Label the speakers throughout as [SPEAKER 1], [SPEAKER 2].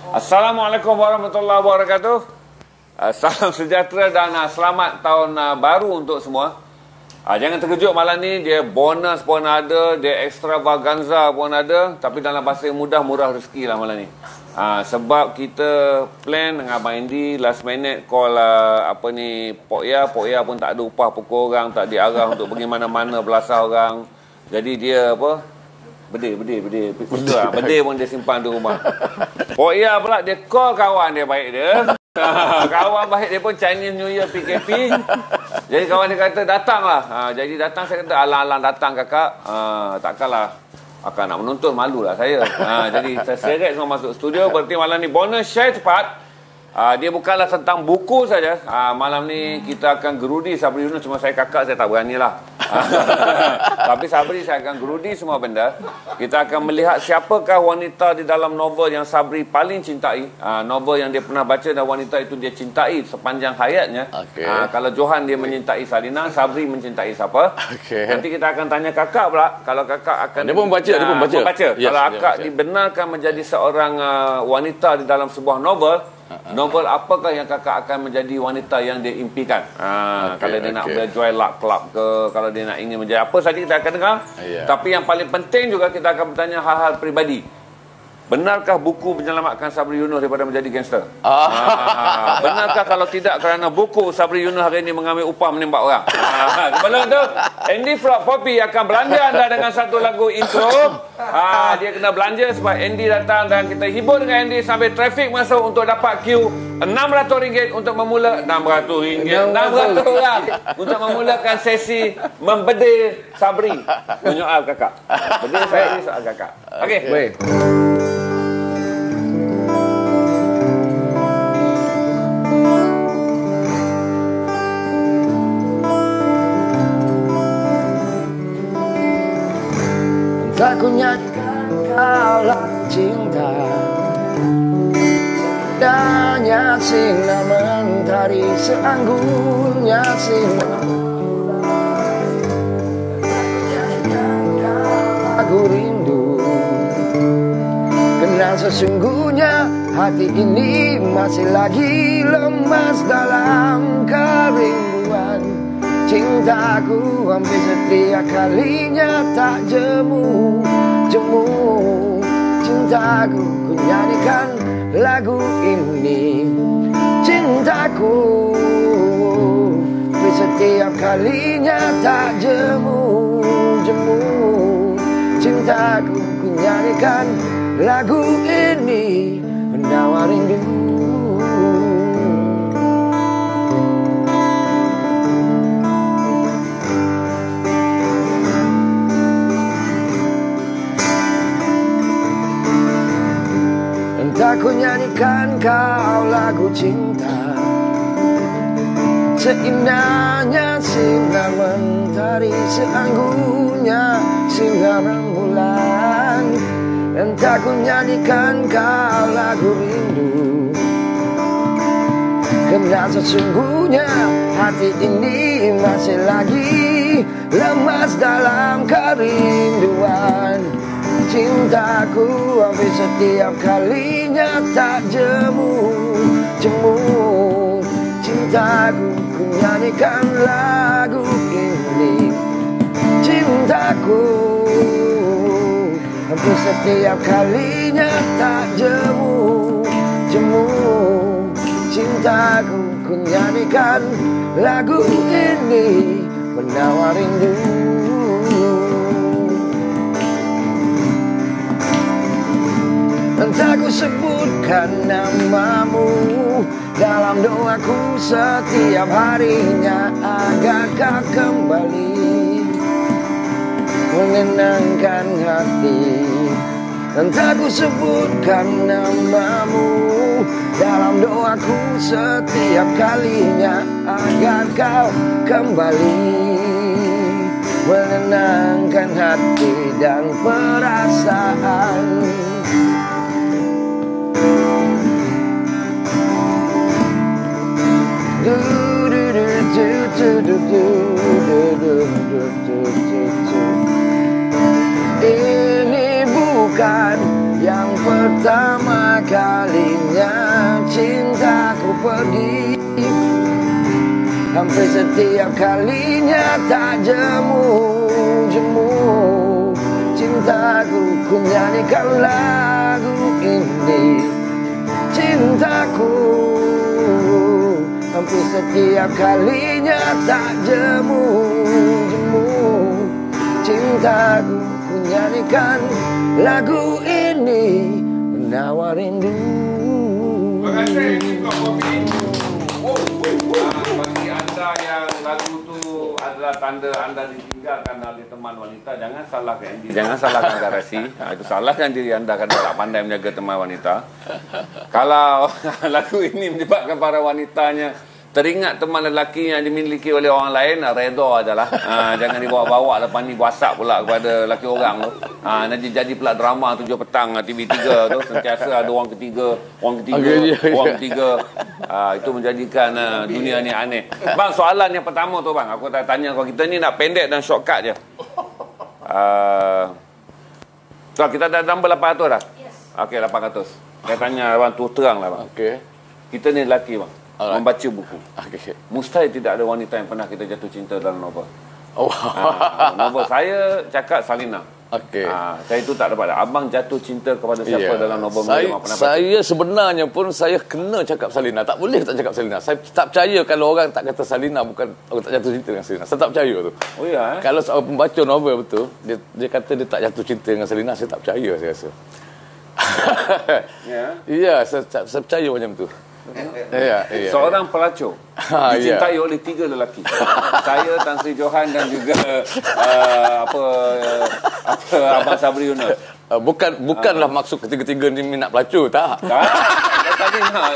[SPEAKER 1] Assalamualaikum warahmatullahi wabarakatuh. Salam sejahtera dan selamat tahun baru untuk semua. Jangan terkejut, malam ni dia bonus pun ada, dia extravaganza pun ada, tapi dalam bahasa yang mudah, murah rezeki lah malam ni. Sebab kita plan dengan Abang Andy, last minute call Pok Ya pun tak ada upah pukul orang, tak diarah untuk pergi mana-mana belasah orang. Jadi dia Bedil pun dia simpan di rumah. Pok Ya pula dia call kawan dia baik dia. Kawan baik dia pun Chinese New Year PKP. Jadi kawan dia kata datanglah. Jadi datang, saya kata alang-alang datang kakak. Takkanlah akan nak menuntut, malulah saya. Jadi saya seret semua masuk studio. Berarti malam ni bonus share cepat. Dia bukanlah tentang buku saja. Malam ni kita akan gerudi Sabri Yunus. Cuma saya kakak, saya tak berani lah. Tapi Sabri saya akan gerudi semua benda. Kita akan melihat siapakah wanita di dalam novel yang Sabri paling cintai. Novel yang dia pernah baca dan wanita itu dia cintai sepanjang hayatnya. Kalau Johan dia menyintai Salina, Sabri mencintai siapa? Nanti kita akan tanya kakak pula. Kalau kakak akan,
[SPEAKER 2] dia pun baca.
[SPEAKER 1] Yes, kalau akak dibenarkan menjadi seorang wanita di dalam sebuah novel, novel apakah yang kakak akan menjadi wanita yang dia impikan? Kalau dia nak berjual luck club ke, kalau dia nak ingin menjadi apa saja, kita akan dengar. Tapi yang paling penting juga kita akan bertanya hal-hal peribadi. Benarkah buku menyelamatkan Sabri Yunus daripada menjadi gangster? Benarkah kalau tidak kerana buku, Sabri Yunus hari ini mengambil upah menembak orang? Sebelum tu, Andy Frog Poppy akan belanja anda dengan satu lagu intro. Dia kena belanja sebab Andy datang dan kita hibur dengan Andy sambil trafik masuk untuk dapat queue RM600 untuk memula RM600 orang untuk memulakan sesi membedil Sabri. Menyoal kakak. Bedil saya ini soal kakak. Okey. Baik.
[SPEAKER 3] Aku nyanyikan kaulah cinta, indahnya sinar mentari, seanggunnya sinar. Aku rindu, karena sesungguhnya hati ini masih lagi lemas dalam kerinduan. Cintaku hampir setiap kalinya tak jemu. Cintaku, ku nyanyikan lagu ini. Cintaku hampir setiap kalinya tak jemu. Cintaku, ku nyanyikan lagu ini. Menawar rindu. Aku nyanyikan kau lagu cinta, seindahnya sinar mentari, seanggunnya sinar rembulan. Dan aku nyanyikan kau lagu rindu, karena sesungguhnya hati ini masih lagi lemas dalam kerinduan. Cintaku hampir setiap kalinya tak jemu. Cintaku, ku nyanyikan lagu ini. Cintaku hampir setiap kalinya tak jemu. Cintaku, ku nyanyikan lagu ini. Menawar rindu. Entah ku sebutkan namamu dalam doaku setiap harinya, agar kau kembali menenangkan hati. Entah ku sebutkan namamu dalam doaku setiap kalinya, agar kau kembali menenangkan hati dan perasaan. Ini bukan Yang pertama kalinya cintaku pergi, hampir setiap kalinya tak jemu-jemu cintaku. Ku nyanyikan lagu ini, cintaku. Hampir setiap kalinya tak jemu-jemu cintaku. Ku nyanyikan lagu ini, menawar rindu.
[SPEAKER 1] Terima kasih Kak Bobby. Bagi anda yang lagu tu adalah tanda anda ditinggalkan oleh teman wanita, jangan salahkan Andy, jangan salahkan Kak Rasi. Itu salahkan diri anda kerana tak pandai menjaga teman wanita. Kalau lagu ini menyebabkan para wanitanya teringat teman lelaki yang dimiliki oleh orang lain, redha adalah. Jangan dibawa-bawa lepas ni WhatsApp pula kepada lelaki orang tu. Nanti jadi pula drama 7 petang TV3 tu, sentiasa ada orang ketiga, orang ketiga. Itu menjadikan dunia ni aneh. Bang, soalan yang pertama tu bang, aku tanya kau, kita ni nak pendek dan shortcut je. So, kita dah nombor 800 dah? Yes. Okey, 800. Saya tanya abang tu terang lah bang.
[SPEAKER 3] Okey.
[SPEAKER 1] Kita ni lelaki bang.
[SPEAKER 3] Alright.
[SPEAKER 1] Membaca buku.
[SPEAKER 3] Okay.
[SPEAKER 1] Mustahil tidak ada wanita yang pernah kita jatuh cinta dalam novel.
[SPEAKER 3] Oh.
[SPEAKER 1] Novel saya cakap Salina.
[SPEAKER 3] Okey.
[SPEAKER 1] Saya itu tak dapat. Abang jatuh cinta kepada siapa dalam novel
[SPEAKER 3] saya, saya sebenarnya pun saya kena cakap Salina. Tak boleh tak cakap Salina. Saya tak percaya kalau orang tak kata Salina, bukan orang tak jatuh cinta dengan Salina. Saya tak percaya tu.
[SPEAKER 1] Oh ya.
[SPEAKER 3] Kalau seorang pembaca novel betul, dia kata dia tak jatuh cinta dengan Salina, saya tak percaya, saya rasa. Ya, saya percaya macam tu. Ya.
[SPEAKER 1] Seorang pelacur dicintai oleh 3 lelaki. Saya, Tan Sri Johan dan juga Abang Sabri Yunus. Bukanlah maksud ketiga-tiga ni minat pelacur, tak. Tadi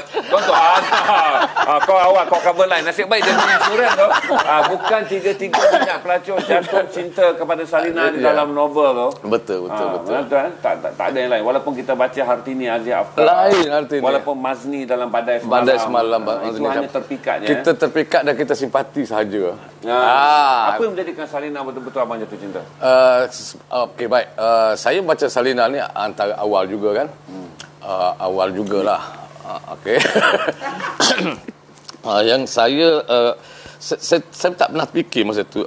[SPEAKER 1] kau awak kau cover line. Nasib baik dia insurans tu. Bukan tiga-tiga minat pelacur jatuh cinta kepada Salina di dalam novel tu. Betul. Tak ada yang lain. Walaupun kita baca Hartini Azia Afkar, lain Hartini. Walaupun Mazni dalam Badai Semalam. Itu hanya terpikat je. Kita terpikat dan kita simpati sahaja. Apa yang menjadikan Salina betul-betul abang jatuh cinta? Okey, baik. Saya baca Salina ni antara awal juga kan. Awal jugalah. Okey. Yang saya tak pernah fikir masa tu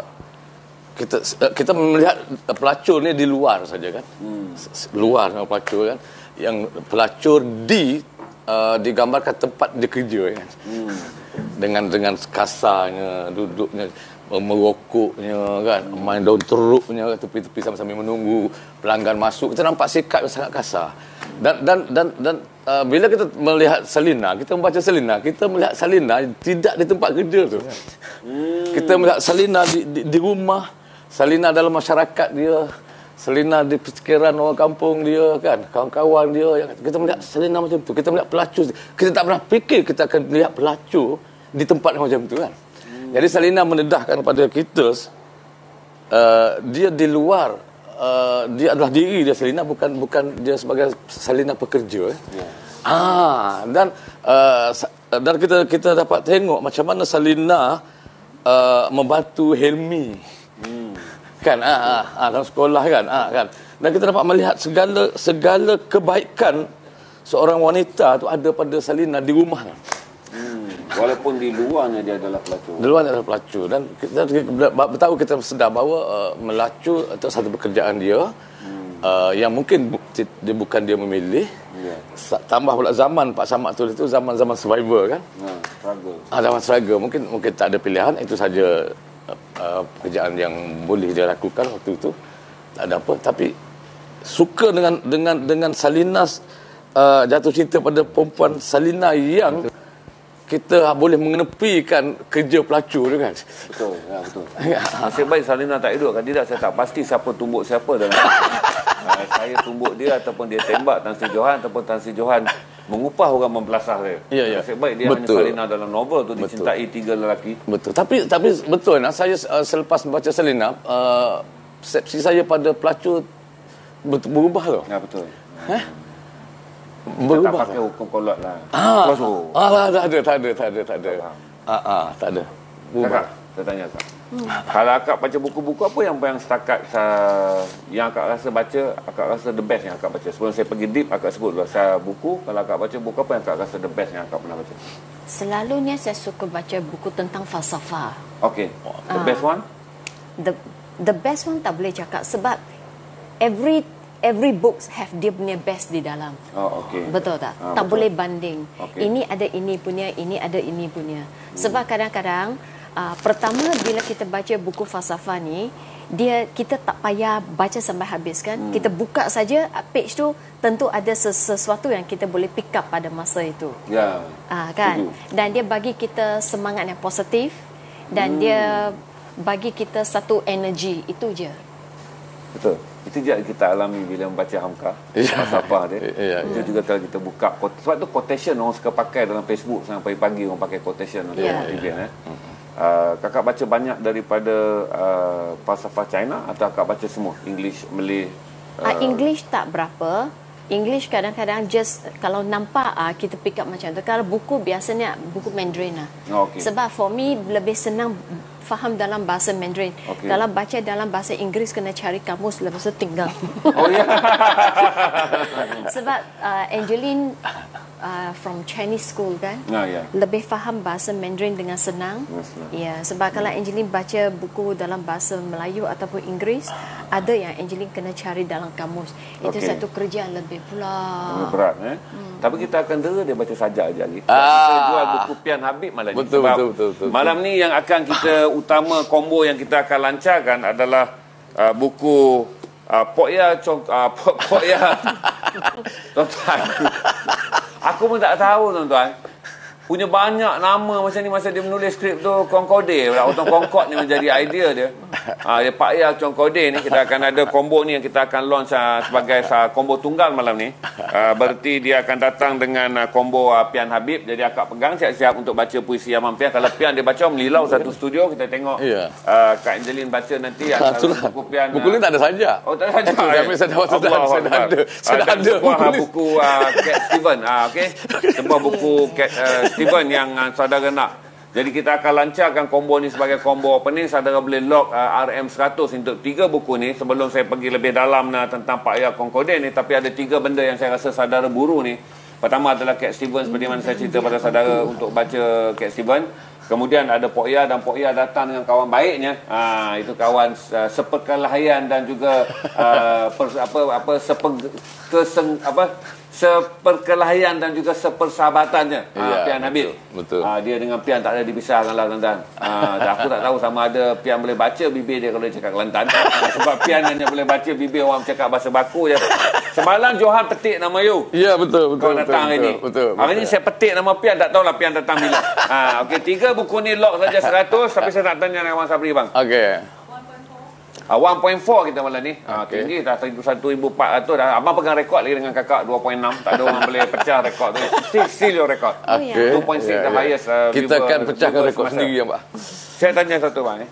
[SPEAKER 1] kita melihat pelacur ni di luar saja kan. Luar pelacur kan. Yang pelacur digambarkan tempat dia kerja kan. Dengan kasarnya, duduknya, merokoknya kan, main daun teruknya tepi-tepi sambil menunggu pelanggan masuk. Kita nampak sikap yang sangat kasar. Dan bila kita melihat Salina, kita membaca Salina, kita melihat Salina tidak di tempat kerja tu. Kita melihat Salina di rumah, Salina dalam masyarakat dia, Salina di persekitaran orang kampung dia kan, kawan-kawan dia. Kita melihat Salina macam tu. Kita melihat pelacur. Kita tak pernah fikir kita akan melihat pelacur di tempat macam tu kan. Jadi Salina mendedahkan kepada kita dia di luar, dia adalah diri dia Salina, bukan dia sebagai Salina pekerja. Dan kita dapat tengok macam mana Salina membantu Helmi. Kan dalam sekolah kan. Dan kita dapat melihat segala kebaikan seorang wanita tu ada pada Salina di rumah kan. Walaupun di luarnya dia adalah pelacur. Di luarnya adalah pelacur. Dan kita tahu, kita sedar bahawa melacur itu satu pekerjaan dia yang mungkin bukan dia memilih. Tambah pula zaman Pak Samad tu itu zaman survivor kan. Struggle. Zaman struggle. Mungkin tak ada pilihan, itu saja pekerjaan yang boleh dia lakukan waktu itu. Tak ada apa. Tapi suka dengan Salina, jatuh cinta pada perempuan Salina yang kita boleh mengenepikan kerja pelacur tu kan. Betul. Nasib baik Salina tak hidup kan. Tidak, saya tak pasti siapa tumbuk siapa dalam saya tumbuk dia ataupun dia tembak Tan Sri Johan, ataupun Tan Sri Johan mengupah orang membelasah dia. Ya. Nasib baik dia hanya Salina dalam novel tu dicintai 3 lelaki. Betul. Tapi betul saya selepas membaca Salina, persepsi saya pada pelacur berubah tau. Ya, betul. Berubah. Tak pakai hukum kolot lah. Tak ada. Tak ada. Berubah. Saya tanya akak. Kalau akak baca buku-buku, apa yang setakat yang akak rasa baca, akak rasa the best yang akak baca? Sebelum saya pergi deep, akak sebut dulu. Saya buku, kalau akak baca buku apa yang akak rasa the best yang akak pernah baca?
[SPEAKER 2] Selalunya saya suka baca buku tentang falsafah.
[SPEAKER 1] Okay. The best one?
[SPEAKER 2] The best one tak boleh cakap sebab every books have dia punya best di dalam.
[SPEAKER 1] Oh, okay.
[SPEAKER 2] Betul tak? Tak
[SPEAKER 1] betul.
[SPEAKER 2] boleh banding.
[SPEAKER 1] Okay.
[SPEAKER 2] Ini ada ini punya, ini ada ini punya. Sebab kadang-kadang pertama bila kita baca buku falsafah ni, kita tak payah baca sampai habis kan. Kita buka saja page tu, tentu ada sesuatu yang kita boleh pick up pada masa itu.
[SPEAKER 1] Ya.
[SPEAKER 2] Kan?
[SPEAKER 1] Setuju.
[SPEAKER 2] Dan dia bagi kita semangat yang positif dan dia bagi kita satu energi, itu je.
[SPEAKER 1] Betul. Itu je kita alami bila membaca Hamka. Falsafah dia. Itu juga kalau kita buka. Sebab tu quotation orang suka pakai dalam Facebook sampai pagi orang pakai quotation untuk motivate. Kakak baca banyak daripada falsafah China atau kakak baca semua? English, Malay?
[SPEAKER 2] English tak berapa. English kadang-kadang just kalau nampak kita pick up macam tu. Kalau buku biasanya buku Mandarin lah.
[SPEAKER 1] Okay.
[SPEAKER 2] Sebab for me lebih senang faham dalam bahasa Mandarin.
[SPEAKER 1] Okay.
[SPEAKER 2] Kalau baca dalam bahasa Inggeris kena cari kamus, lepas tu tinggal.
[SPEAKER 1] Oh ya.
[SPEAKER 2] Sebab Angeline from Chinese school kan, lebih faham bahasa Mandarin dengan senang. Ya, sebab kalau Angeline baca buku dalam bahasa Melayu ataupun Inggeris, ada yang Angeline kena cari dalam kamus. Itu satu kerjaan lebih pula.
[SPEAKER 1] Lebih berat Tapi kita akan dera dia baca sajak je lagi. Kita jual buku Pian Habib malam ni.
[SPEAKER 3] Betul.
[SPEAKER 1] Malam ni yang akan kita utama combo yang kita akan lancarkan adalah buku Pok Ya tuan-tuan. Aku pun tak tahu tuan-tuan. Punya banyak nama macam ni masa dia menulis skrip tu. Concorde pula. Otong Concord ni menjadi idea dia. Dia Pak Ya Concorde ni. Kita akan ada combo ni yang kita akan launch sebagai combo tunggal malam ni. Berarti dia akan datang dengan combo Pian Habib. Jadi akak pegang siap-siap untuk baca puisi Yaman Pian. Kalau Pian dia baca melilau satu studio. Kita tengok Kak Angeline baca nanti. Buku Pian.
[SPEAKER 3] Buku ni tak ada saja.
[SPEAKER 1] Oh tak ada saja.
[SPEAKER 3] Saya dah ada.
[SPEAKER 1] Sebuah buku Cat Steven. Okay. Sebuah buku Cat Steven yang saudara nak. Jadi kita akan lancarkan combo ni sebagai combo opening. Saudara boleh log RM100 untuk 3 buku ni. Sebelum saya pergi lebih dalam tentang Pak Ya Concorde ni, tapi ada 3 benda yang saya rasa saudara buru ni. Pertama adalah Cat Steven, seperti mana saya cerita pada saudara untuk baca Cat Steven. Kemudian ada Pok Ya, dan Pok Ya datang dengan kawan baiknya. Itu kawan seperkelahian dan juga seperkelahian dan juga sepersahabatannya. Pian Habib.
[SPEAKER 3] Betul.
[SPEAKER 1] Dia dengan Pian tak ada dipisahkan lah tuan-tuan. Aku tak tahu sama ada Pian boleh baca bibir dia kalau dia cakap Kelantan. Sebab Pian hanya boleh baca bibir orang cakap bahasa baku je. Semalam Johan petik nama you.
[SPEAKER 3] Ya, betul.
[SPEAKER 1] Kau datang hari ni. Hari ni saya petik nama Pian, tak tahulah Pian datang bila. Okey, 3 buku ni lock saja 100, tapi saya nak tanya dengan Abang Sabri bang.
[SPEAKER 3] Okey.
[SPEAKER 1] 1.4 kita malam ni. Tinggi dah 1,400 dah. Abang pegang rekod lagi dengan kakak 2.6. Tak ada orang boleh pecah rekod tu. Still your rekod. 2.6 the highest.
[SPEAKER 3] Kita akan pecahkan rekod sendiri ya, Pak.
[SPEAKER 1] Saya tanya satu bang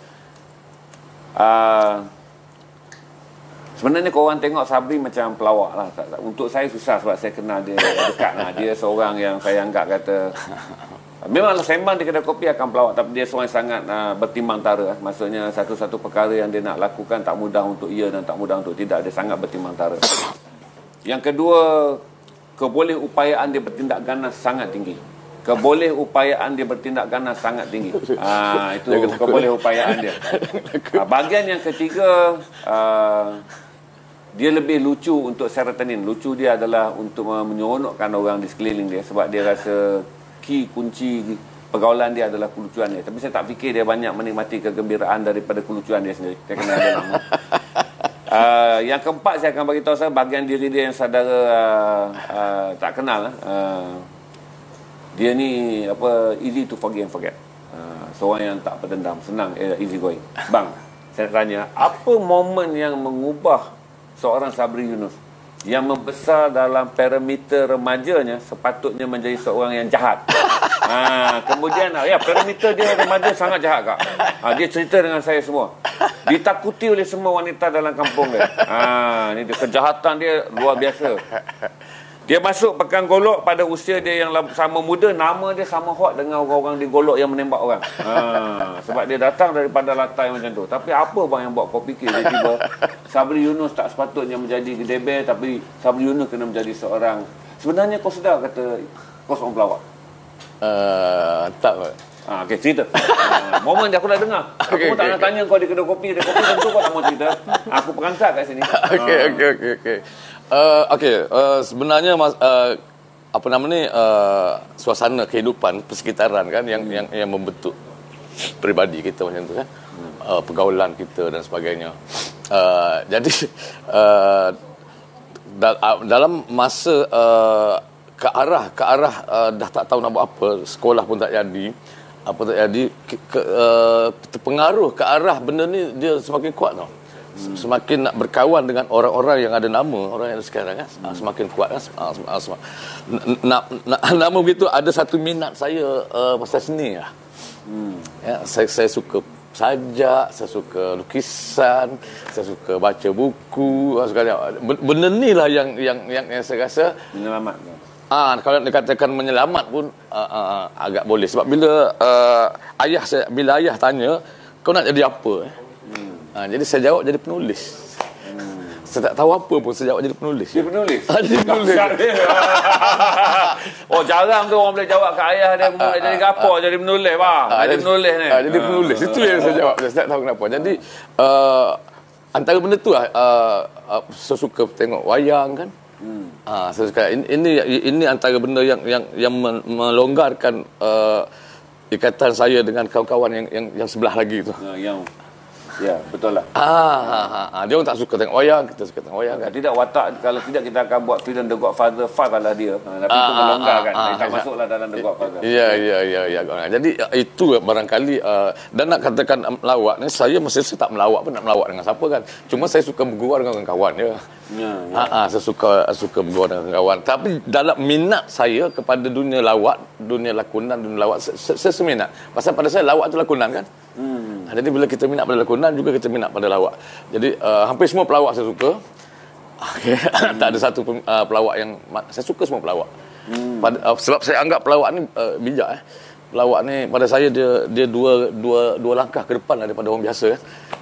[SPEAKER 1] sebenarnya korang tengok Sabri macam pelawak lah. Untuk saya susah sebab saya kenal dia dekat lah. Dia seorang yang saya anggap kata memanglah sembang di kedai kopi akan pelawak, tapi dia seorang yang sangat bertimbang tara. Maksudnya satu-satu perkara yang dia nak lakukan tak mudah untuk ia dan tak mudah untuk tidak. Dia sangat bertimbang tara. Yang kedua, kebolehupayaan dia bertindak ganas sangat tinggi. Kebolehupayaan dia bertindak ganas sangat tinggi. Itu kebolehupayaan dia. Bahagian yang ketiga, dia lebih lucu untuk serotonin. Lucu dia adalah untuk menyeronokkan orang di sekeliling dia, sebab dia rasa kunci pergaulan dia adalah kelucuan dia. Tapi saya tak fikir dia banyak menikmati kegembiraan daripada kelucuan dia sendiri. Saya kenal dia lama. Yang keempat saya akan bagi tahu saya bahagian diri dia yang saudara tak kenal. Dia ni easy to forgive and forget. Seorang yang tak berdendam, senang, easy going. Bang, saya tanya, apa momen yang mengubah seorang Sabri Yunus yang membesar dalam parameter remajanya sepatutnya menjadi seorang yang jahat? Kemudian parameter dia remaja sangat jahat kak. Dia cerita dengan saya semua. Ditakuti oleh semua wanita dalam kampung dia. Ini kejahatan dia luar biasa. Dia masuk Pekan Golok pada usia dia yang sama muda, nama dia sama hot dengan orang-orang di Golok yang menembak orang. Sebab dia datang daripada latar macam tu. Tapi apa bang yang buat kau fikir tiba-tiba Sabri Yunus tak sepatutnya menjadi gedebel, tapi Sabri Yunus kena menjadi seorang. Sebenarnya kau sedar kata kau seorang pelawak?
[SPEAKER 3] Tak.
[SPEAKER 1] Okey, cerita. Momen dia aku dah dengar. Aku pun tak nak tanya kau di kedai kopi. Kedai kopi tentu kau tak mau cerita. Aku perangkat kat sini.
[SPEAKER 3] Okey. Sebenarnya apa nama ni, suasana kehidupan persekitaran kan yang membentuk peribadi kita macam tu kan. Pergaulan kita dan sebagainya. Jadi dalam masa ke arah dah tak tahu nak buat apa, sekolah pun tak jadi, apa tak jadi, pengaruh ke arah benda ni dia semakin kuat tau. Semakin nak berkawan dengan orang-orang yang ada nama, orang yang ada sekarang kan, semakin kuat kan. Nama begitu, ada satu minat saya pasal seni lah. Ya, saya suka sajak, saya suka lukisan, saya suka baca buku, benda ni lah yang saya rasa
[SPEAKER 1] menyelamat.
[SPEAKER 3] Kalau dikatakan menyelamat pun agak boleh. Sebab bila ayah tanya, kau nak jadi apa? Jadi saya jawab jadi penulis. Saya tak tahu apa pun, saya jawab jadi penulis.
[SPEAKER 1] Dia penulis?
[SPEAKER 3] Dia penulis.
[SPEAKER 1] Jarang tu orang boleh jawab kat ayah dia nak jadi apa, jadi penulis bang. Jadi penulis ni.
[SPEAKER 3] Jadi penulis. Itu yang saya jawab. Saya tak tahu kenapa. Jadi antara benda tu lah, saya suka tengok wayang kan. Saya suka ini antara benda yang melonggarkan ikatan saya dengan kawan-kawan yang sebelah lagi tu.
[SPEAKER 1] Ya, betul lah.
[SPEAKER 3] Dia orang tak suka tengok wayang, kita suka tengok wayang kan.
[SPEAKER 1] Tidak watak, kalau tidak kita akan buat film The Godfather 5 lah dia. Tapi itu melonggarkan. Dia tak masuklah dalam The Godfather.
[SPEAKER 3] Ya. Jadi itu barangkali, dan nak katakan melawak ni, saya tak melawak pun, nak melawak dengan siapa kan. Cuma saya suka bergurau dengan kawan je. Saya suka bergurau dengan kawan. Tapi dalam minat saya kepada dunia lawak, dunia lakonan, dunia lawak, saya seminat. Pasal pada saya lawak tu lakonan kan. Jadi bila kita minat pada lakonan juga kita minat pada lawak. Jadi hampir semua pelawak saya suka. Tak ada satu pelawak yang saya suka, semua pelawak. Sebab saya anggap pelawak ni bijak. Pelawak ni pada saya dia dua langkah ke depan daripada orang biasa.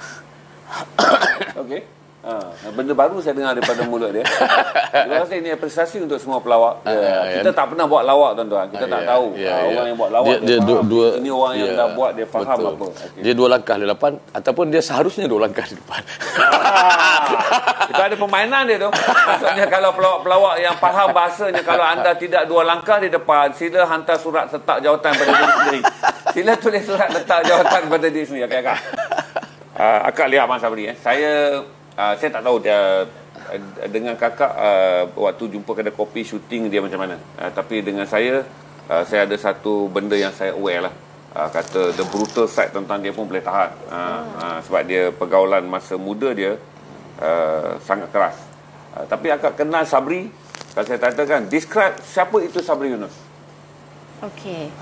[SPEAKER 3] Okey.
[SPEAKER 1] Benda baru saya dengar daripada mulut dia. Saya rasa ini apresiasi untuk semua pelawak. Kita tak pernah buat lawak tuan-tuan. Kita tak tahu orang yang buat lawak dia faham. Ini orang yang dah buat dia faham apa.
[SPEAKER 3] Dia dua langkah di depan, ataupun dia seharusnya dua langkah di depan.
[SPEAKER 1] Itu ada permainan dia tu. Maksudnya kalau pelawak yang faham bahasanya, kalau anda tidak dua langkah di depan, sila hantar surat letak jawatan pada diri sendiri. Sila tulis surat letak jawatan pada diri sendiri. Okay, Akak. Akak lihat Abang Sabri. Saya tak tahu dia dengan kakak waktu jumpa kedai kopi syuting dia macam mana. Tapi dengan saya ada satu benda yang saya aware lah. Kata the brutal side tentang dia pun boleh tahan. Sebab dia pergaulan masa muda dia sangat keras. Tapi akak kenal Sabri, kalau saya katakan describe siapa itu Sabri Yunus.
[SPEAKER 2] Okey.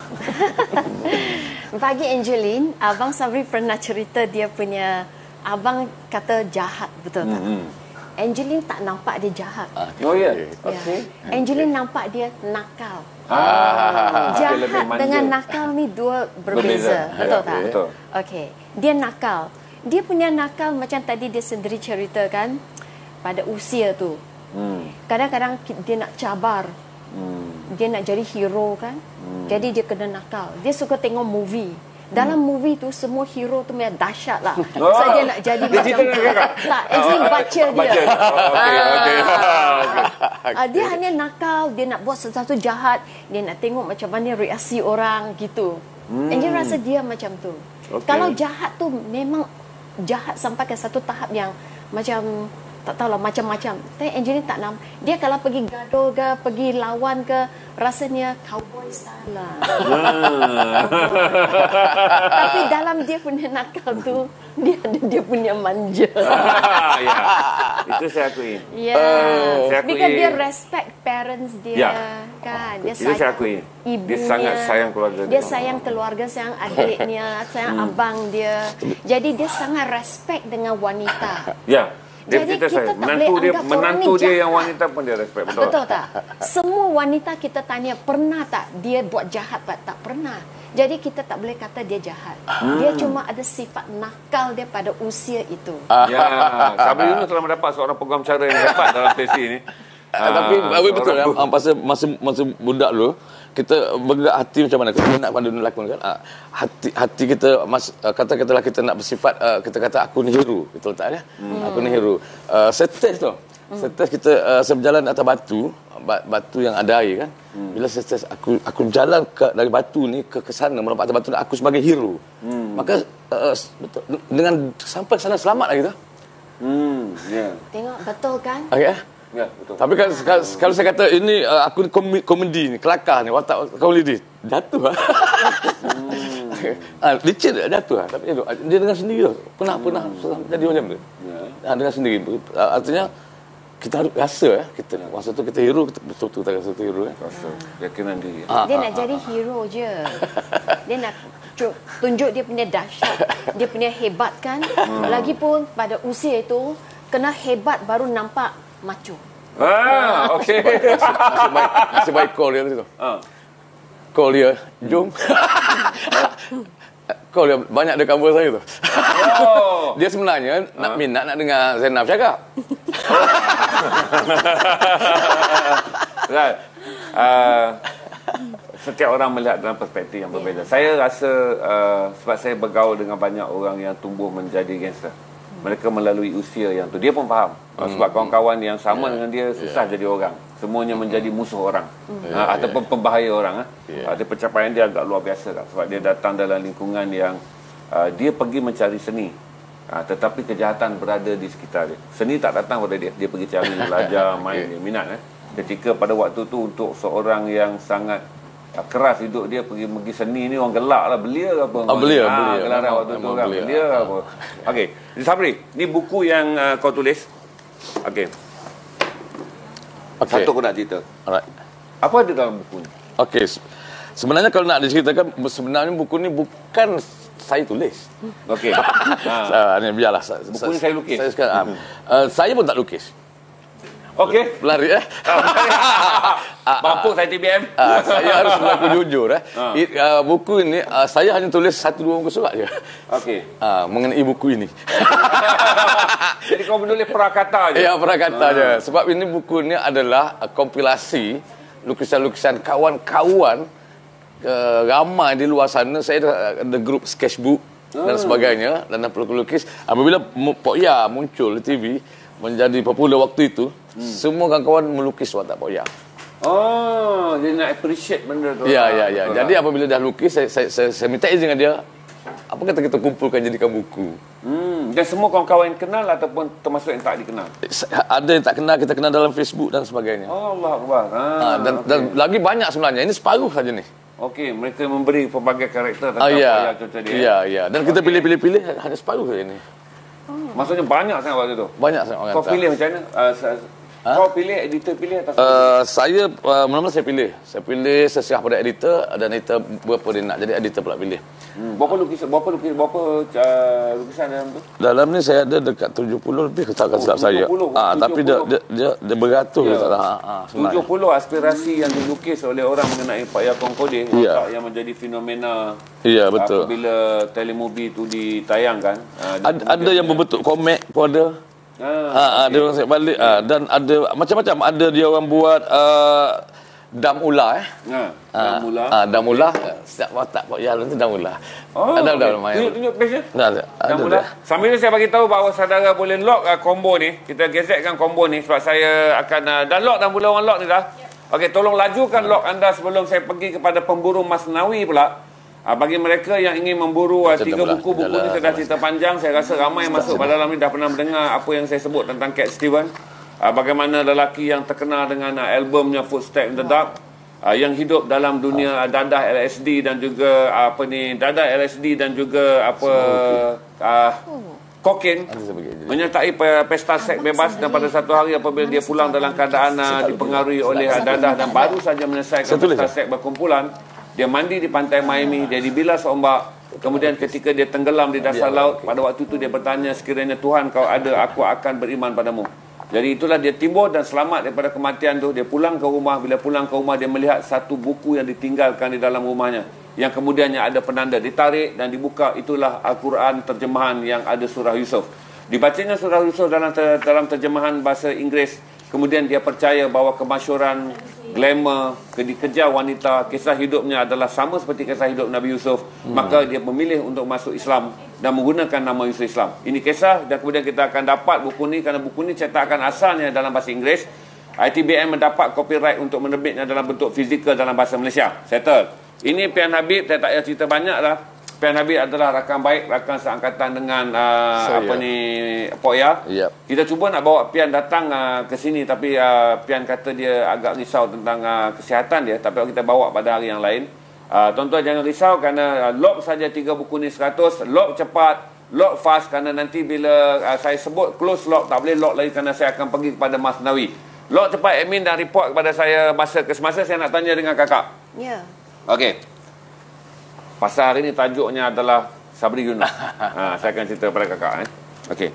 [SPEAKER 2] Bagi Angeline, Abang Sabri pernah cerita dia punya abang kata jahat, betul tak? Angeline tak nampak dia jahat.
[SPEAKER 1] Oh ya. Okey.
[SPEAKER 2] Angeline nampak dia nakal. Jahat dengan nakal ni dua berbeza. Betul tak?
[SPEAKER 1] Betul.
[SPEAKER 2] Okey. Dia nakal. Dia punya nakal macam tadi dia sendiri ceritakan pada usia tu. Kadang-kadang dia nak cabar. Dia nak jadi hero kan. Jadi dia kena nakal. Dia suka tengok movie. Dalam movie tu semua hero tu memang dahsyat lah. So dia nak jadi macam tu. Tak, Angeline baca dia. Dia hanya nakal, dia nak buat sesuatu jahat, dia nak tengok macam mana reaksi orang gitu. Angeline rasa dia macam tu. Kalau jahat tu memang jahat sampai ke satu tahap yang macam tak tahulah, macam-macam. Tapi Angeline tak nampak. Dia kalau pergi gaduh ke, pergi lawan ke, rasanya cowboy style lah. Tapi dalam dia punya nakal tu, dia ada dia punya manja.
[SPEAKER 1] Ya. Itu saya akui.
[SPEAKER 2] Ya. Because dia respect parents dia, kan. Dia sayang ibunya.
[SPEAKER 1] Dia sangat sayang keluarga dia.
[SPEAKER 2] Dia sayang keluarga, sayang adiknya, sayang abang dia. Jadi dia sangat respect dengan wanita.
[SPEAKER 1] Ya.
[SPEAKER 2] Jadi kita tak boleh anggap
[SPEAKER 1] menantu
[SPEAKER 2] orang ni
[SPEAKER 1] dia
[SPEAKER 2] jahat.
[SPEAKER 1] yang wanita pun dia respect, betul.
[SPEAKER 2] Betul tak? Semua wanita kita tanya, pernah tak dia buat jahat? Tak pernah. Jadi kita tak boleh kata dia jahat. Dia cuma ada sifat nakal dia pada usia itu.
[SPEAKER 1] Ya, Sabri Yunus telah mendapat seorang peguam cara yang hebat dalam sesi ni.
[SPEAKER 3] Tapi betul kan, pasal masa budak dulu, kita bergerak hati macam mana kita nak pada lakon kan. Hati kita katalah kita nak bersifat, kita kata aku ni hero, betul tak ya? Aku ni hero. Saya test tu. Saya test kita saya berjalan atas batu yang ada air kan. Bila saya test aku jalan dari batu ni ke sana melompat atas batu ni, aku sebagai hero. Maka betul, dengan sampai sana selamat lah kita.
[SPEAKER 2] Tengok betul kan?
[SPEAKER 3] Okey.
[SPEAKER 1] Ya, betul.
[SPEAKER 3] Tapi kan kalau saya kata ini aku ni komedi ni, kelakar ni, watak komedi, jatuh lah. Licin jatuh lah. Tapi dia dengan sendiri tu. Pernah jadi macam tu. Dengan sendiri. Artinya kita harus rasa kita masa tu kita hero, kita betul-betul kita rasa hero kan.
[SPEAKER 1] Rasa keyakinan diri.
[SPEAKER 2] Dia nak jadi hero je. Dia nak tunjuk dia punya dahsyat, dia punya hebat kan. Lagipun pada usia itu kena hebat baru nampak macho.
[SPEAKER 1] Okey.
[SPEAKER 3] Nasib baik call dia tu. Call dia, jom. Call dia, banyak dia cover saya tu. Dia sebenarnya nak dengar Zainab cakap.
[SPEAKER 1] Right. Setiap orang melihat dalam perspektif yang berbeza. Saya rasa sebab saya bergaul dengan banyak orang yang tumbuh menjadi gangster. Mereka melalui usia yang tu. Dia pun faham. Sebab kawan-kawan yang sama dengan dia susah jadi orang. Semuanya menjadi musuh orang. Ataupun pembahaya orang. Dia pencapaian dia agak luar biasa lah. Sebab dia datang dalam lingkungan yang dia pergi mencari seni. Tetapi kejahatan berada di sekitar dia. Seni tak datang pada dia. Dia pergi cari, belajar, main, dia minat. Ketika pada waktu tu untuk seorang yang sangat keras hidup dia pergi seni ni, orang gelak lah, belia ke apa.
[SPEAKER 3] Belia.
[SPEAKER 1] Gelaran waktu tu orang belia ke apa. Okey, Sabri, ni buku yang kau tulis. Okey. Satu aku nak cerita.
[SPEAKER 3] Alright.
[SPEAKER 1] Apa ada dalam buku ni?
[SPEAKER 3] Okey. Sebenarnya kalau nak diceritakan, sebenarnya buku ni bukan saya tulis.
[SPEAKER 1] Okey.
[SPEAKER 3] Ni biarlah.
[SPEAKER 1] Buku ni saya lukis.
[SPEAKER 3] Saya pun tak lukis.
[SPEAKER 1] Okey.
[SPEAKER 3] Pelari
[SPEAKER 1] Mampu saya TBM.
[SPEAKER 3] Saya harus berlaku jujur. Buku ini saya hanya tulis 1-2 muka surat je.
[SPEAKER 1] Okey.
[SPEAKER 3] Mengenai buku ini.
[SPEAKER 1] Jadi kau menulis prakata je.
[SPEAKER 3] Ya, prakata je. Sebab ini buku ini adalah kompilasi lukisan-lukisan kawan-kawan ramai di luar sana. Saya ada grup sketchbook dan sebagainya dan pelukis. Apabila Pok Ya muncul di TV menjadi popular waktu itu, semua kawan-kawan melukis watak Pok Ya.
[SPEAKER 1] Dia nak appreciate benda tu.
[SPEAKER 3] Ya. Jadi apabila dah lukis, saya minta izin dengan dia. Apa kata kita kumpulkan jadikan buku.
[SPEAKER 1] Dan semua kawan-kawan yang kenal ataupun termasuk yang tak dikenal?
[SPEAKER 3] Ada yang tak kenal, kita kenal dalam Facebook dan sebagainya.
[SPEAKER 1] Allah Akbar.
[SPEAKER 3] Dan lagi banyak sebenarnya. Ini separuh saja ni.
[SPEAKER 1] Okey, mereka memberi pelbagai karakter tentang Pok Ya tu tadi.
[SPEAKER 3] Ya. Dan kita pilih-pilih hanya separuh saja ni.
[SPEAKER 1] Maksudnya banyak sangat waktu tu.
[SPEAKER 3] Banyak sangat orang.
[SPEAKER 1] Kau pilih macam mana? Kau pilih, editor pilih atau
[SPEAKER 3] saya mula-mula saya pilih. Saya serah pada editor dan editor berapa dia nak. Jadi editor pula pilih.
[SPEAKER 1] Berapa lukisan dalam tu?
[SPEAKER 3] Dalam ni saya ada dekat 70 lebih ke tak silap saya.
[SPEAKER 1] 70.
[SPEAKER 3] Tapi dia beratus
[SPEAKER 1] ya. 70 aspirasi yang dilukis oleh orang mengenai Pak Ya Kongkodeh yang menjadi fenomena.
[SPEAKER 3] Ya, betul.
[SPEAKER 1] Apabila telemovie tu ditayangkan.
[SPEAKER 3] Ada yang berbentuk komik pun ada. Ada orang set balik dan ada macam-macam. Ada dia orang buat dam ular dam ular setiap watak Pok Ya tu dam ular. Ada main.
[SPEAKER 1] Tunjuk page.
[SPEAKER 3] Dam
[SPEAKER 1] ular. Sambil saya bagi tahu bahawa saudara boleh lock combo ni. Kita gesekkan combo ni sebab saya akan dah lock dan mula orang lock ni dah. Okey, tolong lajukan lock anda sebelum saya pergi kepada pemburu Masnawi pula. Bagi mereka yang ingin memburu 3 buku ni sudah cerita panjang. Saya rasa ramai yang masuk pada dalam ni dah pernah mendengar apa yang saya sebut tentang Cat Stevens. Bagaimana lelaki yang terkenal dengan albumnya Footsteps in the Dark, yang hidup dalam dunia dadah LSD dan juga dadah LSD dan juga kokain, menyertai pesta seks bebas, dan pada satu hari apabila dia pulang dalam keadaan dipengaruhi oleh dadah dan baru saja menyelesaikan pesta seks berkumpulan, dia mandi di pantai Miami, dia dibilas ombak, Kemudian ketika dia tenggelam di dasar laut, pada waktu itu dia bertanya, sekiranya Tuhan kau ada, aku akan beriman padamu. Jadi itulah dia timbul dan selamat daripada kematian tu. Dia pulang ke rumah. Bila pulang ke rumah, dia melihat satu buku yang ditinggalkan di dalam rumahnya, yang kemudiannya ada penanda. Ditarik dan dibuka, itulah Al-Quran terjemahan yang ada surah Yusuf. Dibacanya surah Yusuf dalam terjemahan bahasa Inggeris. Kemudian dia percaya bahawa kemasyhuran, glamour, dikejar wanita, kisah hidupnya adalah sama seperti kisah hidup Nabi Yusuf. Maka dia memilih untuk masuk Islam dan menggunakan nama Yusuf Islam. Ini kisah, dan kemudian kita akan dapat buku ni, kerana buku ni cetakan asalnya dalam bahasa Inggeris. ITBM mendapat copyright untuk menerbitnya dalam bentuk fizikal dalam bahasa Malaysia. Settle. Ini Pian Habib, saya tak payah cerita banyak lah. Pian Habib adalah rakan baik, rakan seangkatan dengan Pok Ya. Kita cuba nak bawa Pian datang ke sini, tapi Pian kata dia agak risau tentang kesihatan dia. Tapi kita bawa pada hari yang lain. Tuan-tuan jangan risau, kerana lock saja 3 buku ni 100. Lock cepat, lock fast, kerana nanti bila saya sebut close lock, tak boleh lock lagi, kerana saya akan pergi kepada Mas Nawi. Lock cepat admin dan report kepada saya masa ke semasa. Saya nak tanya dengan kakak.
[SPEAKER 2] Ya.
[SPEAKER 1] Okey. Pasal hari ni tajuknya adalah Sabri Yunus. Saya akan cerita kepada kakak. Okey.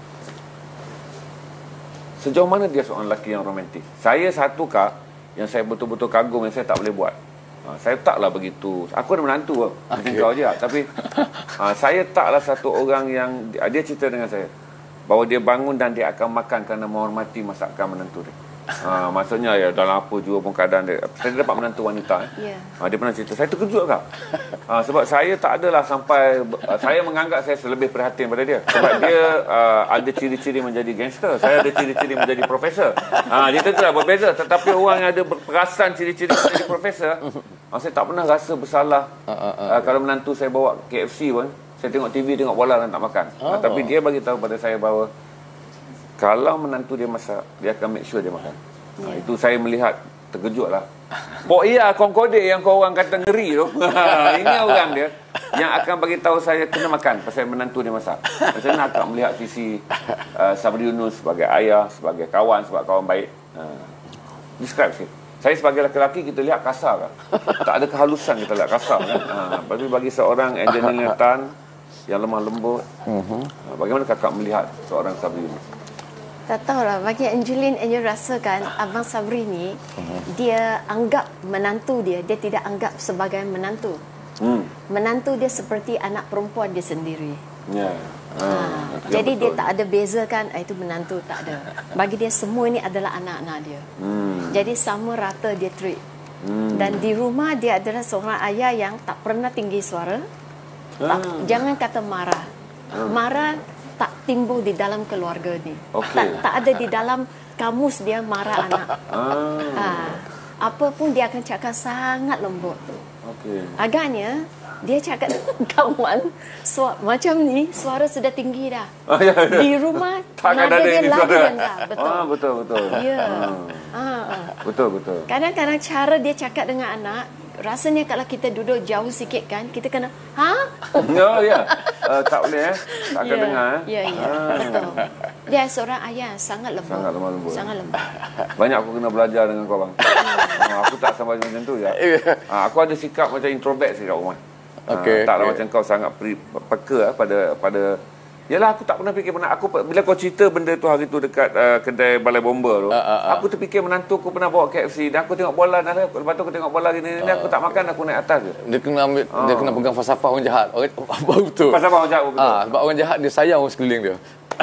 [SPEAKER 1] Sejauh mana dia seorang lelaki yang romantik? Saya satu kak yang saya betul-betul kagum, yang saya tak boleh buat. Saya taklah begitu. Aku ada menantu macam kau je. Tapi saya taklah satu orang yang dia cerita dengan saya bahawa dia bangun dan dia akan makan kerana menghormati masakan menantu dia. Maksudnya ya, dalam apa juga pun keadaan dia. Saya dapat menantu wanita. Dia pernah cerita. Saya terkejut kak. Sebab saya tak adalah sampai saya menganggap saya lebih perhatian pada dia. Sebab dia ada ciri-ciri menjadi gangster. Saya ada ciri-ciri menjadi profesor. Dia tentulah berbeza. Tetapi orang yang ada perasan ciri-ciri menjadi profesor, saya tak pernah rasa bersalah. Kalau menantu saya bawa KFC pun, saya tengok TV, tengok bola dan tak makan. Tapi dia bagi tahu pada saya bahawa kalau menantu dia masak, dia akan make sure dia makan. Itu saya melihat, terkejutlah. Pok Ya, kongkode yang kau orang kata ngeri tu. Ini orang dia yang akan bagi tahu saya kena makan pasal menantu dia masak. Saya nak akan melihat sisi Sabri Yunus sebagai ayah, sebagai kawan, sebagai kawan baik. Describe sikit. Saya sebagai lelaki, kita lihat kasar kan? Tak ada kehalusan, kita lihat kasar kan? Tapi bagi seorang Angelina Tan yang lemah lembut, bagaimana kakak melihat seorang Sabri Yunus?
[SPEAKER 2] Tak tahulah, bagi Angeline rasakan Abang Sabri ni, dia anggap menantu dia tidak anggap sebagai menantu. Menantu dia seperti anak perempuan dia sendiri. Jadi dia tak ada bezakan itu menantu, tak ada. Bagi dia semua ini adalah anak-anak dia. Jadi sama rata dia treat. Dan di rumah dia adalah seorang ayah yang tak pernah tinggi suara. Jangan kata marah. Marah tak timbul di dalam keluarga ni. Tak ada di dalam kamus dia marah anak. Apa pun dia akan cakap sangat lembut. Agaknya dia cakap dengan kawan macam ni, suara sudah tinggi dah. Di rumah nada dia lagi rendah. Betul. Ya. Betul. Kadang-kadang cara dia cakap dengan anak, rasanya kalau kita duduk jauh sikit kan, kita kena
[SPEAKER 1] tak boleh tak akan dengar.
[SPEAKER 2] Ya, betul. Dia seorang ayah sangat lembut. Sangat lembut.
[SPEAKER 1] Banyak aku kena belajar dengan kau bang. Aku tak sampai macam tu je. Aku ada sikap macam introvert sikit kat rumah. Taklah macam kau sangat peka pada yalah, aku tak pernah fikir aku bila kau cerita benda tu hari tu dekat kedai Balai Bomba tu, aku terfikir menantu aku pernah bawa KFC dan aku tengok bola dan lepas tu aku tengok bola gini aku tak makan, aku naik atas je.
[SPEAKER 3] Dia kena ambil, dia kena pegang falsafah orang jahat. Betul.
[SPEAKER 1] Falsafah orang jahat betul.
[SPEAKER 3] Sebab orang jahat dia sayang orang sekeliling dia.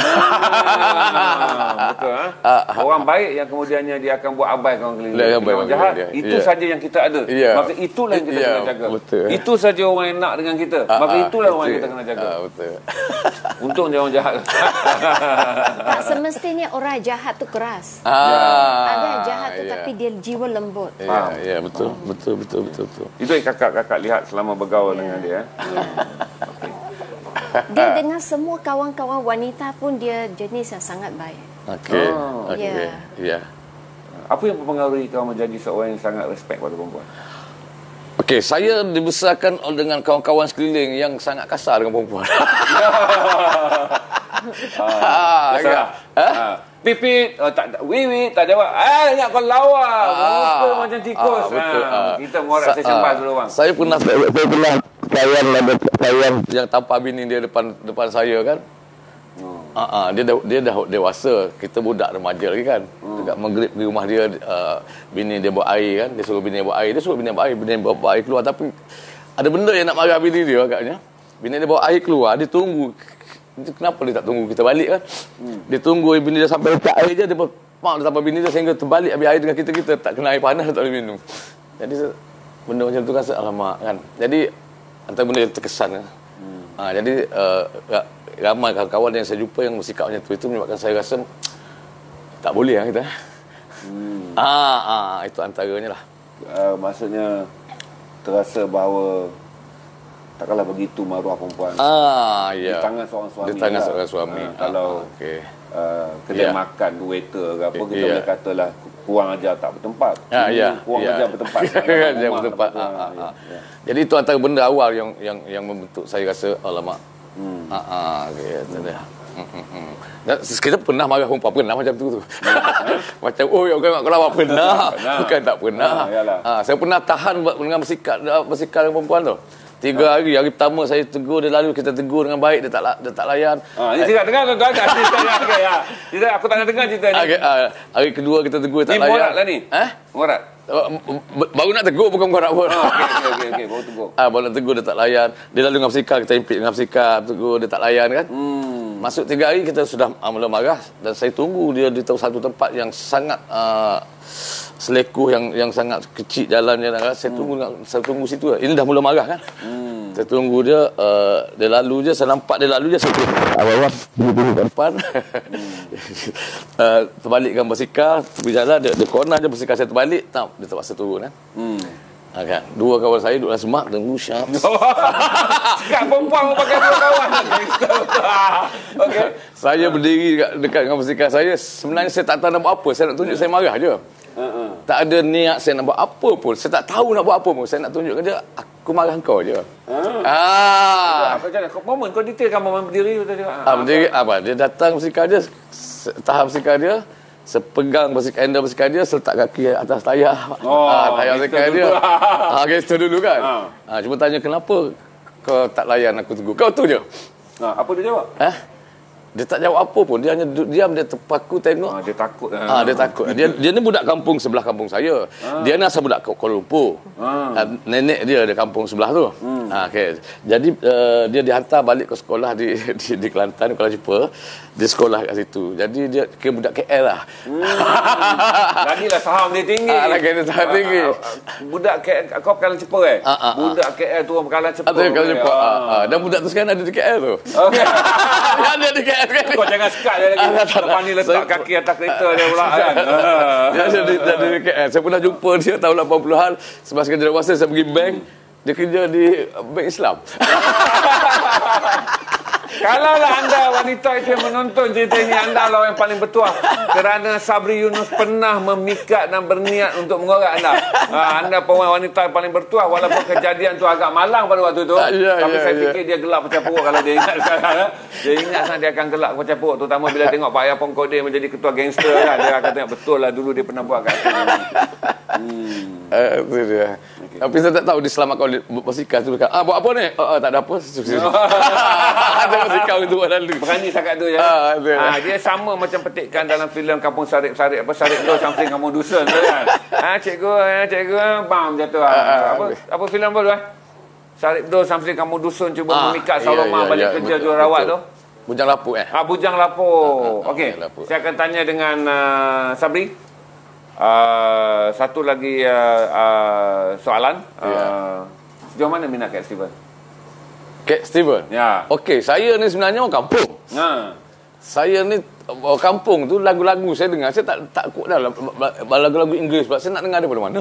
[SPEAKER 1] Betul. Orang baik yang kemudiannya dia akan buat abai orang keliling. Orang jahat itu saja yang kita ada. Maka itulah yang kita kena jaga. Itu saja orang yang nak dengan kita. Maka itulah orang yang kita kena jaga. Betul. Untung dia orang jahat.
[SPEAKER 2] Tak semestinya orang jahat tu keras. Ada jahat tu tapi dia jiwa lembut.
[SPEAKER 3] Ya, betul.
[SPEAKER 1] Itu yang kakak lihat selama bergaul dengan dia.
[SPEAKER 2] Dia dengan semua kawan-kawan wanita pun dia jenis yang sangat baik.
[SPEAKER 3] Ya.
[SPEAKER 1] Apa yang mempengaruhi kau menjadi seorang yang sangat respect pada perempuan?
[SPEAKER 3] Saya dibesarkan dengan kawan-kawan sekeliling yang sangat kasar dengan perempuan.
[SPEAKER 1] Pipit, wiwi, tak jawab. Ingat kau lawa. Muka macam tikus.
[SPEAKER 3] Betul.
[SPEAKER 1] Kita mengorak session bas dulu bang.
[SPEAKER 3] Saya pernah layan yang tanpa bini dia depan saya kan. Dia dah dewasa, kita budak remaja lagi kan. Dekat maghrib di rumah dia, bini dia buat air kan, dia suruh bini bawa air, bini bawa air keluar, tapi ada benda yang nak marah bini dia agaknya. Bini dia bawa air keluar, dia tunggu. Kenapa dia tak tunggu kita balik kan? Dia tunggu bini dia sampai letak air je, dia tambah bini dia sehingga terbalik habis air dengan kita tak kena air panas, tak boleh minum. Jadi benda macam tu rasa alamak kan. Jadi antara benda yang terkesan kan. Jadi ramai kawan-kawan yang saya jumpa yang bersikap macam tu, itu menyebabkan saya rasa tak boleh lah kita. Itu antaranya lah.
[SPEAKER 1] Maksudnya terasa bahawa takkanlah begitu maruah perempuan. Di tangan seorang suami.
[SPEAKER 3] Di tangan seorang suami.
[SPEAKER 1] Kalau kedai makan, waiter ke apa, kita boleh katalah kurang ajar tak bertempat. Kurang ajar bertempat.
[SPEAKER 3] Jadi itu antara benda awal yang membentuk saya rasa alamak. Gitu dah. Kita pernah marah perempuan, pernah macam tu. Macam orang nak kelawar pernah. Bukan tak pernah. Saya pernah tahan dengan bersikap dengan perempuan tu. 3 hari pertama saya tegur dia, lalu kita tegur dengan baik, dia tak layan.
[SPEAKER 1] Ini tidak dengar tuan-tuan cerita ni. Aku tak nak dengar cerita ni.
[SPEAKER 3] Hari kedua kita tegur dia tak layan.
[SPEAKER 1] Ni morat lah ni. Morat.
[SPEAKER 3] Baru nak tegur, bukan morat.
[SPEAKER 1] Okey, baru tegur.
[SPEAKER 3] Baru nak tegur dia tak layan. Dia lalu dengan bersikap, kita impit dengan bersikap, tegur dia tak layan kan. Masuk 3 hari kita sudah mula marah, dan saya tunggu dia di satu tempat yang sangat selekuh, yang sangat kecil jalannya. Saya tunggu situ. Ini dah mula marah kan. Saya tunggu dia, dia lalu je, saya nampak dia lalu je, saya awal-awal duduk kat depan. Terbalikkan bersikap, berjalan, dia corner je bersikap, saya terbalik, dia terpaksa turun kan. Kan? 2 kawan saya duduk dalam semak, tunggu syap.
[SPEAKER 1] Kat perempuan pakai 2 kawan.
[SPEAKER 3] Saya berdiri dekat dengan bersikap saya. Sebenarnya saya tak tahu nak buat apa. Saya nak tunjuk saya marah je. Tak ada niat saya nak buat apa pun. Saya tak tahu nak buat apa pun. Saya nak tunjukkan dia, aku marah kau je.
[SPEAKER 1] Apa macam mana? Momen kau detailkan momen berdiri tu tadi.
[SPEAKER 3] Berdiri apa? Dia datang bersikap dia, tahap bersikap dia. Sepegang handle bersikap dia, seletak kaki atas tayar. Tayar bersikap dia. Gestur dulu kan. Cuma tanya, kenapa kau tak layan aku tegur? Kau tu je.
[SPEAKER 1] Apa dia jawab?
[SPEAKER 3] Dia tak jawab apa pun. Dia hanya diam, dia terpaku tengok.
[SPEAKER 1] Dia takut.
[SPEAKER 3] Dia takut. Dia ni budak kampung sebelah kampung saya. Dia ni asal budak Kuala Lumpur. Nenek dia ada kampung sebelah tu. Jadi dia dihantar balik ke sekolah di Kelantan, Kuala Lumpur. Dia sekolah kat situ. Jadi dia kira budak KL lah.
[SPEAKER 1] Lagilah saham dia tinggi.
[SPEAKER 3] Lagi dia saham tinggi.
[SPEAKER 1] Budak KL, kau Kuala Lumpur budak KL tu orang Kuala Lumpur.
[SPEAKER 3] Dan budak tu sekarang ada di KL tu. Ada di KL.
[SPEAKER 1] Kau jangan sekat dia lagi. Lepas ni letak kaki atas kereta dia pula kan.
[SPEAKER 3] Dia ada di KL. Saya pernah jumpa dia tahun 80-an. Semasa kerja dewasa, saya pergi bank. Dia kerja di bank Islam.
[SPEAKER 1] Kalaulah anda wanita itu yang menonton cerita ini, anda lah yang paling bertuah. Kerana Sabri Yunus pernah memikat dan berniat untuk mengorak anda. Anda wanita yang paling bertuah. Walaupun kejadian tu agak malang pada waktu tu. Tapi saya fikir dia gelap macam perut kalau dia ingat sekarang. Dia ingat sangat dia akan gelap macam perut. Terutama bila tengok Pak Ayah Pongkode menjadi ketua gangster kan. Dia akan tengok betul lah dulu dia pernah buat kat sini.
[SPEAKER 3] Itu dia. Tapi saya tak tahu diselamatkan oleh bersikap tu. Buat apa ni? Tak ada apa. Ada bersikap itu lalu.
[SPEAKER 1] Berani sangat tu je. Dia sama macam petikan dalam filem Kampung Sarip Dua Samsing Kampung Dusun tu kan. Cikgu bam jatuh. Apa filem apa tu Sarip Dua Samsing Kampung Dusun cuba memikat Saloma balik kerja jururawat tu.
[SPEAKER 3] Bujang Lapuk
[SPEAKER 1] Bujang Lapuk. Okey. Saya akan tanya dengan Sabri. Satu lagi soalan. Sejauh mana minat Cat Steven?
[SPEAKER 3] Cat Steven?
[SPEAKER 1] Ya.
[SPEAKER 3] Okey, saya ni sebenarnya orang kampung. Saya ni orang kampung tu, lagu-lagu saya dengar, saya tak takut dah lagu-lagu Inggeris sebab saya nak dengar daripada mana.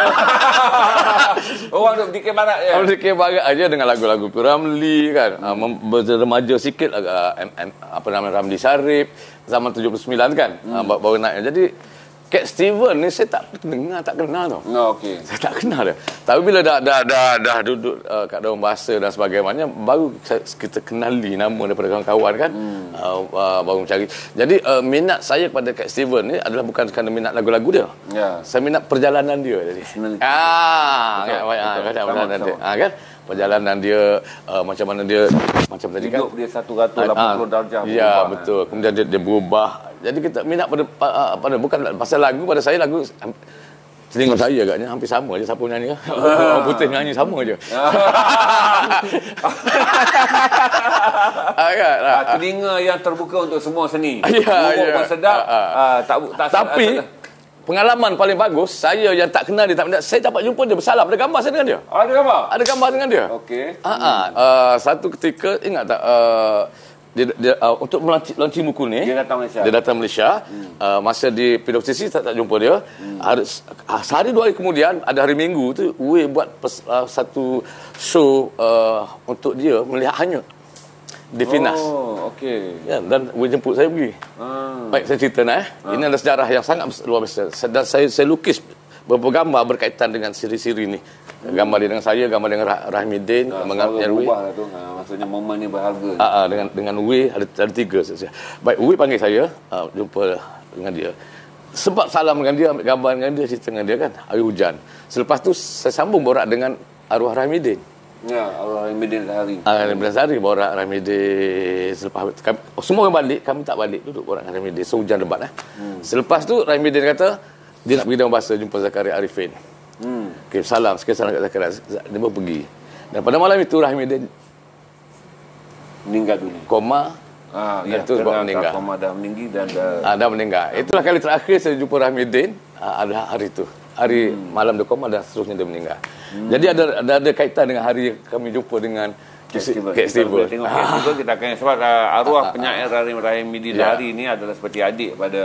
[SPEAKER 1] Orang duduk di Barat je.
[SPEAKER 3] Orang di Barat aja dengan lagu-lagu Ramli kan. Remaja sikit apa nama Ramli Sarip zaman 79 kan. Baru naik. Jadi Cat Steven ni saya tak dengar, tak kenal tau.
[SPEAKER 1] Okey.
[SPEAKER 3] Saya tak kenal dia. Tapi bila dah duduk kat dalam bahasa dan sebagainya, baru kita kenali nama daripada kawan-kawan kan. Baru mencari. Jadi minat saya kepada Cat Steven ni adalah bukan kerana minat lagu-lagu dia. Saya minat perjalanan dia tadi. Kan? perjalanan dia, macam mana dia, macam tadi kan.
[SPEAKER 1] Hidup dia 180 darjah.
[SPEAKER 3] Ya, betul. Kemudian dia berubah. Jadi kita minat pada bukan pasal lagu, pada saya lagu telinga saya agaknya hampir sama je siapa nyanyi. Orang putih nyanyi sama je.
[SPEAKER 1] Telinga yang terbuka untuk semua seni.
[SPEAKER 3] Ya.
[SPEAKER 1] Pun sedap.
[SPEAKER 3] Tapi pengalaman paling bagus, saya yang tak kenal dia, saya dapat jumpa dia, bersalam, ada gambar saya dengan dia.
[SPEAKER 1] Ada gambar?
[SPEAKER 3] Ada gambar dengan dia.
[SPEAKER 1] Okey.
[SPEAKER 3] Satu ketika, ingat tak, dia untuk launching buku ni,
[SPEAKER 1] dia datang Malaysia.
[SPEAKER 3] Masa di PWTC tak jumpa dia. Sehari 2 hari kemudian, ada hari Minggu tu, Uwe buat satu show untuk dia melihat hanyut di Finas.
[SPEAKER 1] Okey.
[SPEAKER 3] Ya, dan Uwe jemput saya pergi. Baik, saya cerita Ini adalah sejarah yang sangat luar biasa. Dan saya lukis beberapa gambar berkaitan dengan siri-siri ni. Gambar dia dengan saya, gambar dengan Rahimidin, dengan Uwe.
[SPEAKER 1] Maksudnya momen ni berharga.
[SPEAKER 3] Dengan Uwe ada 3. Baik, Uwe panggil saya, jumpa dengan dia. Sempat salam dengan dia, ambil gambar dengan dia, cerita dengan dia kan. Hari hujan. Selepas tu saya sambung borak dengan arwah Rahimidin.
[SPEAKER 1] Ya, arwah Rahimidin Zahari.
[SPEAKER 3] Rahimidin Zahari, borak Rahimidin. Selepas semua orang balik, kami tak balik, duduk borak dengan Rahimidin. So hujan lebat Selepas tu Rahimidin kata dia nak pergi dalam bahasa jumpa Zakaria Arifin. Okay, salam kat Zakaria. Dia pun pergi. Dan pada malam itu Rahimidin
[SPEAKER 1] meninggal dunia.
[SPEAKER 3] Koma. Itu sebab meninggal.
[SPEAKER 1] Koma dah meninggi dan
[SPEAKER 3] dah meninggal. Itulah kali terakhir saya jumpa Rahimidin. Ada hari itu. Hari malam dia koma dan seterusnya dia meninggal. Jadi ada kaitan dengan hari kami jumpa dengan
[SPEAKER 1] Festival.
[SPEAKER 3] Festival.
[SPEAKER 1] Tengok festival kita akan sebab arwah penyair Rahimidin Zahari ni adalah seperti adik pada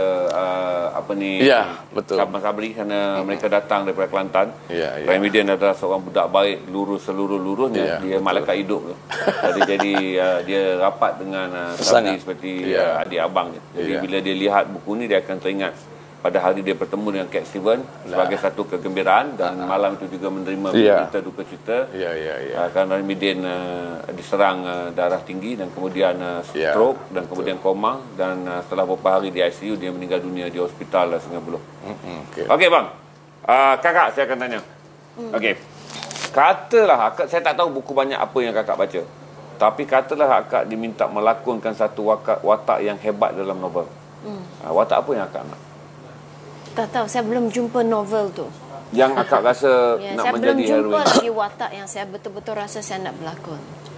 [SPEAKER 3] betul.
[SPEAKER 1] Sabri kerana mereka datang daripada Kelantan. Rahimidin adalah seorang budak baik, lurus seluruh-luruhnya. Dia malaikat hidup tu. Jadi dia rapat dengan Sabri seperti adik abang dia. Jadi bila dia lihat buku ni dia akan teringat pada hari dia bertemu dengan Cat Steven sebagai satu kegembiraan dan malam itu juga menerima berita duka cita. Kerana Rahimidin diserang darah tinggi dan kemudian stroke dan kemudian koma dan setelah beberapa hari di ICU dia meninggal dunia di hospital Sungai Buloh. Okey bang. Kakak saya akan tanya. Okey. Katalah akak, saya tak tahu buku banyak apa yang kakak baca. Tapi katalah akak diminta melakonkan satu watak yang hebat dalam novel. Watak apa yang akak nak?
[SPEAKER 2] Tak tahu, saya belum jumpa novel tu.
[SPEAKER 1] Yang akak rasa nak
[SPEAKER 2] saya
[SPEAKER 1] menjadi heroin.
[SPEAKER 2] belum jumpa lagi watak yang saya betul-betul rasa saya nak berlakon.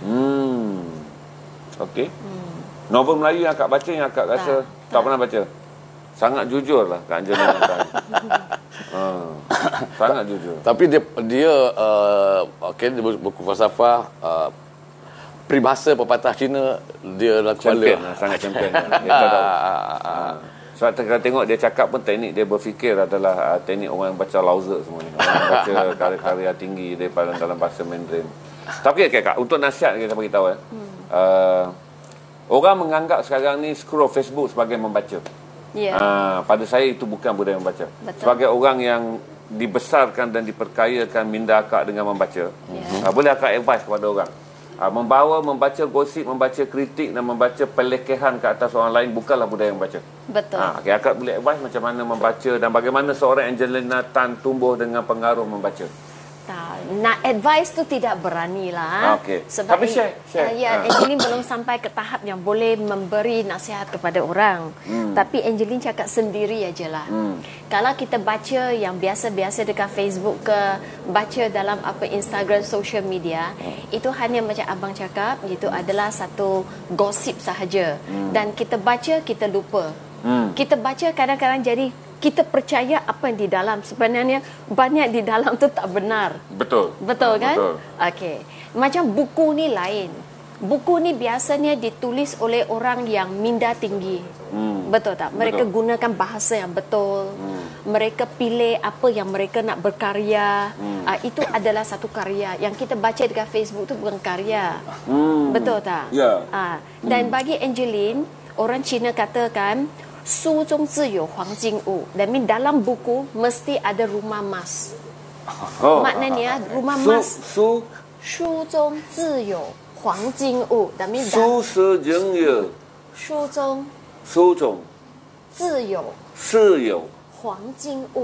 [SPEAKER 1] Okey. Novel Melayu yang akak baca yang akak rasa tak pernah baca. Sangat jujur lah Kak Angelina. Sangat jujur.
[SPEAKER 3] Tapi dia buku falsafah, peribahasa pepatah Cina dia
[SPEAKER 1] champion lah, sangat champion. Dia tahu. Sebab kita tengok dia cakap pun teknik dia berfikir adalah teknik orang yang baca Lao Tzu semua ni. Orang baca karya-karya tinggi daripada dalam bahasa Mandarin. Tapi Kak, untuk nasihat kita bagi tahu orang menganggap sekarang ni scroll Facebook sebagai membaca. Pada saya itu bukan budaya membaca. Betul. Sebagai orang yang dibesarkan dan diperkayakan minda akak dengan membaca. Boleh akak advice kepada orang? Membaca gosip, membaca kritik dan membaca pelekehan ke atas orang lain bukanlah budaya membaca.
[SPEAKER 2] Betul.
[SPEAKER 1] Akak boleh advice macam mana membaca dan bagaimana seorang Angelina Tan tumbuh dengan pengaruh membaca?
[SPEAKER 2] Nak advice tu tidak beranilah. Sebab
[SPEAKER 1] tapi share.
[SPEAKER 2] Angeline belum sampai ke tahap yang boleh memberi nasihat kepada orang. Tapi Angeline cakap sendiri ajalah. Kalau kita baca yang biasa-biasa dekat Facebook ke, baca dalam Instagram, social media, itu hanya macam abang cakap, itu adalah satu gosip sahaja. Dan kita baca, kita lupa. Kita baca kadang-kadang jadi kita percaya apa yang di dalam, sebenarnya banyak di dalam tu tak benar.
[SPEAKER 1] Betul
[SPEAKER 2] kan?
[SPEAKER 1] Betul.
[SPEAKER 2] Okey. Macam buku ni lain. Buku ni biasanya ditulis oleh orang yang minda tinggi. Betul tak? Mereka gunakan bahasa yang betul. Mereka pilih apa yang mereka nak berkarya. Itu adalah satu karya. Yang kita baca dekat Facebook tu bukan karya. Betul tak? Dan bagi Angeline, orang Cina katakan Su Zhong Zi You Huang Jing Wu. That means dalam buku mesti ada rumah emas. Maknanya rumah emas. Su Zhong Zi You Huang Jing Wu. That means
[SPEAKER 1] Su Se Jing Ye.
[SPEAKER 2] Su Zhong
[SPEAKER 1] Zi You
[SPEAKER 2] Huang Jing Wu.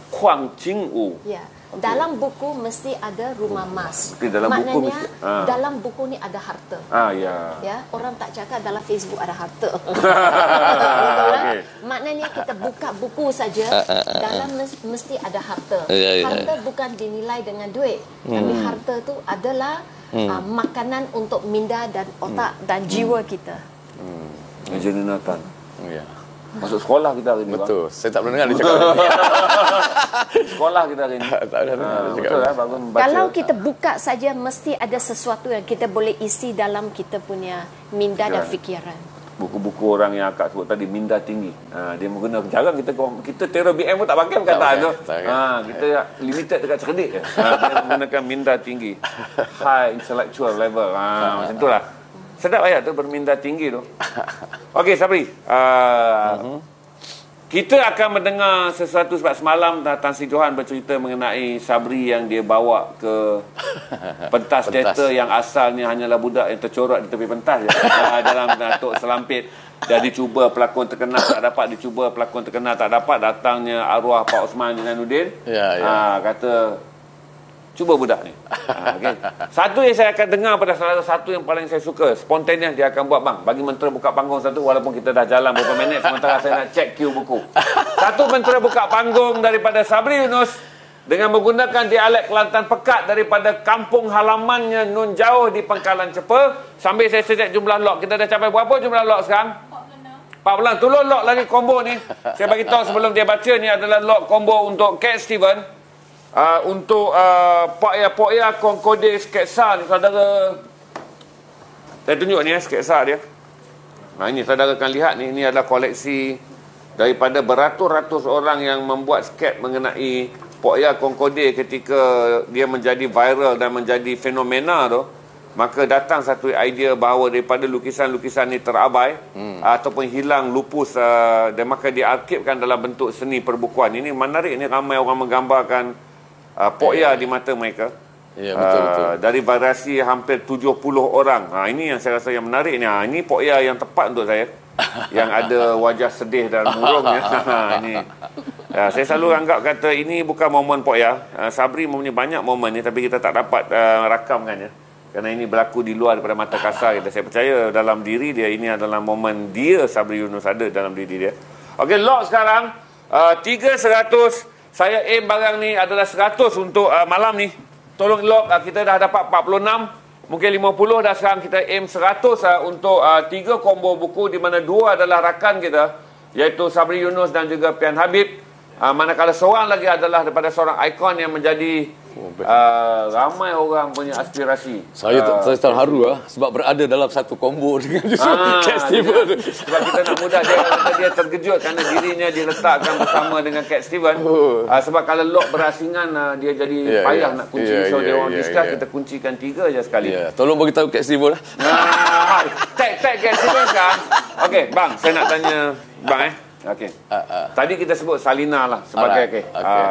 [SPEAKER 1] Kuang Ching U.
[SPEAKER 2] Ya. Okay. Dalam buku mesti ada rumah emas.
[SPEAKER 1] Okay, dalam
[SPEAKER 2] maknanya
[SPEAKER 1] buku mesti,
[SPEAKER 2] dalam buku ni ada harta. Ya, orang tak cakap dalam Facebook ada harta. Okay. Maknanya kita buka buku saja, dalam mesti ada harta. Harta bukan dinilai dengan duit, tapi harta tu adalah makanan untuk minda dan otak dan jiwa kita.
[SPEAKER 1] Encik Nathan. Ya. Masuk sekolah kita hari ni.
[SPEAKER 3] Betul. Saya tak pernah dengar dia cakap ni.
[SPEAKER 1] Sekolah kita hari ni.
[SPEAKER 3] Tak pernah dengar dia cakap.
[SPEAKER 1] Betul lah, bagus membaca.
[SPEAKER 2] Kalau kita buka saja, mesti ada sesuatu yang kita boleh isi dalam kita punya minda dan fikiran.
[SPEAKER 1] Buku-buku orang yang akak sebut tadi, minda tinggi. Dia menggunakan, jarang kita teror BM pun tak pakai perkataan tu. Kita limited dekat cerdik je. Dia menggunakan minda tinggi. High intellectual level. Macam tu lah. Sedap ayat tu, berminda tinggi tu. Okey, Sabri. Kita akan mendengar sesuatu sebab semalam Tan Sri Johan bercerita mengenai Sabri yang dia bawa ke pentas teater yang asalnya hanyalah budak yang tercorak di tepi pentas je. Dalam Datuk Selampit. Jadi cuba pelakon terkenal tak dapat, dicuba pelakon terkenal tak dapat, datangnya arwah Pak Osman Jinaluddin. Kata cuba budak ni. Okay. Satu yang saya akan dengar pada salah satu yang paling saya suka, spontaneous dia akan buat, bang, bagi mentera buka panggung satu, walaupun kita dah jalan beberapa minit sementara saya nak check queue buku. Satu mentera buka panggung daripada Sabri Yunus dengan menggunakan dialek Kelantan pekat daripada kampung halamannya nun jauh di Pangkalan Cepa. Sambil saya check jumlah lock, kita dah capai berapa jumlah lock sekarang? 46. Tolong lock lagi combo ni. Saya bagi tahu sebelum dia baca, ni adalah lock combo untuk Cat Steven. Untuk Pak Ya Kongkode sketsa ni, saudara. Saya tunjuk ni sketsa dia. Ini saudara akan lihat ni. Ini adalah koleksi daripada beratus-ratus orang yang membuat sketch mengenai Pak Ya Kongkode ketika dia menjadi viral dan menjadi fenomena tu. Maka datang satu idea bahawa daripada lukisan-lukisan ni terabai ataupun hilang, lupus, dan maka diarkibkan dalam bentuk seni perbukuan. Ini menarik ni, ramai orang menggambarkan Pak Ya di mata mereka.
[SPEAKER 3] Ya, betul.
[SPEAKER 1] Dari variasi hampir 70 orang. Ini yang saya rasa yang menarik ni. Ini Pak Ya yang tepat untuk saya. Yang ada wajah sedih dan murung. Ini. Saya selalu anggap kata ini bukan momen Pak Ya. Sabri mempunyai banyak momen ni, tapi kita tak dapat rakamkannya. Kerana ini berlaku di luar daripada mata kasar kita. Saya percaya dalam diri dia, ini adalah momen dia, Sabri Yunus, ada dalam diri dia. Okey, lock sekarang. 300. Saya aim barang ni adalah 100 untuk malam ni. Tolong lock, kita dah dapat 46, mungkin 50 dah. Sekarang kita aim 100 untuk 3 combo buku, di mana 2 adalah rakan kita, iaitu Sabri Yunus dan juga Pian Habib. Manakala seorang lagi adalah daripada seorang ikon yang menjadi ramai orang punya aspirasi.
[SPEAKER 3] Saya terharu sebab berada dalam satu combo dengan Cat Steven.
[SPEAKER 1] Sebab kita nak mudah dia terkejut kerana dirinya diletakkan bersama dengan Cat Steven. Sebab kalau lock berasingan dia jadi payah nak kunci. So dia orang discuss, kita kuncikan 3 je sekali.
[SPEAKER 3] Tolong bagi tahu Cat Steven lah.
[SPEAKER 1] Tag Cat Steven sekarang. Okey, bang, saya nak tanya bang okey. Tadi kita sebut Salina lah sebagai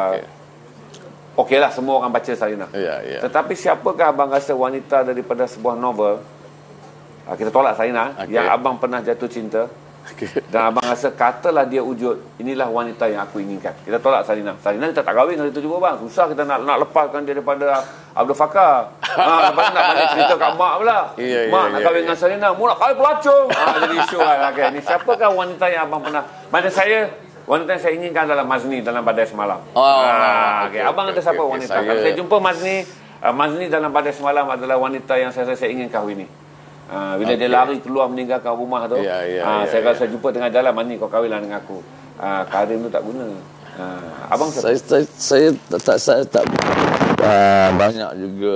[SPEAKER 1] okeylah, semua orang baca Salina. Tetapi siapakah abang rasa wanita daripada sebuah novel, kita tolak Salina, yang abang pernah jatuh cinta, dan abang rasa katalah dia wujud, inilah wanita yang aku inginkan? Kita tolak Salina. Salina kita tak kahwin hari tu juga, bang. Susah kita nak lepaskan dia daripada Abdul Fakar. Lepas nak balik cerita kat mak pula. Mak nak kahwin dengan Salina, mu nak kahwin pelacung. Jadi isu lah. Ni siapakah wanita yang abang pernah, macam saya, wanita yang saya inginkan adalah Mazni dalam Badai Semalam. Abang ada siapa wanita? Kalau saya jumpa Mazni dalam Badai Semalam adalah wanita yang saya ingin kahwini. Bila dia lari keluar meninggalkan rumah tu, saya rasa jumpa tengah jalan, Mazni kau kahwinlah dengan aku. Karim tu tak guna. Abang siapa?
[SPEAKER 3] Saya tak banyak juga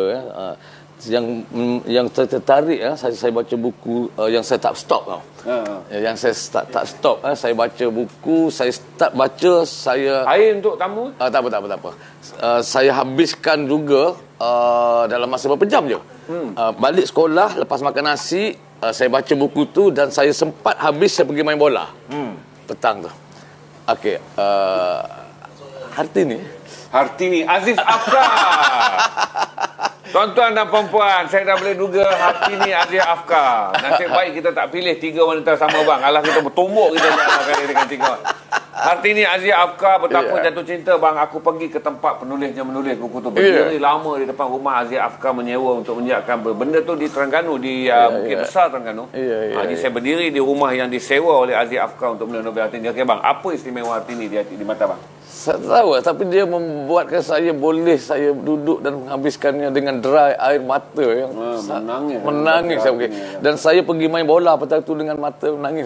[SPEAKER 3] yang saya tertarik, saya baca buku yang saya tak stop tau. Yang saya tak stop, saya baca buku, saya start baca, saya
[SPEAKER 1] air untuk tamu?
[SPEAKER 3] Tak apa. Saya habiskan juga dalam masa berapa jam je. Balik sekolah lepas makan nasi, saya baca buku tu dan saya sempat habis, saya pergi main bola petang tu. Okey, Hartini Aziz Afkar. Tuan-tuan dan perempuan, saya dah boleh duga Hartini Aziz Afkar. Nasib baik kita tak pilih 3 wanita sama, bang. Alah kita bertumbuk kita dengan 3.
[SPEAKER 1] Hartini Aziz Afkar betapa jatuh cinta bang. Aku pergi ke tempat penulisnya menulis buku tu. Berdiri lama di depan rumah Aziz Afkar menyewa untuk menyiapkan benda tu di Terengganu, di Bukit Besar Terengganu. Jadi saya berdiri di rumah yang disewa oleh Aziz Afkar untuk menulis novel Hartini. Okey bang, apa istimewa Hartini di mata bang?
[SPEAKER 3] Saya tahu, tapi dia membuatkan saya duduk dan menghabiskannya dengan derai air mata yang menangis saya pergi. Dan saya pergi main bola petang tu dengan mata menangis.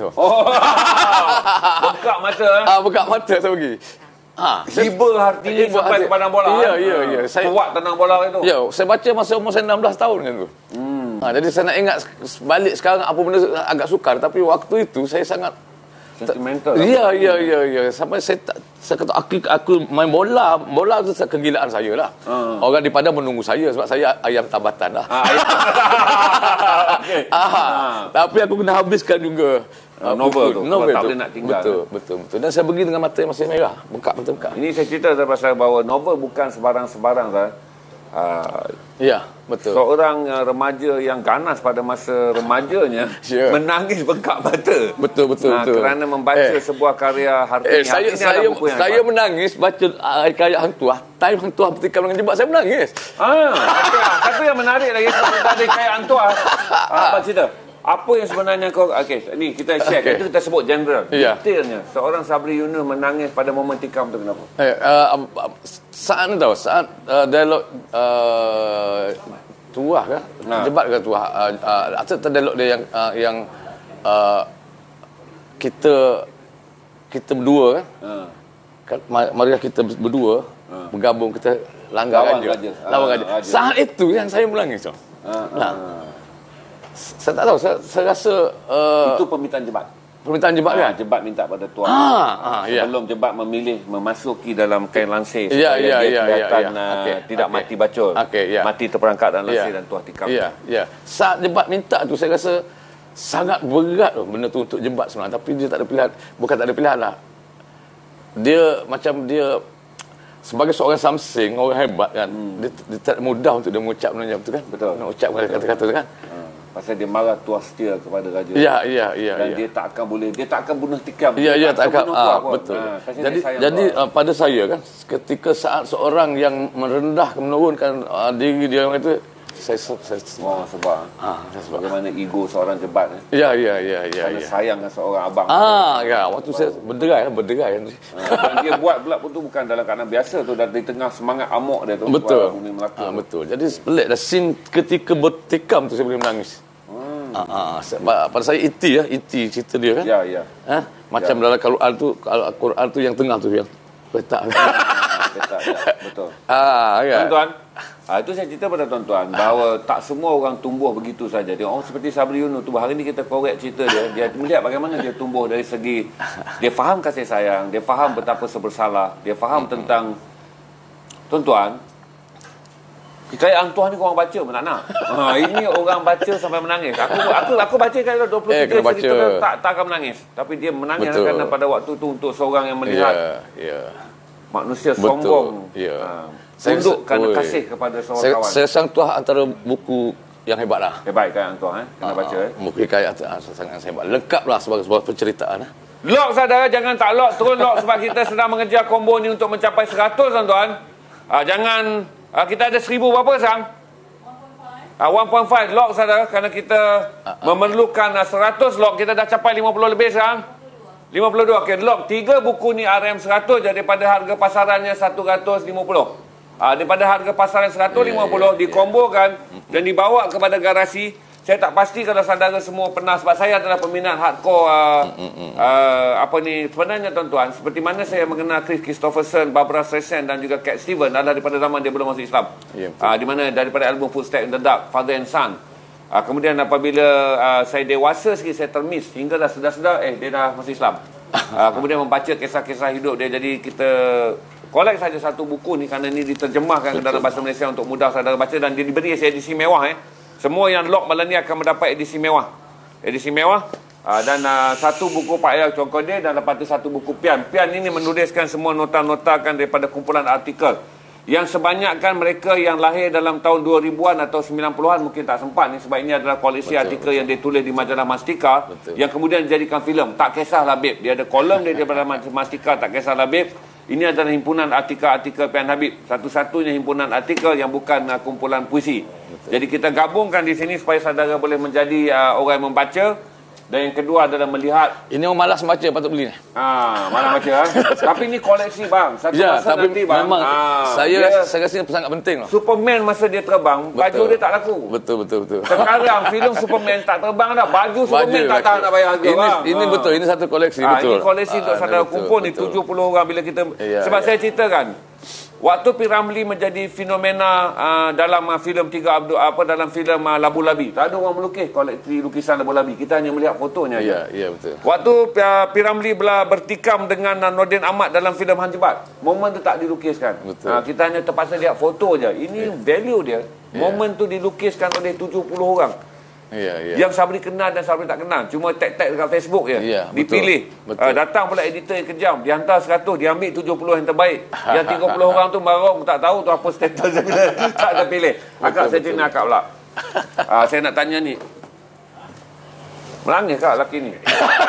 [SPEAKER 1] Bekak mata.
[SPEAKER 3] Bekak mata saya pergi.
[SPEAKER 1] Tiba Hartini sampai ke padang bola.
[SPEAKER 3] Ya.
[SPEAKER 1] Saya kuat tenang bola itu.
[SPEAKER 3] Ya, saya baca masa umur saya 16 tahun kan tu. Jadi saya nak ingat balik sekarang apa benda agak sukar, tapi waktu itu saya sangat
[SPEAKER 1] sentimental.
[SPEAKER 3] Ya. Sampai saya kata aku main bola tu kegilaan saya lah. Orang di Padang menunggu saya sebab saya ayam tambatan lah. Tapi aku kena habiskan juga
[SPEAKER 1] novel tu. Tak boleh nak tinggal.
[SPEAKER 3] Betul. Dan saya pergi dengan mata yang masih merah, bengkak.
[SPEAKER 1] Ini saya cerita pasal bahawa novel bukan sebarang-sebarang kan.
[SPEAKER 3] Ya, betul.
[SPEAKER 1] Seorang remaja yang ganas pada masa remajanya menangis bengkak mata.
[SPEAKER 3] Betul.
[SPEAKER 1] Kerana membaca sebuah karya Hartini.
[SPEAKER 3] Saya menangis baca karya Hang Tuah. Time Hang Tuah bertikam dengan jebak, saya menangis.
[SPEAKER 1] Satu yang menarik lagi tadi karya Hang Tuah. Apa cerita? Apa yang sebenarnya kau... Okey, ni kita share. Itu kita sebut general. Detailnya. Seorang Sabri Yunus menangis pada momen tikam tu kenapa?
[SPEAKER 3] Saat dialog Tuah kan? Jebat ke Tuah? Atau dialog dia yang kita berdua kan? Marilah kita berdua bergabung, kita langgar raja. Saat itu yang saya menangis. Saya tak tahu, saya rasa
[SPEAKER 1] itu permintaan jebat.
[SPEAKER 3] Kan?
[SPEAKER 1] Jebat minta pada Tuan. Sebelum jebat memilih memasuki dalam kain lansir
[SPEAKER 3] supaya
[SPEAKER 1] dia kelihatan tidak mati bacol. Mati terperangkap dalam lansir dan Tuan tikam.
[SPEAKER 3] Saat jebat minta tu saya rasa sangat berat benda tu untuk jebat sebenarnya, tapi dia tak ada pilihan. Bukan tak ada pilihan lah. Dia sebagai seorang samsing, orang hebat kan. Dia tak mudah untuk dia mengucap benda tu kan.
[SPEAKER 1] Betul.
[SPEAKER 3] Nak ucap kata-kata tu kan.
[SPEAKER 1] Pasal dia marah Tuah setia kepada raja.
[SPEAKER 3] Dan
[SPEAKER 1] dia tak akan bunuh tikam.
[SPEAKER 3] Tak akan. Betul. Jadi pada saya kan, ketika saat seorang yang menurunkan diri dia itu, saya
[SPEAKER 1] sebab bagaimana ego seorang jebat. Sayang dengan seorang abang.
[SPEAKER 3] Waktu saya berderai.
[SPEAKER 1] Dan dia buat pula pun tu bukan dalam keadaan biasa tu, dari tengah semangat amok dia tu.
[SPEAKER 3] Betul. Jadi pelik dah scene ketika bertikam tu saya boleh menangis. Pada saya iti cerita dia kan. Macam dalam Al-Quran tu yang tengah tu yang petak.
[SPEAKER 1] Betul. Tuan-tuan, itu saya cerita pada tuan-tuan bahawa tak semua orang tumbuh begitu saja. Dia orang seperti Sabri Yunus tu, hari ni kita korek cerita dia melihat bagaimana dia tumbuh dari segi dia faham kasih sayang, dia faham betapa sebersalah, dia faham tentang tuan-tuan. Kita Hang Tuah ni korang baca pun tak nak. Ini orang baca sampai menangis. Aku baca kan 23 cerita tak akan menangis. Tapi dia menangis kerana pada waktu tu untuk seorang yang melihat manusia sombong. Tunduk kerana kasih kepada seorang kawan.
[SPEAKER 3] Saya Hang Tuah antara buku yang hebat lah.
[SPEAKER 1] Hebat kan Hang Tuah kena baca.
[SPEAKER 3] Buku hikayat sangat hebat. Lengkap lah sebagai sebuah penceritaan.
[SPEAKER 1] Lock saudara, jangan tak lock. Terus lock sebab kita sedang mengejar combo ni untuk mencapai 100 tuan-tuan. Jangan... kita ada 1000 berapa sang? 1.5 lock saudara, kerana kita memerlukan 100 lock. Kita dah capai 50 lebih sekarang. 52. Okey, lock 3 buku ni RM100 daripada harga pasarannya 150. Daripada harga pasaran 150 dikombokan dan dibawa kepada garasi. Saya tak pasti kalau saudara semua pernah, sebab saya adalah peminat hardcore sebenarnya tuan-tuan, seperti mana saya mengenal Chris Christopherson, Barbara Streisand dan juga Cat Stevens adalah daripada zaman dia belum masuk Islam. Di mana daripada album Footsteps in the Dark, Father and Son. Kemudian apabila saya dewasa sikit, saya termis hingga dah sedar-sedar dia dah masuk Islam. Kemudian membaca kisah-kisah hidup dia. Jadi kita kolek saja satu buku ni kerana ni diterjemahkan ke dalam bahasa Malaysia untuk mudah saudara baca, dan dia diberi edisi mewah. Semua yang lock malam ni akan mendapat edisi mewah. Dan satu buku Pak Ayah Chong Kodeh, dan lepas tu satu buku Pian. Pian ini menuliskan semua nota-nota kan daripada kumpulan artikel Yang sebanyakkan mereka yang lahir dalam tahun 2000-an atau 90-an mungkin tak sempat ni, sebab ini adalah koleksi artikel yang dia tulis di majalah Mastika yang kemudian dijadikan filem. Tak kisahlah Babe, dia ada kolom dia daripada Mastika, Tak Kisahlah Babe. Ini adalah himpunan artikel-artikel Pian Habib, satu-satunya himpunan artikel yang bukan kumpulan puisi. Jadi kita gabungkan di sini supaya saudara boleh menjadi orang yang membaca. Dan yang kedua adalah melihat.
[SPEAKER 3] Ini orang malas baca, patut beli ni.
[SPEAKER 1] Malas baca. Tapi ni koleksi bang. Satu masa
[SPEAKER 3] tapi
[SPEAKER 1] nanti bang.
[SPEAKER 3] Memang saya rasa ini sangat penting lah.
[SPEAKER 1] Superman masa dia terbang, baju dia tak laku.
[SPEAKER 3] Betul.
[SPEAKER 1] Sekarang filem Superman tak terbang dah. Baju Superman tak tahan nak bayar harga bang.
[SPEAKER 3] Ini betul, ini satu koleksi betul.
[SPEAKER 1] Ini koleksi untuk saudara kumpul ni 70 orang bila kita. Sebab saya ceritakan. Waktu P. Ramlee menjadi fenomena dalam filem dalam filem Labu Labi. Tak ada orang melukis koleksi lukisan Labu Labi. Kita hanya melihat fotonya.
[SPEAKER 3] Ya, betul.
[SPEAKER 1] Waktu P. Ramlee bertikam dengan Nordin Ahmad dalam filem Hanjebat, momen tu tak dilukiskan. Kita hanya terpaksa lihat foto je. Ini value dia. Momen tu dilukiskan oleh 70 orang. Yang Sabri kenal dan Sabri tak kenal. Cuma tag-tag dekat Facebook je. Dipilih. Datang pula editor yang kejam. Dia hantar 100, dia ambil 70 yang terbaik. Yang 30 orang tu marah, tak tahu tu apa status dia bila tak terpilih. Akak saya jenis akak pula. Saya nak tanya ni. Melangis kak lelaki ni?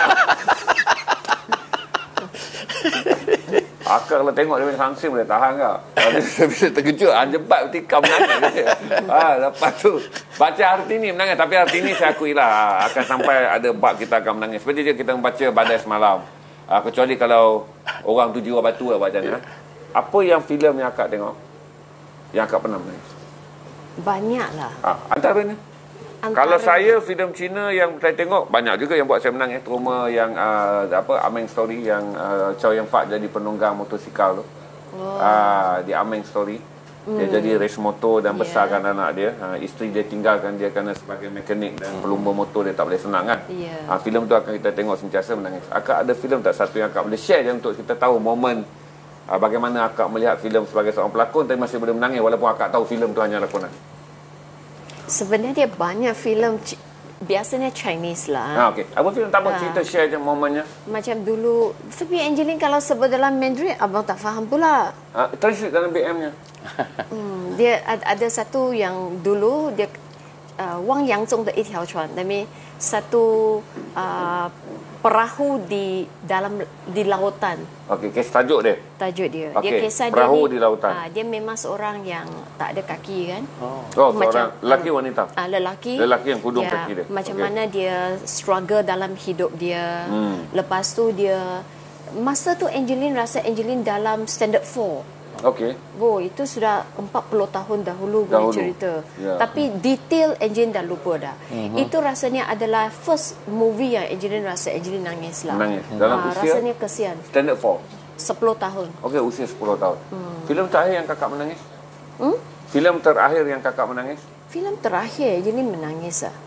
[SPEAKER 1] Akak kalau tengok dia punya sanksi boleh tahan kak. Bila terkejut, Hanjebat bertikam menangis. Lepas tu baca Hartini menangis. Tapi Hartini saya akui lah, akan sampai ada bab kita akan menangis. Seperti je kita membaca Badai Semalam. Kecuali kalau orang tu jiwa batu lah bacanya. Apa yang filem yang akak tengok yang akak pernah menangis?
[SPEAKER 2] Banyak lah.
[SPEAKER 1] Antaranya? Kalau saya filem Cina yang saya tengok, banyak juga yang buat saya menangis. Trauma yang Ameng Story yang Chow Yun Fat jadi penunggang motosikal tu. Di Ameng Story. Dia jadi race motor dan besarkan anak dia. Isteri dia tinggalkan dia kerana sebagai mekanik dan pelumba motor dia tak boleh senang kan. Filem tu akan kita tengok sentiasa menangis. Akak ada filem tak satu yang akak boleh share je untuk kita tahu momen bagaimana akak melihat filem sebagai seorang pelakon tapi masih boleh menangis walaupun akak tahu filem tu hanya lakonan?
[SPEAKER 2] Sebenarnya banyak filem biasanya Chinese lah.
[SPEAKER 1] Okey. Apa filem tak cerita share je momennya?
[SPEAKER 2] Macam dulu, tapi Angeline kalau sebut dalam Mandarin abang tak faham pula.
[SPEAKER 1] Translate dalam BM-nya.
[SPEAKER 2] Dia ada satu yang dulu dia Wang Yanzong de一条船, tapi satu perahu di lautan.
[SPEAKER 1] Okey, kisah tajuk dia.
[SPEAKER 2] Tajuk dia.
[SPEAKER 1] Okay.
[SPEAKER 2] Dia kisah
[SPEAKER 1] perahu
[SPEAKER 2] dia
[SPEAKER 1] di lautan.
[SPEAKER 2] Dia memang seorang yang tak ada kaki kan.
[SPEAKER 1] Seorang lelaki wanita. Lelaki yang kudung kaki dia.
[SPEAKER 2] Macam mana dia struggle dalam hidup dia. Lepas tu dia masa tu Angeline rasa Angeline dalam standard 4.
[SPEAKER 1] Okey.
[SPEAKER 2] Itu sudah 40 tahun dahulu boleh cerita. Tapi detail Angeline dah lupa dah. Itu rasanya adalah first movie yang Angeline rasa Angeline nangis lah.
[SPEAKER 1] Nangis. Dalam usia?
[SPEAKER 2] Rasanya kesian.
[SPEAKER 1] Standard 4?
[SPEAKER 2] 10 tahun.
[SPEAKER 1] Okey, usia 10 tahun. Filem terakhir yang kakak menangis? Filem terakhir yang kakak menangis?
[SPEAKER 2] Filem terakhir Angeline menangis lah.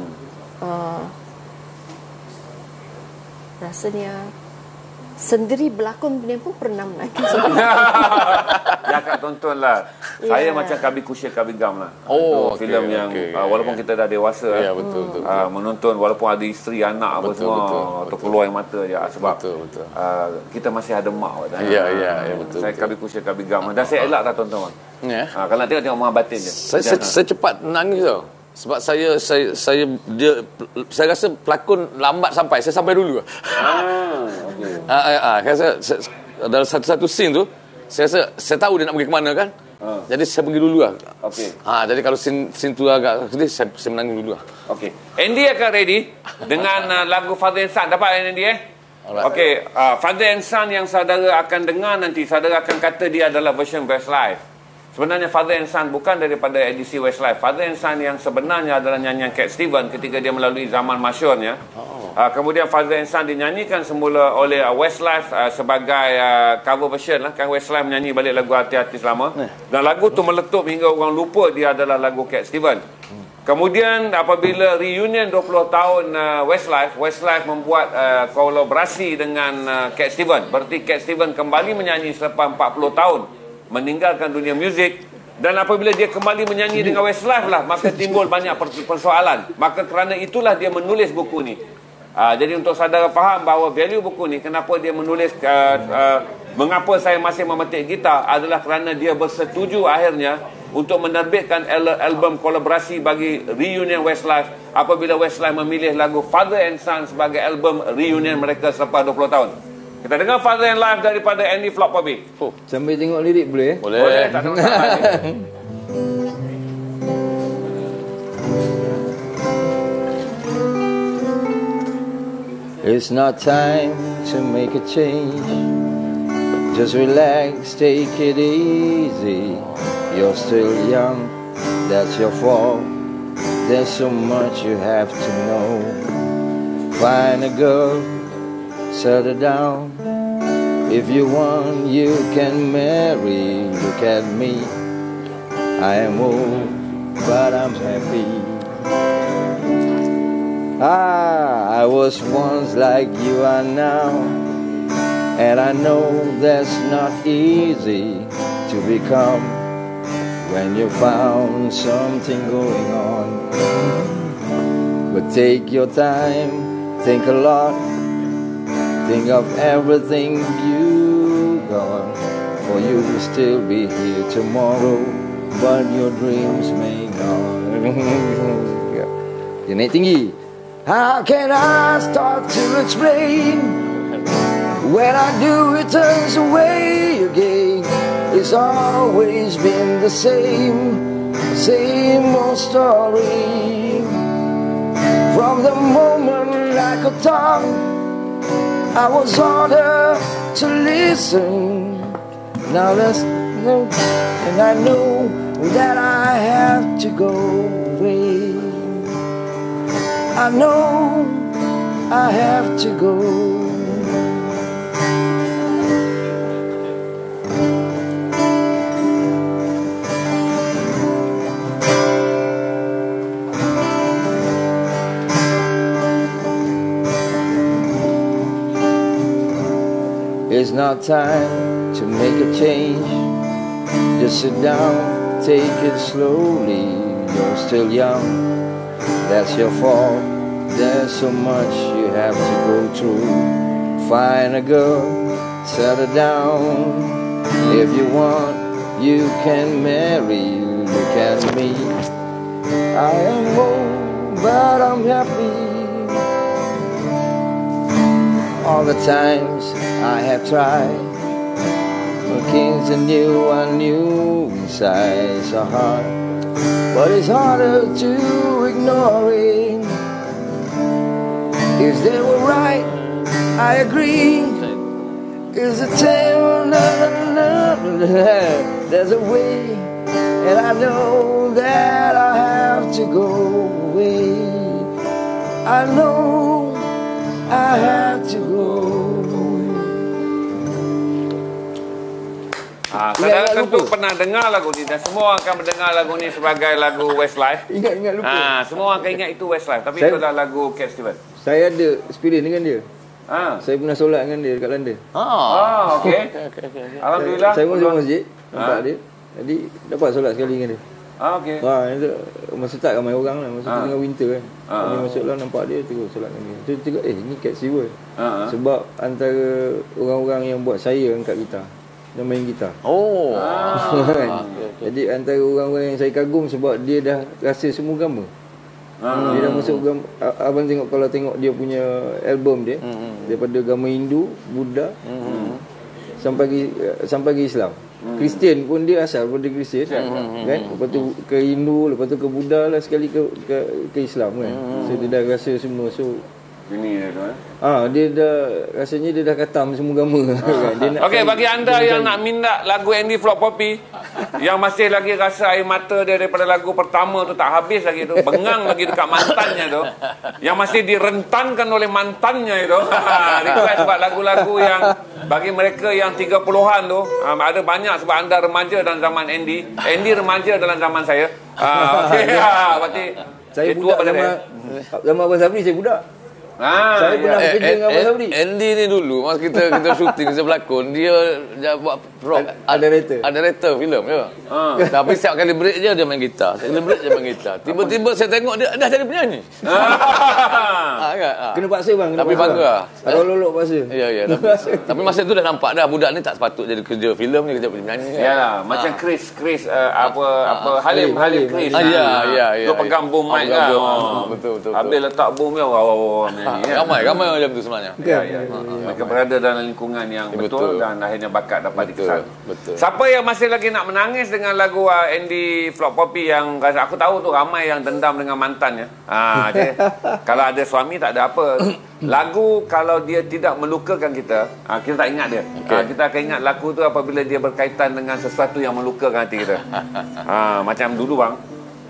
[SPEAKER 2] Rasanya sendiri berlakon dia pun pernah menangis.
[SPEAKER 1] Ya akak tonton lah. Saya macam Kabi Kusya Kabi Gam lah. Filem yang walaupun kita dah dewasa
[SPEAKER 3] betul.
[SPEAKER 1] menonton walaupun ada isteri anak apa semua atau keluar air mata je sebab kita masih ada mak.
[SPEAKER 3] Betul.
[SPEAKER 1] Saya Kabi Kusya Kabi Gam dan saya elak dah tonton. Kalau nak tengok Muhammad Batin je.
[SPEAKER 3] Saya cepat nangis tau. Sebab saya rasa pelakon lambat sampai. Saya sampai dulu. Saya dalam satu scene tu saya tahu dia nak pergi ke mana kan. Jadi saya pergi dulu lah. Jadi kalau scene tu agak sedih, saya menangis dulu lah.
[SPEAKER 1] Andy akan ready dengan lagu Father and Son. Dapat Andy Okey, Father and Son yang saudara akan dengar nanti, saudara akan kata dia adalah version Westlife. Sebenarnya Father and Son bukan daripada edisi Westlife. Father and Son yang sebenarnya adalah nyanyian Cat Stevens ketika dia melalui zaman masyurnya. Kemudian Father and Son dinyanyikan semula oleh Westlife sebagai cover version lah. Kan Westlife menyanyi balik lagu Hati-Hati Selama. Dan lagu tu meletup hingga orang lupa dia adalah lagu Cat Stevens. Kemudian apabila reunion 20 tahun Westlife membuat kolaborasi dengan Cat Stevens. Berarti Cat Stevens kembali menyanyi selepas 40 tahun meninggalkan dunia muzik. Dan apabila dia kembali menyanyi dengan Westlife lah, maka timbul banyak persoalan. Maka kerana itulah dia menulis buku ni. Jadi untuk saudara faham bahawa value buku ni, kenapa dia menulis Mengapa saya masih memetik gitar adalah kerana dia bersetuju akhirnya untuk menerbitkan album kolaborasi bagi reunion Westlife apabila Westlife memilih lagu Father and Son sebagai album reunion mereka selepas 20 tahun. Kita dengar Father and Life daripada Andy Flock Poppy.
[SPEAKER 4] Sambil tengok lirik boleh?
[SPEAKER 1] Boleh, tak ada masalah.
[SPEAKER 4] It's not time to make a change. Just relax, take it easy. You're still young, that's your fault. There's so much you have to know. Find a girl, settle down. If you want, you can marry. Look at me, I am old, but I'm happy. I was once like you are now, and I know that's not easy to become when you found something going on. But take your time, think a lot, think of everything you got, for you will still be here tomorrow, but your dreams may not. Dia naik tinggi. How can I start to explain? When I do, it turns away again. It's always been the same old story. From the moment I could talk, I was ordered to listen. Now let's know, and I know that I have to go away. I know I have to go. It's not time to make a change. Just sit down, take it slowly. You're still young, that's your fault. There's so much you have to go through. Find a girl, settle down. If you want, you can marry. Look at me, I am old, but I'm happy. All the times I have tried, looking to new, I knew inside so hard, but it's harder to ignore it. If they were right, I agree. It's a tale, there's a way, and I know that I have to go away. I know I have to go.
[SPEAKER 1] Saudara tentu pernah dengar lagu ni dan semua orang akan mendengar lagu ni sebagai lagu Westlife.
[SPEAKER 4] Ingat lupa.
[SPEAKER 1] Semua orang akan ingat itu Westlife, tapi itu adalah lagu Cat Stevens.
[SPEAKER 4] Saya ada experience dengan dia. Saya pernah solat dengan dia dekat London.
[SPEAKER 1] Okey. Alhamdulillah.
[SPEAKER 4] Saya pun di masjid, nampak dia. Jadi dapat solat sekali dengan dia.
[SPEAKER 1] Okey.
[SPEAKER 4] Masa tak ramai orang lah, masa tengah winter kan. Kami masuk lah nampak dia terus solat dengan dia. Tu tengok ni Cat Stevens. Sebab antara orang-orang yang buat saya angkat gitar dan main gitar. Jadi antara orang-orang yang saya kagum sebab dia dah rasa semua gambar. Dia dah masuk abang tengok, kalau tengok dia punya album dia, daripada agama Hindu, Buddha, sampai ke Islam. Kristian pun dia asal daripada Kristian, kan? Lepas tu ke Hindu, lepas tu ke Buddha lah, sekali ke Islam kan. So dia dah rasa semua. So
[SPEAKER 1] ini dia tu
[SPEAKER 4] dia dah rasanya dia dah katam semua agama kan.
[SPEAKER 1] Okey, bagi anda yang nak minat lagu Andy Flock Poppy, yang masih lagi rasa air mata dia daripada lagu pertama tu tak habis lagi tu, bengang lagi dekat mantannya tu, yang masih direntankan oleh mantannya itu, request buat lagu-lagu yang bagi mereka yang 30-an tu, ada banyak sebab anda remaja dalam zaman Andy remaja dalam zaman saya. Okey, berarti
[SPEAKER 4] saya budak zaman Abang Sabri, saya budak. Saya pernah bekerja dengan Abang Sabri.
[SPEAKER 3] Andy ni dulu masa kita syuting, kita berlakon, dia buat rock, director filem je. Tapi setiap kali break je dia main gitar. Sekali break dia main gitar. Tiba-tiba saya tengok dia dah jadi penyanyi.
[SPEAKER 4] Kena paksa bang.
[SPEAKER 3] Tapi bangga.
[SPEAKER 4] Kalau lolok paksa.
[SPEAKER 3] Ya. Tapi masa tu dah nampak dah budak ni tak sepatut jadi kerja filem ni, kerja penyanyi.
[SPEAKER 1] Yalah, macam Chris Halim Chris.
[SPEAKER 3] Ya.
[SPEAKER 1] Tu pegang boom mic kan.
[SPEAKER 3] Betul.
[SPEAKER 1] Habis letak boom dia
[SPEAKER 3] Ramai macam tu sebenarnya.
[SPEAKER 1] Mereka berada dalam lingkungan yang betul dan akhirnya bakat dapat dikesan.
[SPEAKER 3] Betul.
[SPEAKER 1] Siapa yang masih lagi nak menangis dengan lagu Andy Flop Poppy yang aku tahu tu ramai yang dendam dengan mantannya. Kalau ada suami tak ada apa. Lagu kalau dia tidak melukakan kita, kita tak ingat dia. Kita akan ingat lagu tu apabila dia berkaitan dengan sesuatu yang melukakan hati kita. Macam dulu bang,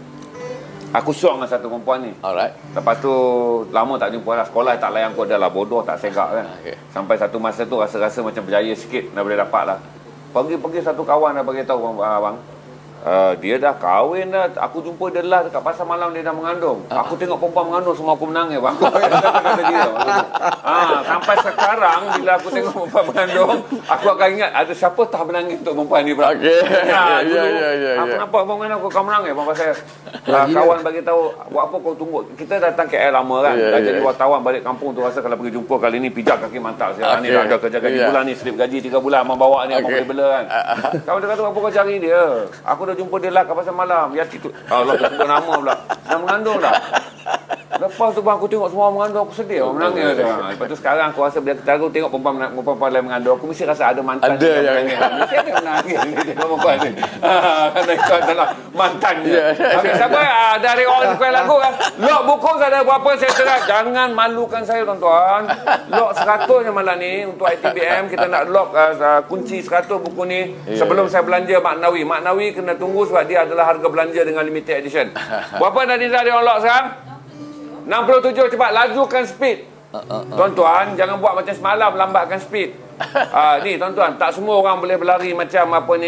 [SPEAKER 1] aku syok dengan satu perempuan ni.
[SPEAKER 3] Alright.
[SPEAKER 1] Lepas tu lama tak jumpa lah. Sekolah tak layan kot, dah lah bodoh tak segak kan. Sampai satu masa tu rasa macam berjaya sikit dah boleh dapat lah. Pergi satu kawan dah bagi tahu bang, dia dah kahwin dah. Aku jumpa dia lah dekat pasar malam, dia dah mengandung. Aku tengok perempuan mengandung semua aku menangis bang. Kata dia. Sampai sekarang bila aku tengok perempuan mengandung, aku akan ingat ada siapa tak menangis untuk perempuan ni bang.
[SPEAKER 3] Ya.
[SPEAKER 1] Aku nampak perempuan mengandung, aku menangis bang pasal kawan bagi tahu, buat apa kau tunggu. Kita datang KL lama kan. Dah jadi wartawan balik kampung tu, rasa kalau pergi jumpa kali ni pijak kaki mantap. Sekarang ni dah ada kerja gaji bulan ni, slip gaji 3 bulan abang bawa ni, abang boleh bela kan. Kawan dia kata apa kau cari dia? Aku dah jumpa dia lah kat pasar malam. Yati tu. Allah tu sebut nama pula. Dah mengandung dah. Lepas tu bang aku tengok semua mengandung, aku sedih. Aku menangis. Lepas tu sekarang aku rasa bila aku tengok perempuan lain mengandung, aku mesti rasa ada mantan.
[SPEAKER 3] Ada yang
[SPEAKER 1] mesti ada menangis dia perempuan ni. Kerana ikut adalah mantannya. Habis sampai dari orang suka lagu kan. Lok buku saya ada berapa saya terang. Jangan malukan saya tuan-tuan. Lok 100 je malam ni untuk ITBM. Kita nak lok kunci 100 buku ni sebelum saya belanja Maknawi. Maknawi kena tunggu sebab dia adalah harga belanja dengan limited edition. Berapa dah dia lok sekarang? 67 cepat, lajukan speed. Tuan-tuan, jangan buat macam semalam lambatkan speed. Ni tuan-tuan, tak semua orang boleh berlari macam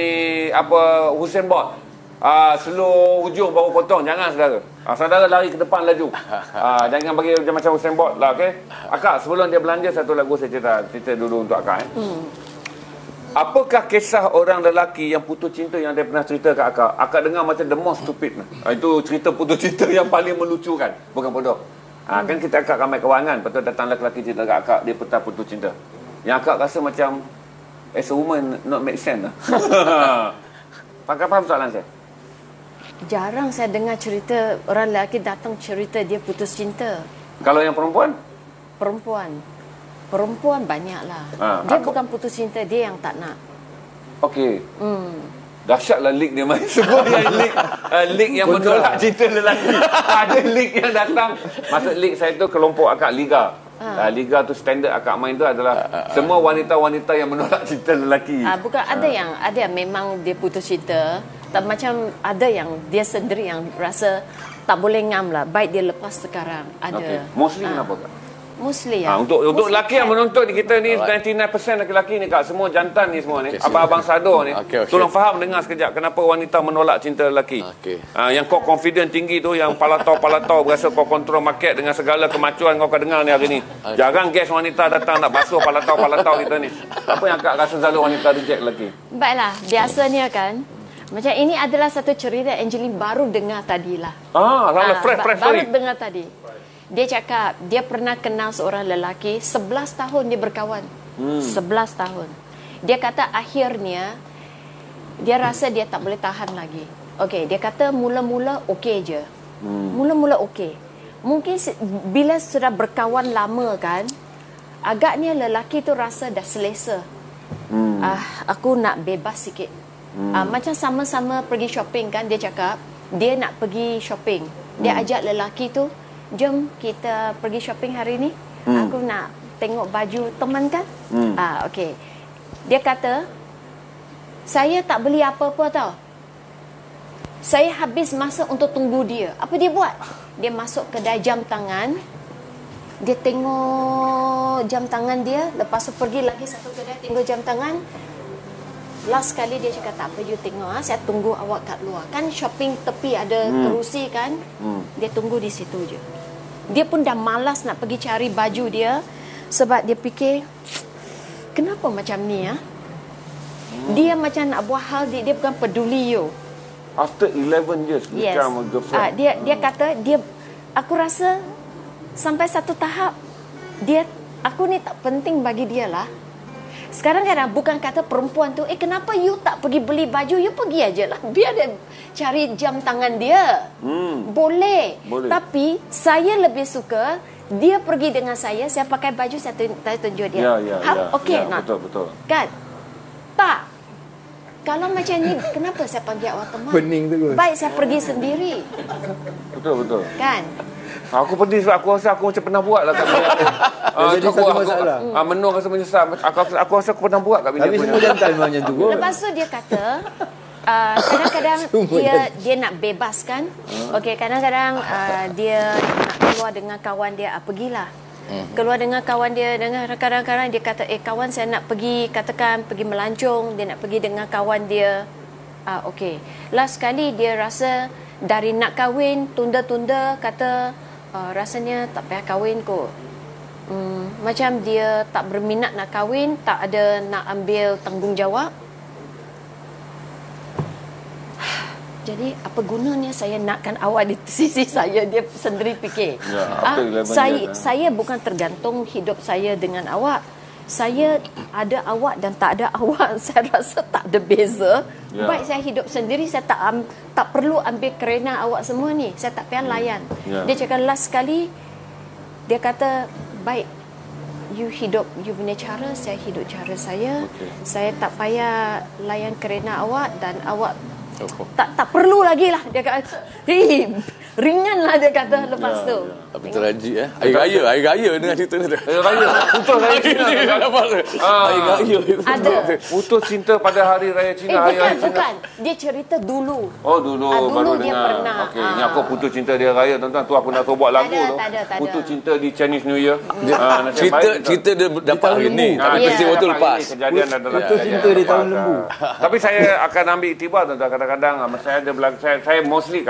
[SPEAKER 1] Usain Bolt. Slow hujung baru potong, jangan saudara. Saudara lari ke depan laju. Jangan bagi macam Usain Bolt lah, okey. Akak, sebelum dia belanja satu lagu saya cerita dulu untuk akak. Apakah kisah orang lelaki yang putus cinta yang dia pernah cerita kat akak? Akak dengar macam the most stupid. Itu cerita putus cinta yang paling melucukan. Bukan bodoh. Kan kita akak ramai kawan kan. Lepas tu datang lelaki cerita kat akak, dia pernah putus cinta. Yang akak rasa macam as a woman not make sense lah. Faham soalan saya?
[SPEAKER 2] Jarang saya dengar cerita orang lelaki datang cerita dia putus cinta.
[SPEAKER 1] Kalau yang perempuan?
[SPEAKER 2] Perempuan banyaklah. Dia bukan putus cinta, dia yang tak nak.
[SPEAKER 1] Okey. Dahsyatlah leak dia main. Semua yang leak yang menolak cinta lelaki. Ada leak yang datang. Maksud leak saya tu kelompok akak Liga. Liga tu standard akak main tu adalah semua wanita-wanita yang menolak cinta lelaki.
[SPEAKER 2] Bukan ada yang memang dia putus cinta. Macam ada yang dia sendiri yang rasa tak boleh ngam lah. Baik dia lepas sekarang. Ada.
[SPEAKER 1] Okay. Mostly kenapa kak?
[SPEAKER 2] Mostly
[SPEAKER 1] untuk lelaki yang menonton kita ni 99% lelaki ni kak, semua jantan ni semua ni. Abang-abang sado ni. Tolong faham dengar sekejap kenapa wanita menolak cinta lelaki. Yang kau confident tinggi tu, yang palatau berasa kau kontrol market dengan segala kemacuan kau dengar ni hari ni. Jarang guest wanita datang nak basuh palatau kita ni. Apa yang kak rasa selalu wanita reject lelaki?
[SPEAKER 2] Baiklah, biasanya kan macam ini adalah satu cerita Angeline baru dengar tadilah.
[SPEAKER 1] Fresh
[SPEAKER 2] baru dengar tadi. Dia cakap dia pernah kenal seorang lelaki 11 tahun dia berkawan. 11 tahun. Dia kata akhirnya dia rasa dia tak boleh tahan lagi. Okey, dia kata mula-mula okey je. Mula-mula okey. Mungkin bila sudah berkawan lama kan, agaknya lelaki tu rasa dah selesa. Aku nak bebas sikit. Macam sama-sama pergi shopping kan, dia cakap dia nak pergi shopping. Dia ajak lelaki tu, jom kita pergi shopping hari ni. Aku nak tengok baju teman kan. Okey. Dia kata, saya tak beli apa-apa tau. Saya habis masa untuk tunggu dia. Apa dia buat? Dia masuk kedai jam tangan. Dia tengok jam tangan dia. Lepas tu pergi lagi satu kedai tengok jam tangan. Last kali dia cakap, tak apa you tengok, saya tunggu awak kat luar. Kan shopping tepi ada kerusi kan. Dia tunggu di situ je. Dia pun dah malas nak pergi cari baju dia sebab dia fikir, kenapa macam ni ya? Dia macam nak buat hal dia bukan peduli you.
[SPEAKER 1] After 11 years become a girlfriend.
[SPEAKER 2] Dia kata aku rasa sampai satu tahap aku ni tak penting bagi dia lah. Sekarang kadang bukan kata perempuan tu, kenapa you tak pergi beli baju, you pergi aja lah. Biar dia cari jam tangan dia. Boleh. Tapi saya lebih suka dia pergi dengan saya pakai baju, saya tunjuk dia. Okey,
[SPEAKER 1] betul.
[SPEAKER 2] Kan? Tak. Kalau macam ni, kenapa saya panggil awak teman?
[SPEAKER 4] Pening terus.
[SPEAKER 2] Baik saya pergi sendiri.
[SPEAKER 1] Betul.
[SPEAKER 2] Kan?
[SPEAKER 1] Aku pedih sebab aku rasa aku macam pernah buat lah kat bini aku.
[SPEAKER 4] Jadi satu masalah.
[SPEAKER 1] Menung rasa menyesal. Aku rasa aku pernah buat kat bini aku.
[SPEAKER 4] Tapi semua jantan macam tu.
[SPEAKER 2] Lepas tu dia kata, kadang-kadang dia nak bebaskan. Okey, kadang-kadang dia nak keluar dengan kawan dia, pergilah. Keluar dengan kawan dia, dengan kadang-kadang dia kata, kawan saya nak pergi, katakan pergi melancong, dia nak pergi dengan kawan dia. Okey. Last sekali dia rasa dari nak kahwin, tunda-tunda, kata rasanya tak payah kahwin kot. Macam dia tak berminat nak kahwin, tak ada nak ambil tanggungjawab. Jadi apa gunanya saya nakkan awak di sisi saya? Dia sendiri fikir. Saya bukan tergantung hidup saya dengan awak. Saya ada awak dan tak ada awak, saya rasa tak ada beza. Baik saya hidup sendiri, saya tak perlu ambil kerana awak semua ni. Saya tak payah layan. Dia cakap last sekali, dia kata, baik, you hidup you punya cara, saya hidup cara saya. Saya tak payah layan kerana awak dan awak tak perlu lagi lah. Dia kata ringan lah, dia kata lepas tu.
[SPEAKER 3] Tapi terajik Hari raya dengan cerita ni.
[SPEAKER 1] Hari raya putus raya Cina.
[SPEAKER 3] Hari raya
[SPEAKER 2] ada
[SPEAKER 1] putus cinta pada hari raya Cina.
[SPEAKER 2] Bukan. Dia cerita dulu.
[SPEAKER 1] Dulu baru
[SPEAKER 2] dia
[SPEAKER 1] dengar.
[SPEAKER 2] pernah.
[SPEAKER 1] Okey, ni aku putus cinta dia raya, tuan-tuan. Tu aku nak buat lagu tu. Putus cinta di Chinese New Year.
[SPEAKER 3] Cerita dia dapat hari ni, tapi peristiwa tu lepas.
[SPEAKER 1] Kejadian adalah
[SPEAKER 4] putus cinta di tahun lembu.
[SPEAKER 1] Tapi saya akan ambil iktibar, tuan-tuan. Kadang-kadang saya ada belakang saya mostly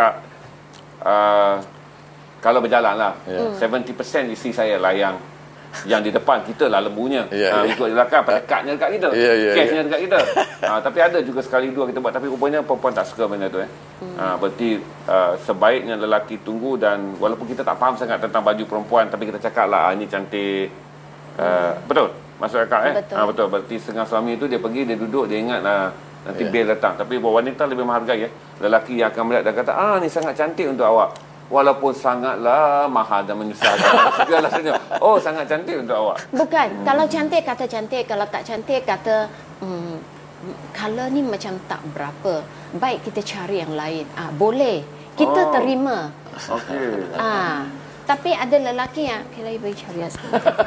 [SPEAKER 1] kalau berjalan lah 70% isteri saya lah yang di depan kita lah lembunya. Ikut di belakang pendekatnya dekat kita, cashnya dekat kita. Tapi ada juga sekali dua kita buat, tapi rupanya perempuan tak suka benda tu. Berarti sebaiknya lelaki tunggu, dan walaupun kita tak faham sangat tentang baju perempuan, tapi kita cakap lah ini cantik. Betul masuk akal betul. Berarti setengah suami tu dia pergi, dia duduk, dia ingat lah nanti bil datang. Tapi wanita lebih menghargai lelaki yang akan melihat dan kata, ni sangat cantik untuk awak, walaupun sangatlah mahal dan menyusahkan. Segala senyum. Sangat cantik untuk awak.
[SPEAKER 2] Bukan. Kalau cantik kata cantik, kalau tak cantik kata color ni macam tak berapa, baik kita cari yang lain. Boleh, kita terima.
[SPEAKER 1] Okey.
[SPEAKER 2] Tapi ada lelaki yang lagi bagi cari asal.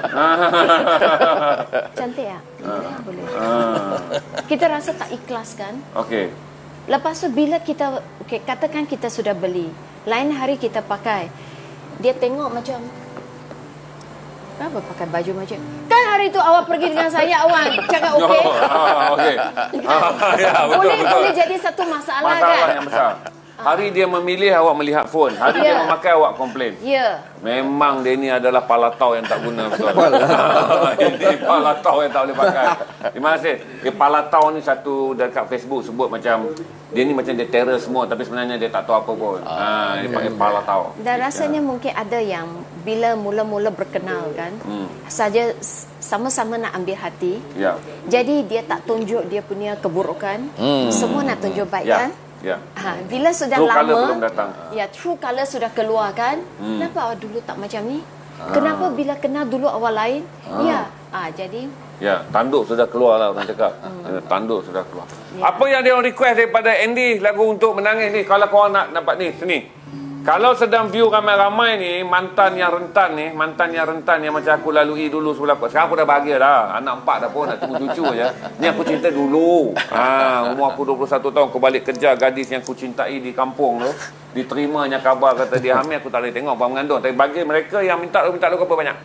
[SPEAKER 2] Cantik ya? Boleh. Kita rasa tak ikhlas kan?
[SPEAKER 1] Okey.
[SPEAKER 2] Lepas tu bila kita katakan kita sudah beli, lain hari kita pakai, dia tengok macam, kenapa pakai baju macam kan hari tu awak pergi dengan saya, awak cakap okey.
[SPEAKER 1] Okey.
[SPEAKER 2] Boleh jadi satu masalah kan?
[SPEAKER 1] Yang besar. Hari dia memilih, awak melihat phone. Hari dia memakai, awak komplain. Memang dia ni adalah palatau yang tak guna betul. Ini palatau yang tak boleh pakai. Terima kasih. Palatau ni satu dekat Facebook sebut macam dia ni macam dia terror semua, tapi sebenarnya dia tak tahu apa pun. Dia pakai palatau.
[SPEAKER 2] Dan rasanya mungkin ada yang bila mula-mula berkenal kan, saja sama-sama nak ambil hati. Jadi dia tak tunjuk dia punya keburukan. Semua nak tunjuk baik kan? Bila sudah
[SPEAKER 1] true
[SPEAKER 2] lama,
[SPEAKER 1] color belum datang.
[SPEAKER 2] True color sudah keluar kan? Kenapa awak dulu tak macam ni? Kenapa bila kenal dulu awak lain? Jadi
[SPEAKER 1] tanduk sudah keluar lah orang cakap. Tanduk sudah keluar. Apa yang dia orang request daripada Andy lagu untuk menangis ni? Kalau korang nak dapat ni, sini. Kalau sedang view ramai-ramai ni, mantan yang rentan yang macam aku lalui dulu sebelah aku. Sekarang aku dah bahagia dah. Anak 4 dah pun, nak tunggu cucu je. Ni aku cinta dulu. Umur aku 21 tahun, aku balik kerja, gadis yang aku cintai di kampung tu. Diterimanya kabar kata dia hamil, aku tak boleh tengok apa mengandung. Tapi bagi mereka yang minta lagu apa banyak?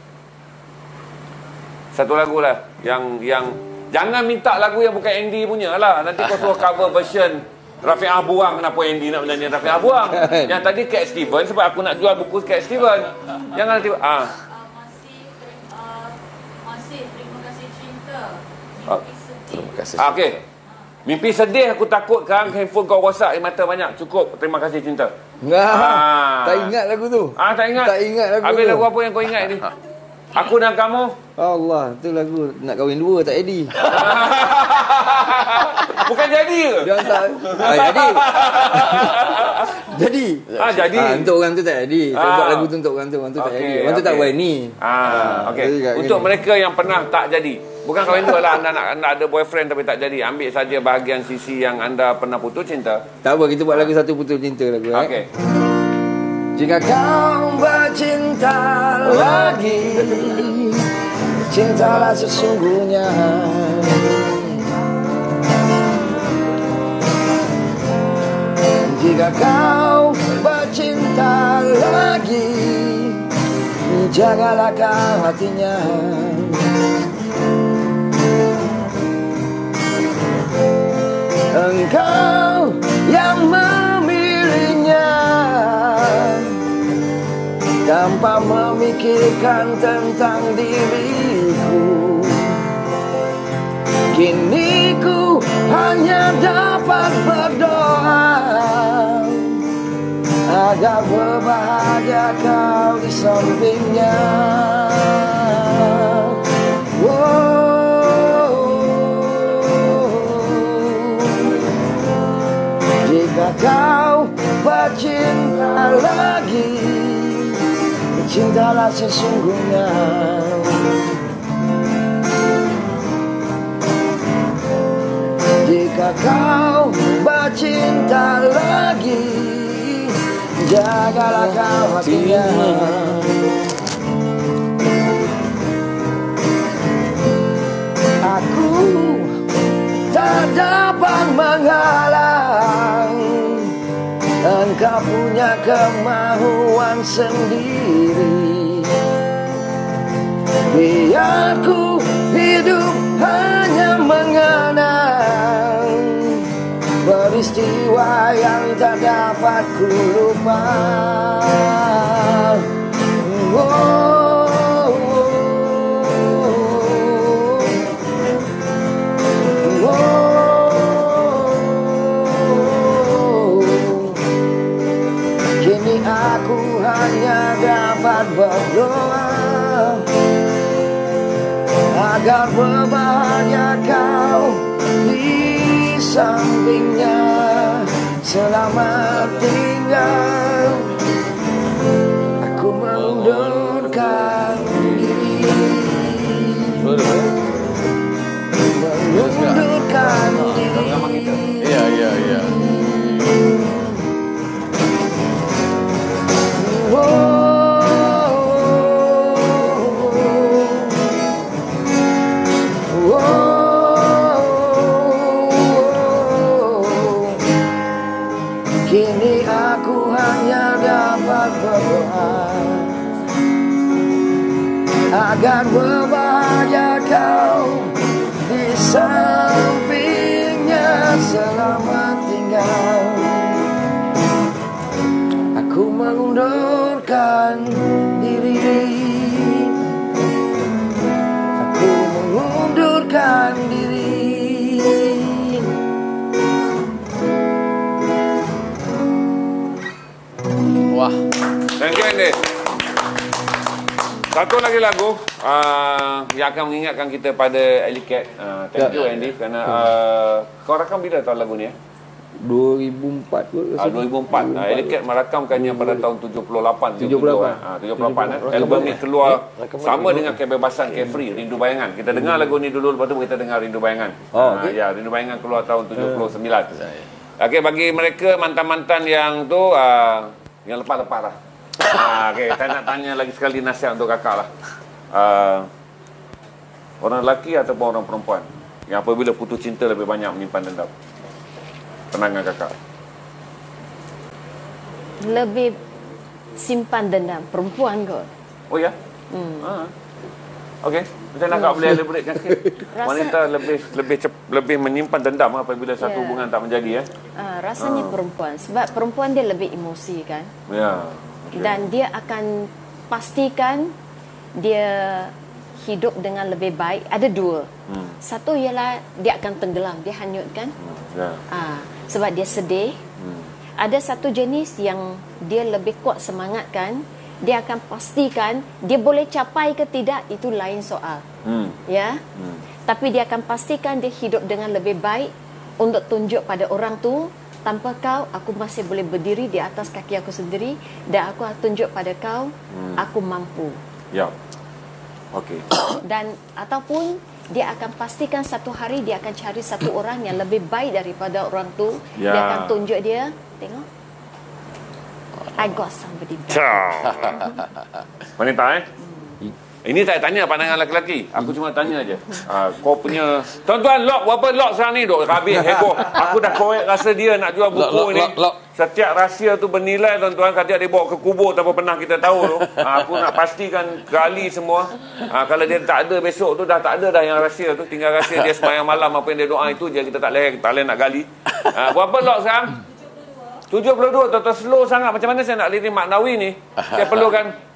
[SPEAKER 1] Satu lagu lah. Yang jangan minta lagu yang bukan Andy punya lah. Nanti kau suruh cover version Rafi'ah Buang. Kenapa Andy nak menyanyi Rafi'ah Buang? Yang tadi Cat Steven sebab aku nak jual buku Cat Steven. Jangan nanti
[SPEAKER 5] masih terima kasih cinta.
[SPEAKER 3] Terima kasih.
[SPEAKER 1] Okey. Mimpi sedih aku takut kan handphone kau rosak, mata banyak. Cukup. Terima kasih cinta.
[SPEAKER 4] Tak ingat lagu tu.
[SPEAKER 1] Tak ingat.
[SPEAKER 4] Tak ingat lagu
[SPEAKER 1] Habis
[SPEAKER 4] tu.
[SPEAKER 1] lagu apa yang kau ingat ni? Aku dan kamu.
[SPEAKER 4] Allah, tu lagu nak kahwin dua tak jadi.
[SPEAKER 1] Bukan jadi ke?
[SPEAKER 4] Dia tak. Jadi. Jadi.
[SPEAKER 1] Jadi.
[SPEAKER 4] Untuk orang tu tak jadi. Saya buat lagu tu untuk orang tu tak jadi. Orang tu tak berani.
[SPEAKER 1] Okey. Untuk mereka yang pernah tak jadi. Bukan kahwin dua lah, anda nak ada boyfriend tapi tak jadi. Ambil saja bahagian sisi yang anda pernah putus cinta.
[SPEAKER 4] Tak apa, kita buat lagu satu putus cinta lagu.
[SPEAKER 1] Okey.
[SPEAKER 4] Jika kau bercinta lagi, cintalah sesungguhnya. Jika kau bercinta lagi, jagalah kau hatinya. Engkau yang memilihnya tanpa memikirkan tentang diriku. Kini ku hanya dapat berdoa agar berbahagia kau di sampingnya. Jika kau bercinta lagi, cintalah sesungguhnya. Jika kau bercinta lagi, jagalah kau hatinya. Aku tak dapat menghalang, engkau punya kemahuan sendiri. Biar ku hidup hanya mengenang peristiwa yang tak dapat ku lupa. Kini aku hanya dapat berdoa agar berbahagia kau di sampingnya. Selamat tinggal, aku mengundurkan diri. Mengundurkan diri.
[SPEAKER 3] Ya.
[SPEAKER 4] Kini aku hanya dapat berdoa agar berbahagia kau di sampingnya. Selamat tinggal, aku mengundurkan diri. Aku mengundurkan diri.
[SPEAKER 3] Wah.
[SPEAKER 1] Thank you, Andy. Satu lagi lagu yang akan mengingatkan kita pada Alicat. Thank you, Andy. Kerana kau rakam bila tahun lagu ni?
[SPEAKER 4] 2004 kot.
[SPEAKER 1] 2004. Alicat merakamkannya pada tahun 78. 78. Album ni keluar sama dengan Kebebasan Carefree, Rindu Bayangan. Kita dengar lagu ni dulu, lepas tu kita dengar Rindu Bayangan. Ya, Rindu Bayangan keluar tahun 79. Okey, bagi mereka mantan-mantan yang tu yang lepas-lepas lah. Okay, saya nak tanya lagi sekali nasihat untuk kakak lah. Orang lelaki ataupun orang perempuan yang apabila putus cinta lebih banyak menyimpan dendam? Pandangan kakak.
[SPEAKER 2] Lebih simpan dendam perempuan kot.
[SPEAKER 1] Oh ya? Okey. Macam nak boleh elaborate sikit. Wanita lebih menyimpan dendam apabila satu hubungan tak menjadi
[SPEAKER 2] rasanya perempuan, sebab perempuan dia lebih emosi kan.
[SPEAKER 1] Ya. Okay.
[SPEAKER 2] Dan dia akan pastikan dia hidup dengan lebih baik. Ada dua. Satu ialah dia akan tenggelam, dia hanyut kan. Sebab dia sedih. Ada satu jenis yang dia lebih kuat semangat kan. Dia akan pastikan dia boleh capai ke tidak, itu lain soal. Tapi dia akan pastikan dia hidup dengan lebih baik untuk tunjuk pada orang tu, tanpa kau aku masih boleh berdiri di atas kaki aku sendiri, dan aku tunjuk pada kau aku mampu.
[SPEAKER 1] Ya. Okey.
[SPEAKER 2] Dan ataupun dia akan pastikan satu hari dia akan cari satu orang yang lebih baik daripada orang tu. Dia akan tunjuk dia, tengok, I got somebody better.
[SPEAKER 1] Wanita Ini tak tanya pandangan lelaki. Aku cuma tanya aja. Kau punya tuan-tuan lock berapa lock sekarang ni dok habis heboh. Aku dah korek rasa dia nak jual buku ni. Setiap rahsia tu bernilai tuan-tuan. Kalau dia bawa ke kubur tanpa pernah kita tahu tu. Aku nak pastikan gali semua. Kalau dia tak ada besok tu dah tak ada dah yang rahsia tu. Tinggal rahsia dia sembahyang malam apa yang dia doa itu je, kita tak boleh nak gali. Berapa lock sekarang? 72. Tuan-tuan slow sangat. Macam mana saya nak lirik maknawi ni? Saya perlukan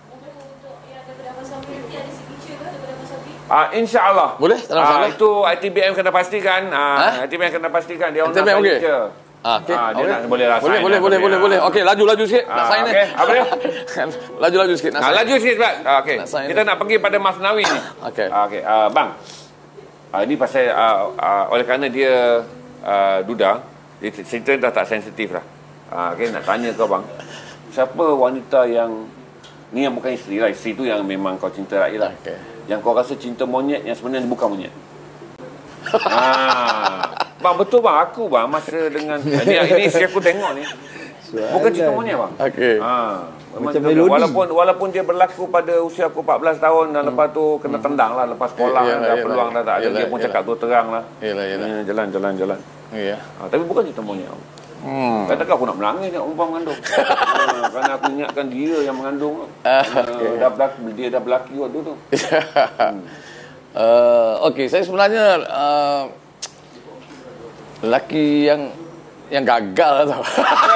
[SPEAKER 1] insya-Allah.
[SPEAKER 3] Boleh?
[SPEAKER 1] Itu ITBM kena pastikan. ITBM kena pastikan dia orang nak
[SPEAKER 3] okey.
[SPEAKER 1] Dia boleh rasa.
[SPEAKER 3] Boleh. Okey, laju sikit. Nak sign ni.
[SPEAKER 1] Apa dia?
[SPEAKER 3] Laju sikit nak sign.
[SPEAKER 1] Laju sikit sebab okey. Kita nak pergi pada Masnawi ni.
[SPEAKER 3] Okey.
[SPEAKER 1] Bang. Ini pasal oleh kerana dia duda, cerita dah tak sensitif dah. Okey, nak tanya kau bang. Siapa wanita yang ni yang bukan isteri lah. Isteri tu yang memang kau cinta lagi lah. Okey. Yang kau rasa cinta monyet yang sebenarnya bukan monyet. Bang, betul bang. Aku bang masa dengan ini isteri aku tengok ni. Bukan cinta monyet bang.
[SPEAKER 3] Okey.
[SPEAKER 4] Macam melodi.
[SPEAKER 1] Walaupun dia berlaku pada usia aku 14 tahun dan lepas tu kena tendang lah, lepas sekolah dah peluang dah tak ada. Dia pun cakap tu terang lah. Jalan.
[SPEAKER 3] Ya.
[SPEAKER 1] Tapi bukan cinta monyet. Katakan aku nak menangis tengok perempuan mengandung. Kerana aku ingatkan dia yang mengandung. Dia dah berlaki waktu tu.
[SPEAKER 3] Okey, saya sebenarnya lelaki yang gagal lah tau.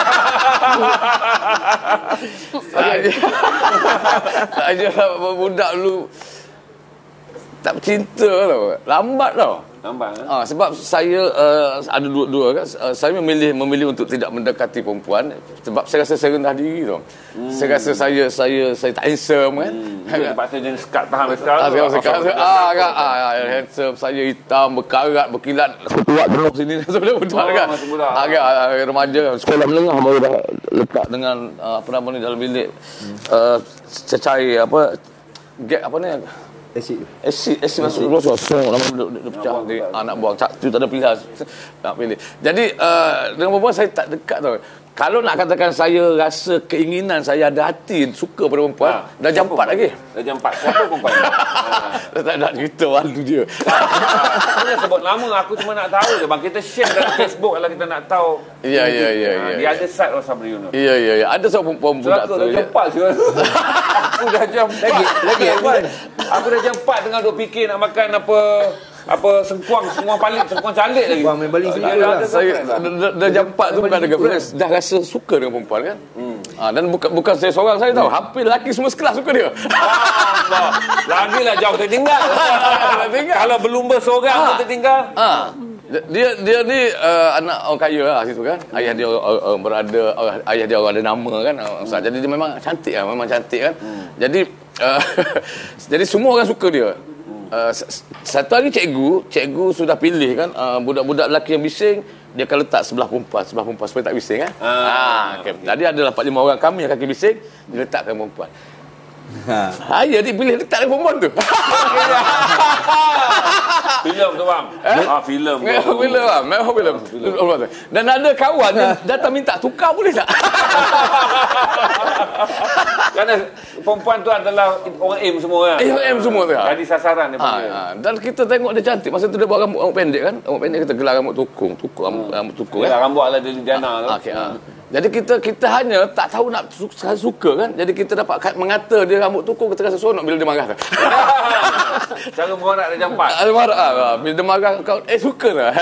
[SPEAKER 3] Saja budak dulu tak cinta tau. Lambat tau. Sebab saya ada dua kan. Saya memilih untuk tidak mendekati perempuan sebab saya rasa saya rendah diri tau. Saya rasa saya tak handsome kan.
[SPEAKER 1] Terpaksa jenis sekat tahan sekarang.
[SPEAKER 3] Handsome, saya hitam, berkarat, berkilat, kuat terus sini sebenarnya budak kan. Agak remaja, sekolah menengah baru dah letak dengan dalam bilik cecair gap asid masuk dulu lama dia pecah nak buang tu tak ada pilihan nak pilih. Jadi dengan perempuan saya tak dekat tau. Kalau nak katakan saya rasa keinginan, saya ada hati suka pada perempuan, dah jam 4 lagi.
[SPEAKER 1] Dah jam 4. Siapa perempuan?
[SPEAKER 3] Tak nak cerita malu dia.
[SPEAKER 1] Saya sebut nama, aku cuma nak tahu je bang. Kita share dalam Facebook kalau kita nak tahu.
[SPEAKER 3] Ya.
[SPEAKER 1] Dia ada side orang Sabri Yunus.
[SPEAKER 3] Ya. Ada seorang perempuan budak tu.
[SPEAKER 1] Dah jam 4 je. Aku dah jam 4. Lagi. Aku dah jam 4 tengah duk fikir nak makan apa sengkuang calik lagi.
[SPEAKER 4] Buang main baling sendiri lah.
[SPEAKER 3] Saya dah jam 4 tu bukan ada girlfriend. Dah rasa suka dengan perempuan kan. Dan bukan saya seorang saya tahu. Hampir lelaki semua sekelas suka dia.
[SPEAKER 1] Lagilah jauh tertinggal. Kalau berlumba seorang pun tertinggal.
[SPEAKER 3] Dia ni anak orang kaya lah situ kan. Ayah dia berada, ayah dia orang ada nama kan. Jadi dia memang cantik kan. Jadi semua orang suka dia. Satu hari cikgu sudah pilih kan budak-budak lelaki yang bising dia akan letak sebelah perempuan supaya tak bising kan. Okay. Jadi adalah 4-5 orang kami yang kaki bising diletakkan perempuan. Saya dipilih letak perempuan tu.
[SPEAKER 1] Filem tu bang. Filem.
[SPEAKER 3] Memang filem. Dan ada kawan yang datang minta tukar boleh tak?
[SPEAKER 1] Kerana perempuan tu adalah orang aim semua kan.
[SPEAKER 3] Aim semua tu.
[SPEAKER 1] Jadi sasaran dia panggil.
[SPEAKER 3] Dan kita tengok dia cantik. Masa tu dia buat rambut pendek kan. Rambut pendek kita gelar rambut tukung rambut tukung kan.
[SPEAKER 1] Rambut ala Deli Jana tu.
[SPEAKER 3] Jadi kita hanya tak tahu nak suka kan. Jadi kita dapat mengata dia rambut tukur, kita rasa seronok bila dia marah.
[SPEAKER 1] Cara mengorak dia jampat.
[SPEAKER 3] Marah. Bila dia marah kau suka lah.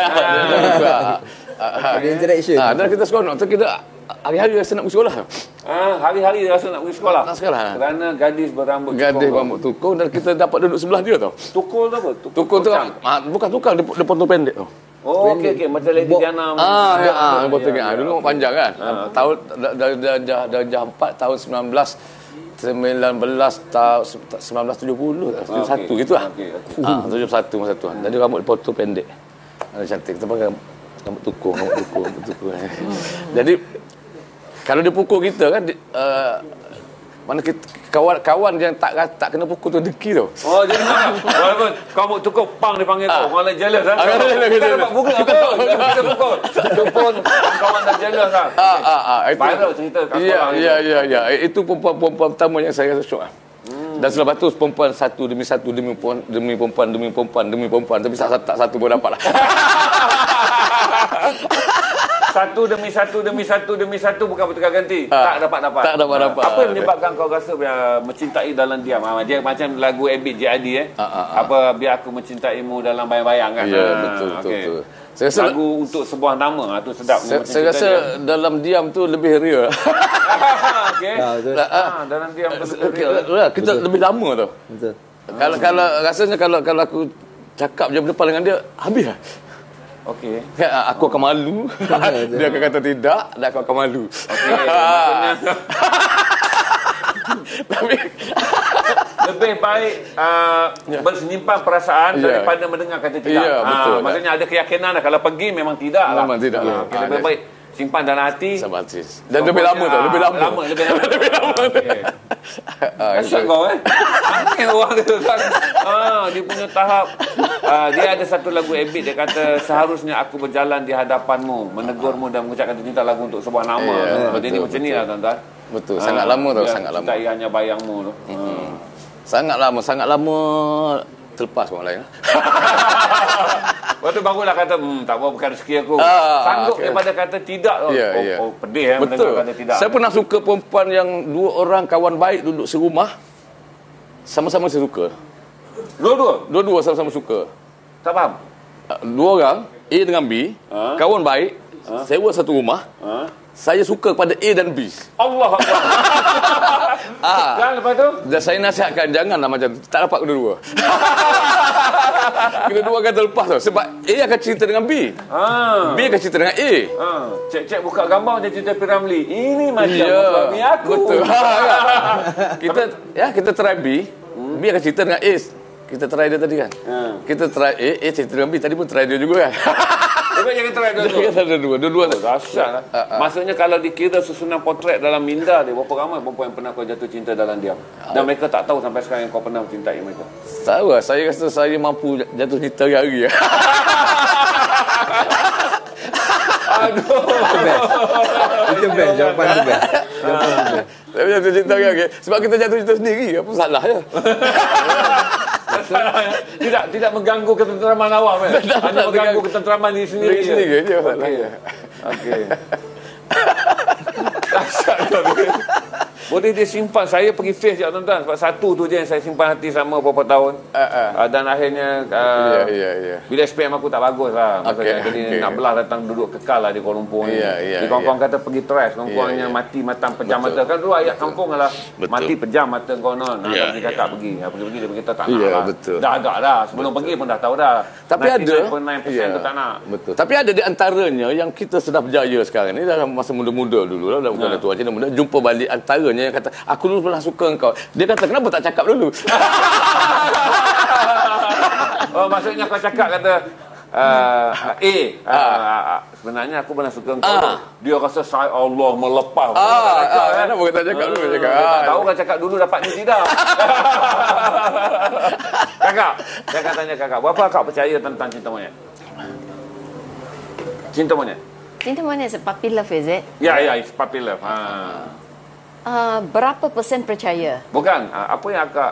[SPEAKER 4] Ada interaction.
[SPEAKER 3] Dan kita seronok tu kita hari-hari rasa nak pergi sekolah.
[SPEAKER 1] Hari-hari rasa nak pergi sekolah.
[SPEAKER 3] Nak sekolah.
[SPEAKER 1] Kerana gadis berambut
[SPEAKER 3] tukur dan kita dapat duduk sebelah dia tau.
[SPEAKER 1] Tukur tu apa?
[SPEAKER 3] Tukur tu bukan tukar, dia potong pendek tau.
[SPEAKER 1] Oh, okey. Macam Lady Diana.
[SPEAKER 3] Potong pendek. Dulu panjang kan. Tahun darjah 4 tahun 1970 71 gitulah. 71 masa tu. Jadi rambut dipotong pendek. Cantik. Kita pakai rambut tukur. Jadi kalau dia pukul kita kan mana kita, kawan yang tak kena pukul tu deki tau.
[SPEAKER 1] Oh, jadi walaupun kau mau tukar pang dipanggil tu. Orang lain jealous kan. Kita dapat pukul apa? Kita pukul. Tu pun kawan dah jealous kan. Viral cerita kat sekolah.
[SPEAKER 3] Ya. Itu perempuan pertama yang saya rasa syok lah. Dan selepas tu perempuan satu demi perempuan tapi tak satu pun dapat lah.
[SPEAKER 1] Satu demi satu bukan bertukar ganti. Tak dapat.
[SPEAKER 3] Tak dapat.
[SPEAKER 1] Apa yang menyebabkan kau rasa mencintai dalam diam? Dia macam lagu Abid JAD apa biar aku mencintaimu dalam bayang-bayang kan.
[SPEAKER 3] Ya, betul. Saya rasa
[SPEAKER 1] lagu untuk sebuah nama tu sedap.
[SPEAKER 3] Saya rasa dalam diam tu lebih real.
[SPEAKER 1] Okey. Dalam diam tu lebih real.
[SPEAKER 3] Kita lebih lama tu.
[SPEAKER 4] Betul.
[SPEAKER 3] Kalau rasanya kalau aku cakap je depan dengan dia habis lah.
[SPEAKER 1] Okey.
[SPEAKER 3] Aku akan malu. Dia akan kata tidak, dan aku akan malu.
[SPEAKER 1] Okey. Maksudnya tapi lebih baik bersimpan perasaan daripada mendengar kata tidak.
[SPEAKER 3] Ya, betul.
[SPEAKER 1] Maksudnya ada keyakinan lah. Kalau pergi memang tidak lah.
[SPEAKER 3] Memang tidak lah.
[SPEAKER 1] Lebih baik simpan dalam hati.
[SPEAKER 3] Dan lebih lama tu. Lebih lama.
[SPEAKER 1] Asyik kau Aneh orang tu kan. Dia punya tahap. Dia ada satu lagu Abid. Dia kata seharusnya aku berjalan di hadapanmu, menegurmu dan mengucapkan cinta lagu untuk sebuah nama. Seperti ini macam ni lah tuan-tuan.
[SPEAKER 3] Betul. Sangat lama tau. Sangat lama.
[SPEAKER 1] Cintai hanya bayangmu tu.
[SPEAKER 3] Sangat lama terlepas orang lain.
[SPEAKER 1] Lepas tu barulah kata tak apa bukan rezeki aku. Sanggup daripada kata tidak. Pedih
[SPEAKER 3] betul.
[SPEAKER 1] Kata tidak.
[SPEAKER 3] Saya pernah suka perempuan yang dua orang kawan baik duduk serumah. Sama-sama saya suka. Dua-dua sama-sama suka.
[SPEAKER 1] Tak faham?
[SPEAKER 3] Dua orang A dengan B, kawan baik, sewa satu rumah. Saya suka kepada A dan B.
[SPEAKER 1] Allah Akbar. Dan lepas tu?
[SPEAKER 3] Dan saya nasihatkan janganlah macam tu. Tak dapat kedua-dua. Kedua-dua akan terlepas tau. Sebab A akan cerita dengan B. B akan cerita dengan A.
[SPEAKER 1] Cek buka gambar macam cerita Piramli. Ini macam suami aku.
[SPEAKER 3] Betul. Kita try B. B akan cerita dengan A. Kita try dia tadi kan. Kita try A cerita dengan B. Tadi pun try dia juga kan.
[SPEAKER 1] Tapi jangan try
[SPEAKER 3] dua-dua.
[SPEAKER 1] Dahsyat lah. Maksudnya kalau dikira susunan potret dalam minda dia, berapa ramai perempuan yang pernah kau jatuh cinta dalam diam? Dan mereka tak tahu sampai sekarang yang kau pernah mencintai mereka.
[SPEAKER 3] Tahu lah. Saya rasa saya mampu jatuh cinta hari-hari.
[SPEAKER 1] Aduh.
[SPEAKER 4] Itu best. Jawapan tu best.
[SPEAKER 3] Saya jatuh cinta hari-hari. Sebab kita jatuh cinta sendiri. Apa salah ya?
[SPEAKER 1] Tidak mengganggu ketenteraman awam kan? Hanya mengganggu ketenteraman diri sendiri je. Okey. Boleh dia simpan. Saya pergi face je tuan-tuan. Sebab satu tu je yang saya simpan hati sama beberapa tahun. Dan akhirnya bila SPM aku tak bagus lah. Jadi nak belah datang duduk kekal lah di Kuala Lumpur ni. Jadi kawan-kawan kata pergi trash. Kawan-kawannya mati matang pejam mata. Kan dulu ayat kampung lah. Mati pejam mata konon. Pergi kakak pergi. Pergi dia berkata tak nak lah. Dah agak dah. Sebelum pergi pun dah tahu dah.
[SPEAKER 3] Tapi ada
[SPEAKER 1] 99% tu tak nak.
[SPEAKER 3] Betul. Tapi ada di antaranya yang kita sudah berjaya sekarang ni dalam masa muda-muda dulu lah. Bukan tua je muda. Jumpa balik antaranya yang kata aku dulu pernah suka engkau. Dia kata kenapa tak cakap dulu?
[SPEAKER 1] Maksudnya kau cakap kata sebenarnya aku pernah suka engkau. Dia rasa saya Allah melepas.
[SPEAKER 3] Kenapa tak cakap dulu?
[SPEAKER 1] Tak tahu kan cakap dulu dapat ni tidak. Kakak, saya akan tanya kakak, berapa kakak percaya tentang cinta monyet? Cinta monyet?
[SPEAKER 2] Cinta monyet is puppy love, is it?
[SPEAKER 1] Ya, it's puppy love.
[SPEAKER 2] Berapa persen percaya?
[SPEAKER 1] Bukan. Apa yang akak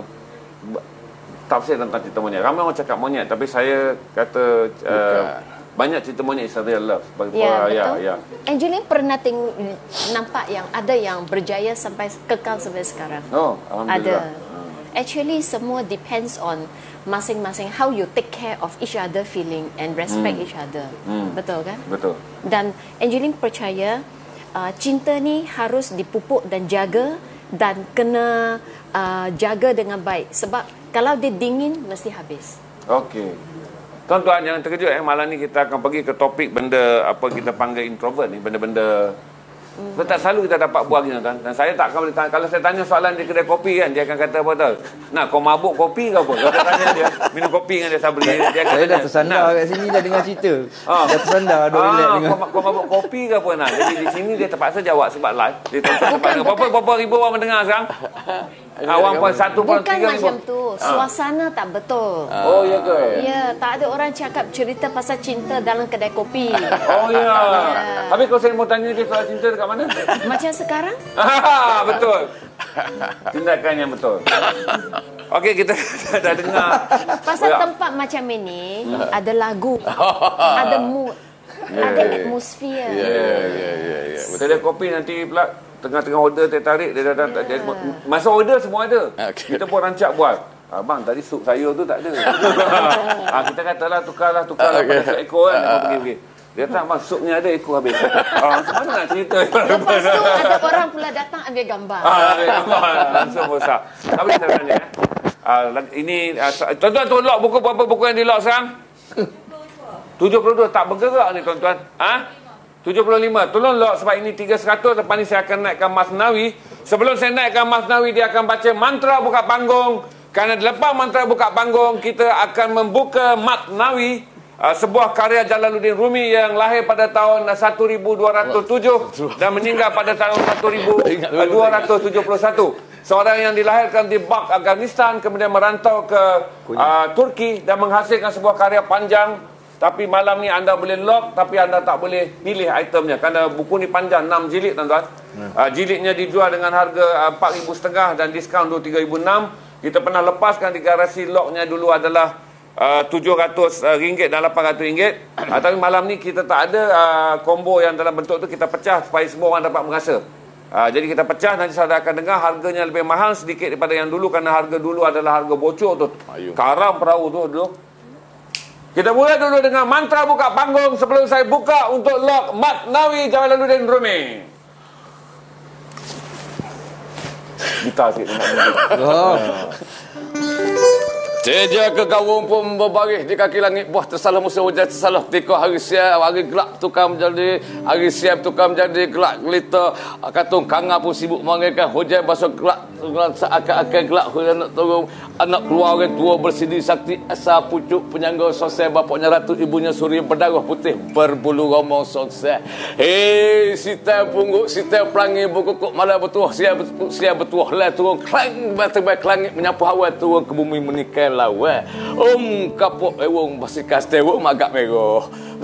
[SPEAKER 1] tafsir tentang cinta monyet? Ramai orang cakap monyet, tapi saya kata banyak cerita monyet is real love.
[SPEAKER 2] Betul. Angeline pernah nampak yang ada yang berjaya sampai kekal sampai sekarang.
[SPEAKER 1] Oh, alhamdulillah.
[SPEAKER 2] Ada. Actually semua depends on masing-masing how you take care of each other feeling and respect each other. Betul kan?
[SPEAKER 1] Betul.
[SPEAKER 2] Dan Angeline percaya cinta ni harus dipupuk dan jaga dan kena jaga dengan baik, sebab kalau dia dingin mesti habis.
[SPEAKER 1] Okey. Tuan-tuan jangan terkejut malam ni kita akan pergi ke topik benda apa kita panggil introvert ni, benda-benda tak selalu kita dapat buat gini kan. Dan saya tak akan boleh tanya, kalau saya tanya soalan di kedai kopi kan, dia akan kata apa tahu? Nak kau mabuk kopi ke apa? Kalau saya tanya dia minum kopi dengan dia Sabri, dia akan
[SPEAKER 6] saya dah tersandar kat sini dah dengar cerita. Dah tersandar dah relax dengan.
[SPEAKER 1] Kau mabuk kopi ke apa nak? Jadi di sini dia terpaksa jawab sebab live. Dia terpaksa berapa ribu orang mendengar sekarang? 1.1.3
[SPEAKER 2] Bukan macam tu. Suasana tak betul.
[SPEAKER 1] Oh ya ke?
[SPEAKER 2] Ya, tak ada orang cakap cerita pasal cinta dalam kedai kopi.
[SPEAKER 1] Oh ya. Habis kalau saya mau tanya dia soal cinta dekat mana?
[SPEAKER 2] Macam sekarang?
[SPEAKER 1] Betul. Tindakan yang betul. Okey, kita dah dengar.
[SPEAKER 2] Pasal tempat macam ini ada lagu, ada mood, ada atmosfer.
[SPEAKER 3] Ya.
[SPEAKER 1] Kedai kopi nanti pula tengah-tengah order tarik dia dah masa order semua ada. Kita pun rancak buat. Abang tadi sup sayur tu tak ada. Kita katalah tukarlah pada seekor kan. Pergi. Dia tak bang supnya ada ekor habis. Macam mana nak cerita?
[SPEAKER 2] Lepas tu ada orang pula datang ambil gambar.
[SPEAKER 1] Ambil gambar langsung rosak. Tapi saya tanya ini tuan-tuan tu lock buku berapa buku yang di lock sekarang? 72 tak bergerak ni tuan-tuan. 75. Tolong lock sebab ini 300. Lepas ni saya akan naikkan Masnawi. Sebelum saya naikkan Masnawi, dia akan baca mantra buka panggung. Kerana lepas mantra buka panggung, kita akan membuka Masnawi, sebuah karya Jalaluddin Rumi yang lahir pada tahun 1207 dan meninggal pada tahun 1271. Seorang yang dilahirkan di Bak, Afghanistan, kemudian merantau ke Turki dan menghasilkan sebuah karya panjang. Tapi malam ni anda boleh lock, tapi anda tak boleh pilih itemnya kerana buku ni panjang 6 jilid tuan-tuan. Jilidnya dijual dengan harga 4,500 dan diskaun 3,600. Kita pernah lepaskan di garasi locknya dulu adalah RM700 dan RM800. Tapi malam ni kita tak ada combo yang dalam bentuk tu, kita pecah supaya semua orang dapat merasa. Jadi kita pecah, nanti saya akan dengar harganya lebih mahal sedikit daripada yang dulu kerana harga dulu adalah harga bocor tu. Karam perahu tu dulu. Kita mula dulu dengan mantra buka panggung sebelum saya buka untuk lock Masnawi Jalaluddin Rumi. Gitar sikit nak
[SPEAKER 3] Seja ke gawung pun berbaris di kaki langit, buah tersalah musuh hujan tersalah ketika hari siap, hari gelap tukar menjadi hari siap tukar menjadi gelap gelita. Katung kanga pun sibuk mengangkat hujan basuh gelap seakan-akan gelap hujan nak turun. Anak keluar orang tua bersidi sakti asa pucuk penyangga sosial, bapaknya ratu, ibunya suri berdarah putih berbulu romong sukses. Hei sita pungguk sita pelangi berkukuk malah bertuah sia bertuah lah turun klang terbaik langit menyapu hawa turun ke bumi menikah lawa. Kapok ewong basikas tewo magak merah.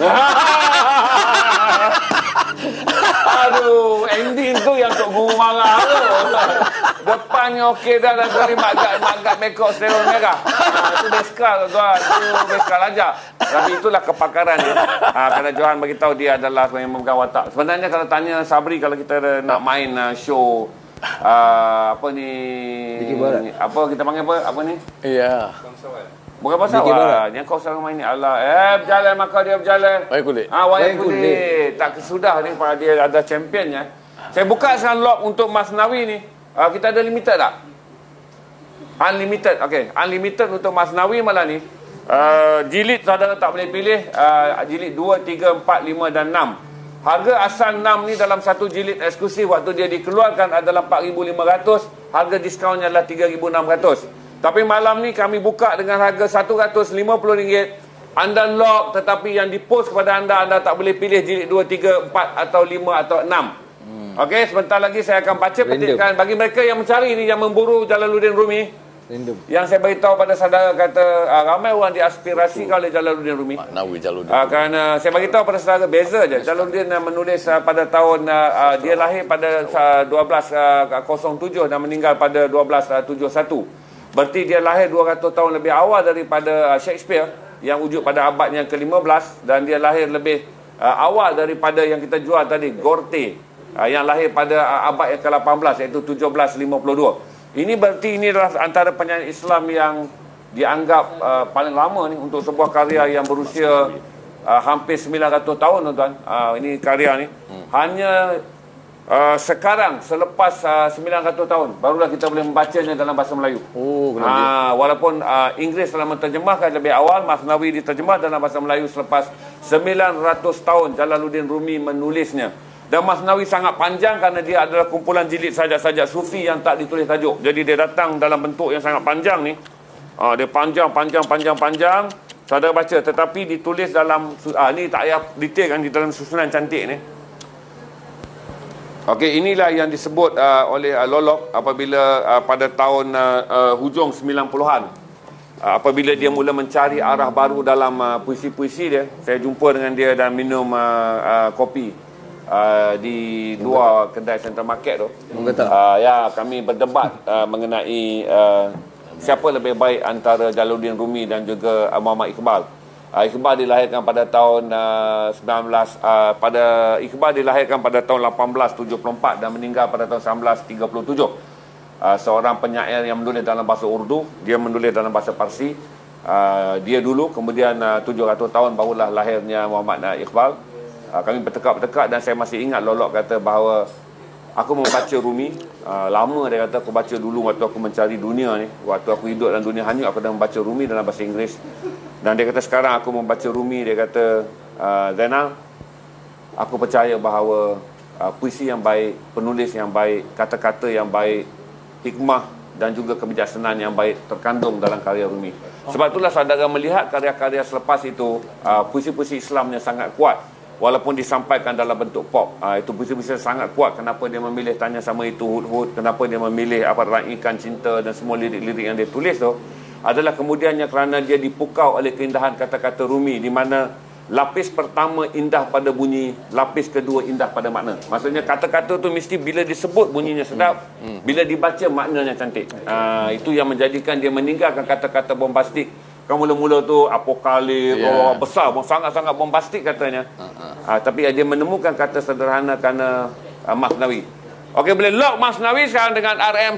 [SPEAKER 1] Aduh, ending tu yang Tok Guru marah tu. Depannya okey dah dari magak mekok stereo merah. Itu beskal tuan, itu beskal aja. Tapi itulah kepakaran dia. Kerana Johan bagi tahu dia adalah yang memegang watak. Sebenarnya kalau tanya Sabri, kalau kita nak main show apa ni? Apa kita panggil apa ni?
[SPEAKER 3] Ya.
[SPEAKER 1] Bukan pasal yang kau sekarang main ni. Allah, berjalan maka dia berjalan.
[SPEAKER 3] Wayang kulit.
[SPEAKER 1] Wayang kulit. Tak kesudah ni pada dia ada championnya. Saya buka sekarang lock untuk Masnawi ni. Kita ada limited tak? Unlimited. Okey, unlimited untuk Masnawi malam ni. Jilid saudara tak boleh pilih. Jilid 2, 3, 4, 5 dan 6. Harga asal 6 ni dalam satu jilid eksklusif waktu dia dikeluarkan adalah 4,500. Harga diskaunnya adalah 3,600. Tapi malam ni kami buka dengan harga RM150. Anda lock, tetapi yang dipost kepada anda tak boleh pilih jilid 2, 3, 4 atau 5 atau 6. Okey, sebentar lagi saya akan baca petikan bagi mereka yang mencari ni, yang memburu Jalaluddin Rumi. Random. Yang saya beritahu pada saudara kata ramai orang diaspirasi oleh Jalaluddin Rumi.
[SPEAKER 3] Maknawi Jalaluddin.
[SPEAKER 1] Kerana saya beritahu pada saudara beza je. Jalaluddin menulis pada tahun dia lahir pada 1207 dan meninggal pada 1271. Berarti dia lahir 200 tahun lebih awal daripada Shakespeare. yang wujud pada abad yang ke-15 dan dia lahir lebih awal daripada yang kita jual tadi, Gorte, yang lahir pada abad yang ke-18 iaitu 1752. Ini berarti ini adalah antara penyanyi Islam yang dianggap paling lama ni untuk sebuah karya yang berusia hampir 900 tahun, tuan-tuan. Ini karya ni. Hanya sekarang selepas 900 tahun barulah kita boleh membacanya dalam bahasa Melayu. Walaupun Inggeris telah menterjemahkan lebih awal, Masnawi diterjemah dalam bahasa Melayu selepas 900 tahun Jalaluddin Rumi menulisnya. Dan Masnawi sangat panjang kerana dia adalah kumpulan jilid sajak-sajak sufi yang tak ditulis tajuk. Jadi dia datang dalam bentuk yang sangat panjang ni. Dia panjang. Saudara baca, tetapi ditulis dalam ni tak payah detail kan, di dalam susunan cantik ni. Okey, inilah yang disebut oleh Lolok apabila pada tahun hujung 90-an, apabila dia mula mencari arah baru dalam puisi-puisi dia. Saya jumpa dengan dia dan minum kopi di luar kedai Central Market tu. Ya, kami berdebat mengenai siapa lebih baik antara Jalaluddin Rumi dan juga Muhammad Iqbal. Iqbal dilahirkan pada tahun Iqbal dilahirkan pada tahun 1874 dan meninggal pada tahun 1937. Seorang penyair yang menulis dalam bahasa Urdu, dia menulis dalam bahasa Parsi. Dia dulu, kemudian 700 tahun barulah lahirnya Muhammad Iqbal. Kami bertekak-tekak dan saya masih ingat Lolok kata bahawa aku membaca Rumi. Lama dia kata aku baca dulu waktu aku mencari dunia ni. Waktu aku hidup dalam dunia hanyut, aku dah membaca Rumi dalam bahasa Inggeris. Dan dia kata sekarang aku membaca Rumi. Dia kata, Zainal, aku percaya bahawa puisi yang baik, penulis yang baik, kata-kata yang baik, hikmah dan juga kebijaksanaan yang baik terkandung dalam karya Rumi. Sebab itulah saudara melihat karya-karya selepas itu, puisi-puisi Islamnya sangat kuat. Walaupun disampaikan dalam bentuk pop, itu puisi-puisi sangat kuat. Kenapa dia memilih Tanya Sama Itu Hud-Hud, kenapa dia memilih Raikan Cinta dan semua lirik-lirik yang dia tulis tu adalah kemudiannya kerana dia dipukau oleh keindahan kata-kata Rumi, di mana lapis pertama indah pada bunyi, lapis kedua indah pada makna. Maksudnya kata-kata tu mesti bila disebut bunyinya sedap, bila dibaca maknanya cantik. Itu yang menjadikan dia meninggalkan kata-kata bombastik. Kan mula-mula tu apokalip, besar, sangat-sangat bombastik katanya. Tapi dia menemukan kata sederhana kerana Masnawi. Okey, boleh lock Masnawi sekarang dengan RM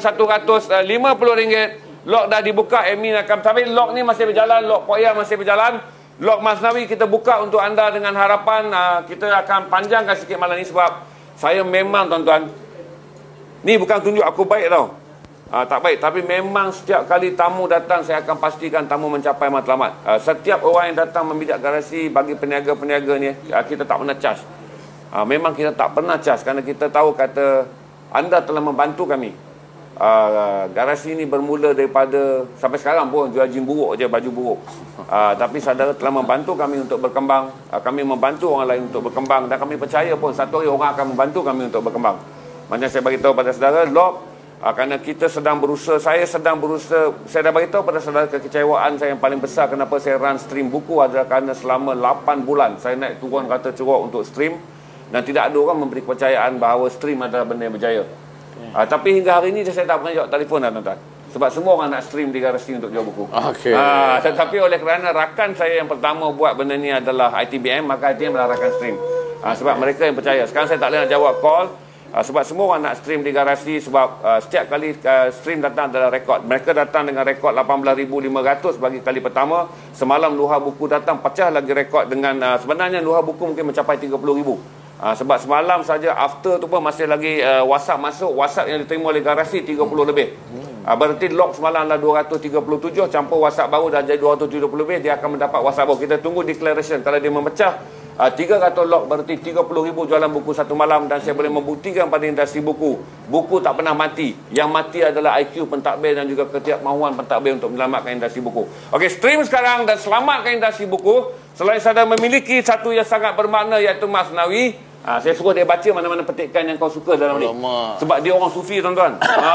[SPEAKER 1] RM150. Lock dah dibuka, admin akan, tapi lock ni masih berjalan, lock Poya masih berjalan. Lock Masnawi kita buka untuk anda dengan harapan kita akan panjangkan sikit malam ni sebab saya memang, tuan-tuan, ni bukan tunjuk aku baik tau. Tak baik, tapi memang setiap kali tamu datang saya akan pastikan tamu mencapai matlamat. Setiap orang yang datang membidak garasi bagi peniaga-peniaga ni, kita tak pernah charge. Memang kita tak pernah charge kerana kita tahu kata anda telah membantu kami. Garasi ini bermula daripada sampai sekarang pun jual jin buruk je, baju buruk. Tapi saudara telah membantu kami untuk berkembang. Kami membantu orang lain untuk berkembang dan kami percaya pun satu hari orang akan membantu kami untuk berkembang. Macam saya bagi tahu pada saudara, Lock, kerana kita sedang berusaha, saya dah bagi tahu pada saudara kekecewaan saya yang paling besar kenapa saya run stream buku adalah kerana selama 8 bulan saya naik turun kata ceruk untuk stream dan tidak ada orang memberi kepercayaan bahawa stream adalah benda yang berjaya. Tapi hingga hari ini saya tak pernah jawab telefon dah, tuan-tuan. Sebab semua orang nak stream di garasi untuk jual buku. Tetapi oleh kerana rakan saya yang pertama buat benda ni adalah ITBM, maka ITBM adalah rakan stream. Sebab mereka yang percaya. Sekarang saya tak boleh nak jawab call. Sebab semua orang nak stream di garasi. Sebab setiap kali stream datang adalah rekod. Mereka datang dengan rekod 18,500 bagi kali pertama. Semalam Luha Buku datang pecah lagi rekod dengan sebenarnya Luha Buku mungkin mencapai 30,000. Sebab semalam saja after tu pun masih lagi WhatsApp masuk. WhatsApp yang diterima oleh garasi 30 lebih. Berarti Lock semalam adalah 237, campur WhatsApp baru dah jadi 270 lebih. Dia akan mendapat WhatsApp baru. Kita tunggu declaration. Kalau dia memecah 300 Lock berarti 30,000 jualan buku satu malam. Dan saya boleh membuktikan pada industri buku, buku tak pernah mati. Yang mati adalah IQ pentadbir dan juga ketiadmahuan pentadbir untuk menyelamatkan industri buku. Okey, stream sekarang dan selamatkan industri buku. Selain saya memiliki satu yang sangat bermakna iaitu Masnawi. Saya suruh dia baca mana-mana petikan yang kau suka dalam ni. Sebab dia orang sufi, tuan-tuan.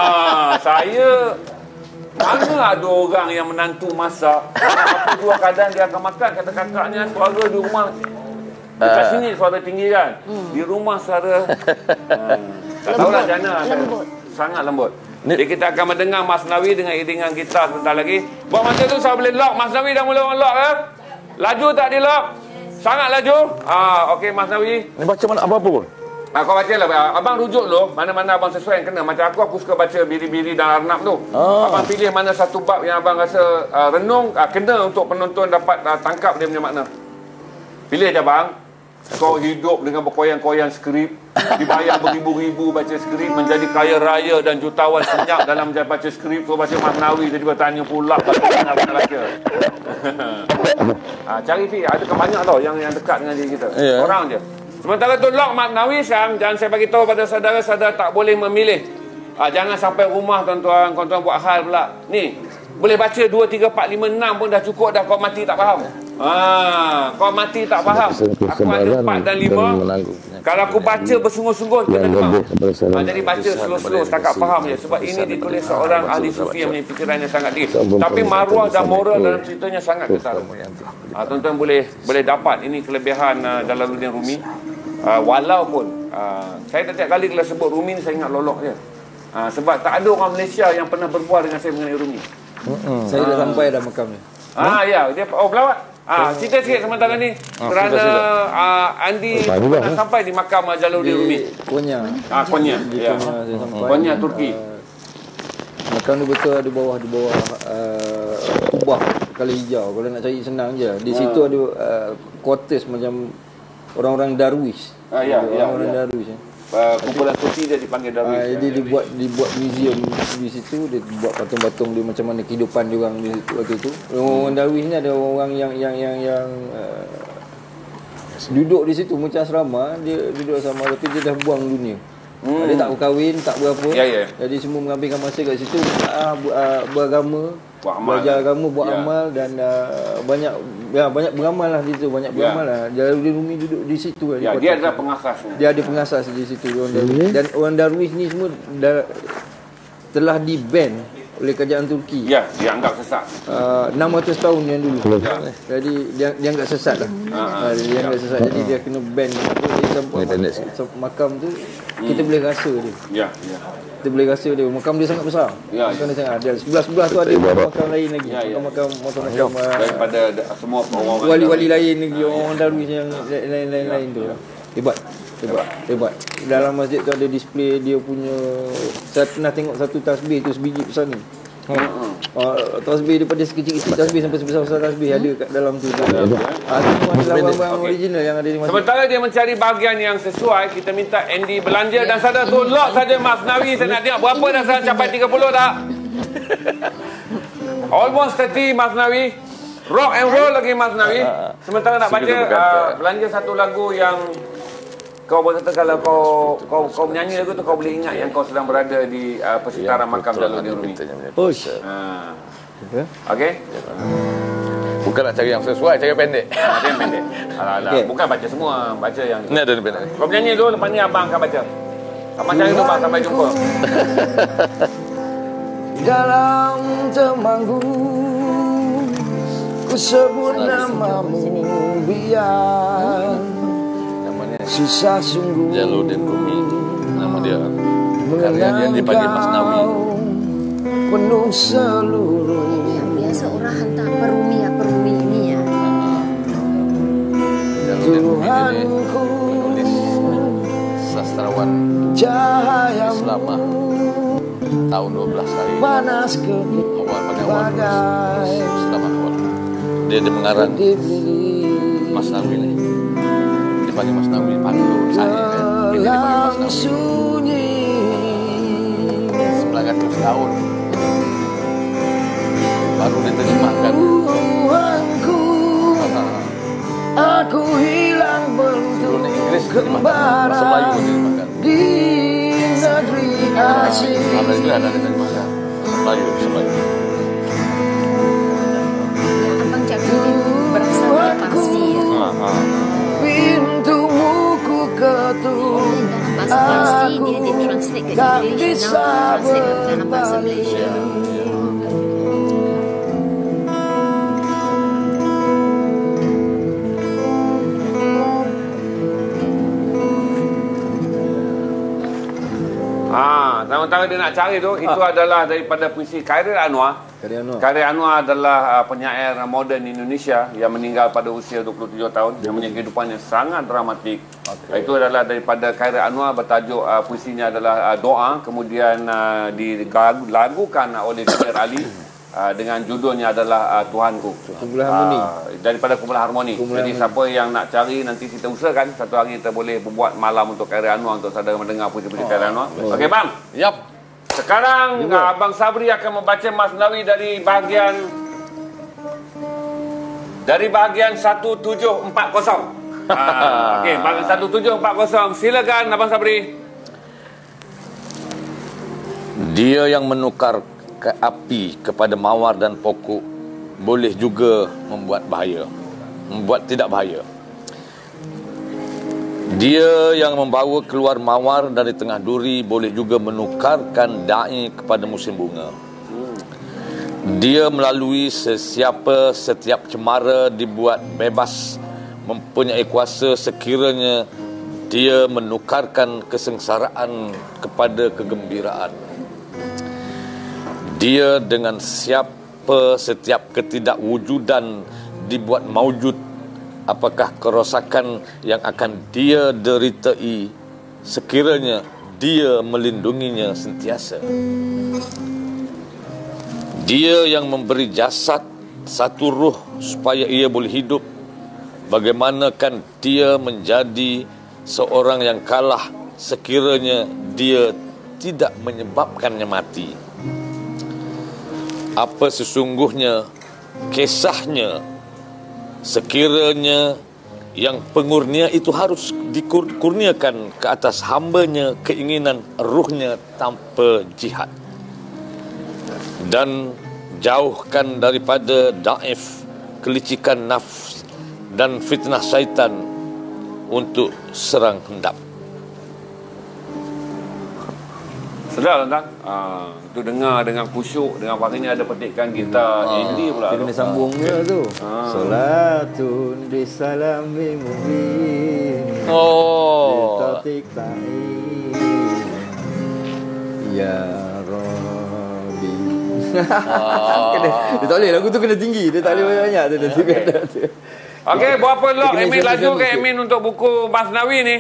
[SPEAKER 1] Saya mana ada orang yang menantu masak, apa dua keadaan dia akan makan. Kata kakaknya suara di rumah dekat sini suara tinggi kan, di rumah suara tak tahu lah macam mana. Sangat lembut. Jadi kita akan mendengar Masnawi dengan iringan gitar sebentar lagi. Buat masa tu saya boleh lock Masnawi dah mula lock ke? Laju tak Dilok? Sangat laju. Okey Mas Nawi.
[SPEAKER 3] Ni baca mana apa pun?
[SPEAKER 1] Kau baca lah. Abang rujuk dulu. Mana-mana abang sesuai yang kena. Macam aku suka baca Biri-Biri dan Arnab tu. Abang pilih mana satu bab yang abang rasa renung, kena untuk penonton dapat tangkap dia punya makna. Pilih je abang. Kau hidup dengan berkoyang-koyang skrip, dibayar beribu-ribu baca skrip, menjadi kaya raya dan jutawan senyap dalam baca skrip. So baca Mas Nawi, jadi bertanya pula nak baca. Cari Fi, ada banyak tau yang dekat dengan diri kita. Orang je. Sementara tu lock Mas Nawi Syam, jangan saya bagi tahu pada saudara-saudara tak boleh memilih. Jangan sampai rumah tuan-tuan buat hal pula. Ni, boleh baca 2, 3, 4, 5, 6 pun dah cukup dah, kau mati tak faham. Kau mati tak faham. Aku ada 4 dan 5. Kalau aku baca bersungguh-sungguh, kena demam. Jadi baca slow-slow, setakat faham je. Sebab ini ditulis seorang ahli sufi yang punya fikirannya sangat tinggi. Tapi maruah dan moral dalam ceritanya sangat ketara. Tuan-tuan boleh dapat ini kelebihan Jalaluddin Rumi. Walaupun saya setiap kali kalau sebut Rumi ni saya ingat Lolok je. Sebab tak ada orang Malaysia yang pernah berbual dengan saya mengenai Rumi.
[SPEAKER 6] Saya dah sampai dah makam ni.
[SPEAKER 1] Ya, dia pelawat. Cerita sikit sementara ni. Kerana Andi pernah sampai di makam Jalaluddin Rumi.
[SPEAKER 6] Konya.
[SPEAKER 1] Konya. Ya. Konya Turki.
[SPEAKER 6] Makam ni betul di bawah kubah kali hijau. Kalau nak cari senang je. Di situ ada quarters macam orang-orang Darwish. Orang-orang Darwish.
[SPEAKER 1] Kumpulan sufi dia dipanggil Darwish.
[SPEAKER 6] Jadi dibuat museum di situ, dia buat patung-patung dia macam mana kehidupan dia orang di waktu itu. Orang Darwish ni ada orang yang duduk di situ macam asrama, dia duduk asrama tapi dia dah buang dunia. Dia tak berkahwin, tak berapa. Jadi semua mengambilkan masa kat situ beragama, belajar agama, buat amal dan banyak beramal lah di situ, banyak beramal lah. Jalaluddin Rumi duduk di situ.
[SPEAKER 1] Dia adalah pengasasnya.
[SPEAKER 6] Dia ada pengasas di situ orang Darwish. Dan orang Darwish ni semua telah di-ban oleh kerajaan Turki.
[SPEAKER 1] Ya, dianggap sesat.
[SPEAKER 6] 600 tahun yang dulu. Jadi dia anggap sesat lah. Dia anggap sesat. Jadi dia kena ban. Makam tu kita boleh rasa dia. Kita boleh rasa dia. Makam dia sangat besar. Makam dia sangat ada. Sebelah-sebelah tu ada makam lain lagi. Makam
[SPEAKER 1] daripada semua orang
[SPEAKER 6] wali-wali lain lagi, orang Darwish yang lain-lain tu. Hebat. Dalam masjid tu ada display dia punya. Saya pernah tengok satu tasbih tu sebiji besar ni. Tasbih daripada sekecil-kecil tasbih sampai sebesar-besar tasbih ada kat dalam tu. Adalah original yang ada di masjid.
[SPEAKER 1] Sementara dia mencari bahagian yang sesuai, kita minta Andy belanja dan saudara tu lock saja Mas Nawi. Saya nak tengok berapa dah sekarang, capai 30 tak? Almost 30 Mas Nawi. Rock and roll lagi Mas Nawi. Sementara nak baca belanja satu lagu yang kau berkata kalau kau menyanyi lagu tu kau boleh ingat yang kau sedang berada di persitaran makam Jalaluddin Rumi. Okey.
[SPEAKER 3] Bukan nak cari yang sesuai, cari pendek.
[SPEAKER 1] Yang pendek. Bukan baca semua, baca yang
[SPEAKER 3] ni ada pendek.
[SPEAKER 1] Kau menyanyi dulu, lepas ni abang akan baca. Abang cari tu bang, sampai jumpa.
[SPEAKER 4] Dalam temanggu ku sebut namamu biar susah sungguh
[SPEAKER 3] Jalaluddin Rumi nama dia. Karya dia dipanggil Mas Nawi.
[SPEAKER 4] Penuh seluruh.
[SPEAKER 2] Biasa orang hantar perumi ini ya.
[SPEAKER 3] Jalaluddin Rumi ini penulis sastrawan Islam tahun 12 hari.
[SPEAKER 4] Panas
[SPEAKER 3] awal Islam awal. Dia mengarang Mas Nawi ni. Dipanggil Mas Nawi, panggil saya kan. Bila dipanggil Mas Nawi 900 tahun baru diterjemahkan.
[SPEAKER 4] Aku hilang bentuk kembara di negeri asing.
[SPEAKER 3] Bahasa Inggris ada diterjemahkan. Melayu.
[SPEAKER 2] Abang cakap berasal dari Parsi ya.
[SPEAKER 4] Pintumu ku ketuk.
[SPEAKER 2] Bahasa Parsi dia ditranslate ke English, now translate ke dalam bahasa Malaysia.
[SPEAKER 1] Sementara dia nak cari tu, itu adalah daripada puisi Khairil Anwar. Khairil Anwar adalah penyair moden Indonesia yang meninggal pada usia 27 tahun. Yang punya kehidupan yang sangat dramatik. Itu adalah daripada Khairil Anwar, bertajuk puisinya adalah Doa. Kemudian dilagukan oleh Syair Ali. Dengan judulnya adalah Tuhanku.
[SPEAKER 6] Kumpulan Harmoni.
[SPEAKER 1] Daripada Kumpulan Harmoni. Jadi siapa yang nak cari, nanti kita usahakan satu hari kita boleh berbuat malam untuk Khairil Anwar, untuk saudara mendengar puisi-puisi Khairil Anwar. Okey bang.
[SPEAKER 3] Yap.
[SPEAKER 1] Sekarang Abang Sabri akan membaca Masnawi dari bahagian 1740. Okey, bahagian 1740. Silakan Abang Sabri.
[SPEAKER 3] Dia yang menukar ke api kepada mawar dan pokok boleh juga membuat tidak bahaya. Dia yang membawa keluar mawar dari tengah duri boleh juga menukarkan da'i kepada musim bunga. Dia melalui setiap cemara dibuat bebas, mempunyai kuasa sekiranya dia menukarkan kesengsaraan kepada kegembiraan. Dia dengan setiap ketidakwujudan dibuat maujud. Apakah kerosakan yang akan dia deritai sekiranya dia melindunginya sentiasa. Dia yang memberi jasad satu ruh supaya ia boleh hidup. Bagaimanakah dia menjadi seorang yang kalah sekiranya dia tidak menyebabkannya mati. Apa sesungguhnya kisahnya sekiranya yang pengurnia itu harus dikurniakan ke atas hambanya keinginan ruhnya tanpa jihad, dan jauhkan daripada daif kelicikan nafs dan fitnah syaitan untuk serang hendap.
[SPEAKER 1] Sedar tuan-tuan. Tu dengar dengan khusyuk, dengan hari ni ada petikan kita indie pula.
[SPEAKER 6] Dia kena sambungnya tu. Salatun bisalami mu'min. Bitatik ta'in. Ya Rabbi. Dia tak boleh, lagu tu kena tinggi. Dia tak boleh banyak-banyak tu.
[SPEAKER 1] Okey, berapa lot Emin laju ke Emin untuk buku Masnawi ni?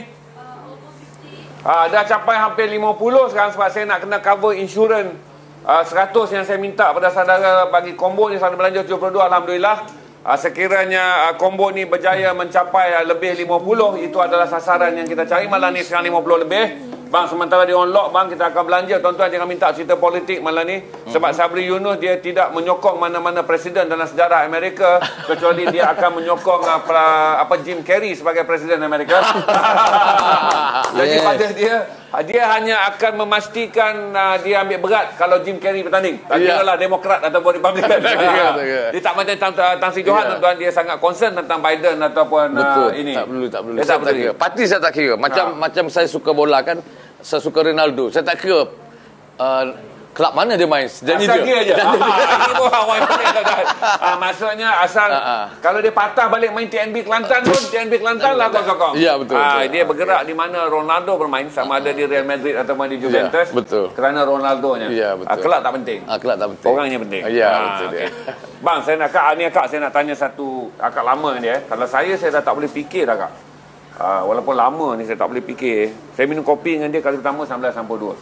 [SPEAKER 1] Dah capai hampir 50 sekarang, sebab saya nak kena cover insurans 100 yang saya minta pada saudara bagi combo ni, saudara belanja 72. Alhamdulillah, sekiranya combo ni berjaya mencapai lebih 50, itu adalah sasaran yang kita cari malam ni. Sekarang 50 lebih bang, sementara dia on lock bang, kita akan belanja. Tuan-tuan jangan minta cerita politik malam ni, sebab Sabri Yunus dia tidak menyokong mana-mana presiden dalam sejarah Amerika, kecuali dia akan menyokong Jim Carrey sebagai presiden Amerika. Jadi pada dia hanya akan memastikan dia ambil berat kalau Jim Carrey bertanding. Tak kira lah Demokrat ataupun Republikan. Dia tak macam Tan Sri Johan, tuan-tuan. Dia sangat concern tentang Biden ataupun ini.
[SPEAKER 3] Tak perlu. Saya tak kira. Parti saya tak kira. Macam saya suka bola kan, saya suka Ronaldo. Saya tak kira kelab mana dia main. Jadi dia je.
[SPEAKER 1] Ini pun awal maksudnya asal kalau dia patah balik main TNB Kelantan pun TNB Kelantan lah kau sokong.
[SPEAKER 3] Ya, betul.
[SPEAKER 1] Dia bergerak di mana Ronaldo bermain, sama ada di Real Madrid ataupun di Juventus.
[SPEAKER 3] Betul.
[SPEAKER 1] Kerana Ronaldonya.
[SPEAKER 3] Ya, betul.
[SPEAKER 1] Kelab tak penting.
[SPEAKER 3] Kelab tak penting.
[SPEAKER 1] Orangnya penting.
[SPEAKER 3] Ya, betul dia.
[SPEAKER 1] Bang, saya nak tanya satu akak lama dia. Kalau saya dah tak boleh fikir dah kak. Walaupun lama ni saya tak boleh fikir. Saya minum kopi dengan dia kali pertama 1992.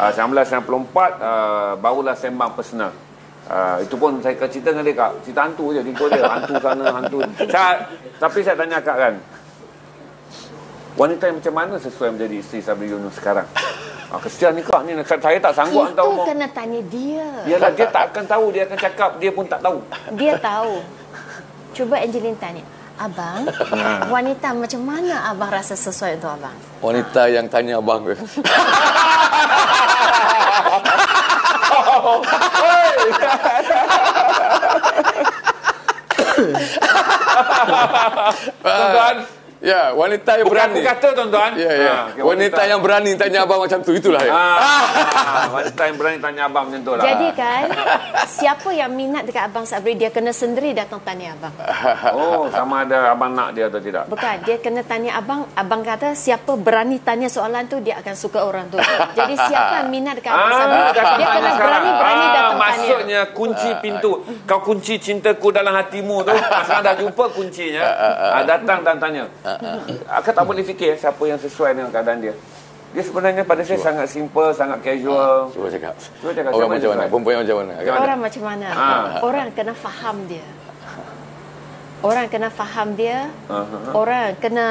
[SPEAKER 1] 1994 barulah sembang personal. Itu pun saya cerita dengan dia kak. Cerita hantu je, jumpa dia. Hantu sana, hantu. Tapi saya tanya kak kan, wanita yang macam mana sesuai menjadi isteri Sabri Yunus sekarang? Kesian ni kak ni. Saya tak sanggup hantar
[SPEAKER 2] Itu kena tanya dia.
[SPEAKER 1] Yalah, dia tak akan tahu. Dia akan cakap dia pun tak tahu.
[SPEAKER 2] Dia tahu. Cuba Angeline tanya, abang, wanita macam mana abang rasa sesuai untuk abang?
[SPEAKER 3] Wanita yang tanya abang ke?
[SPEAKER 1] Tuan-tuan,
[SPEAKER 3] Ya, wanita yang
[SPEAKER 1] Bukan
[SPEAKER 3] berani.
[SPEAKER 1] aku kata tuan-tuan.
[SPEAKER 3] Ya, ya. Wanita yang berani tanya abang macam tu, itulah ya.
[SPEAKER 1] Wanita yang berani tanya abang macam tu lah.
[SPEAKER 2] Jadi kan, siapa yang minat dekat Abang Sabri, dia kena sendiri datang tanya abang.
[SPEAKER 1] Oh, sama ada abang nak dia atau tidak?
[SPEAKER 2] Bukan, dia kena tanya abang. Abang kata siapa berani tanya soalan tu, dia akan suka orang tu. Jadi siapa yang minat dekat Abang Sabri, dia kena berani-berani datang tanya.
[SPEAKER 1] Maksudnya kunci pintu. Kau kunci cintaku dalam hatimu tu. Sekarang dah jumpa kuncinya. Datang dan tanya. Akak tak boleh fikir siapa yang sesuai dengan keadaan dia. Dia sebenarnya pada saya sangat simple, sangat casual.
[SPEAKER 3] Cuba cakap.
[SPEAKER 1] siapa
[SPEAKER 3] Orang macam mana? Perempuan macam mana?
[SPEAKER 2] Orang macam mana? Orang kena faham dia. Orang kena faham dia. Orang kena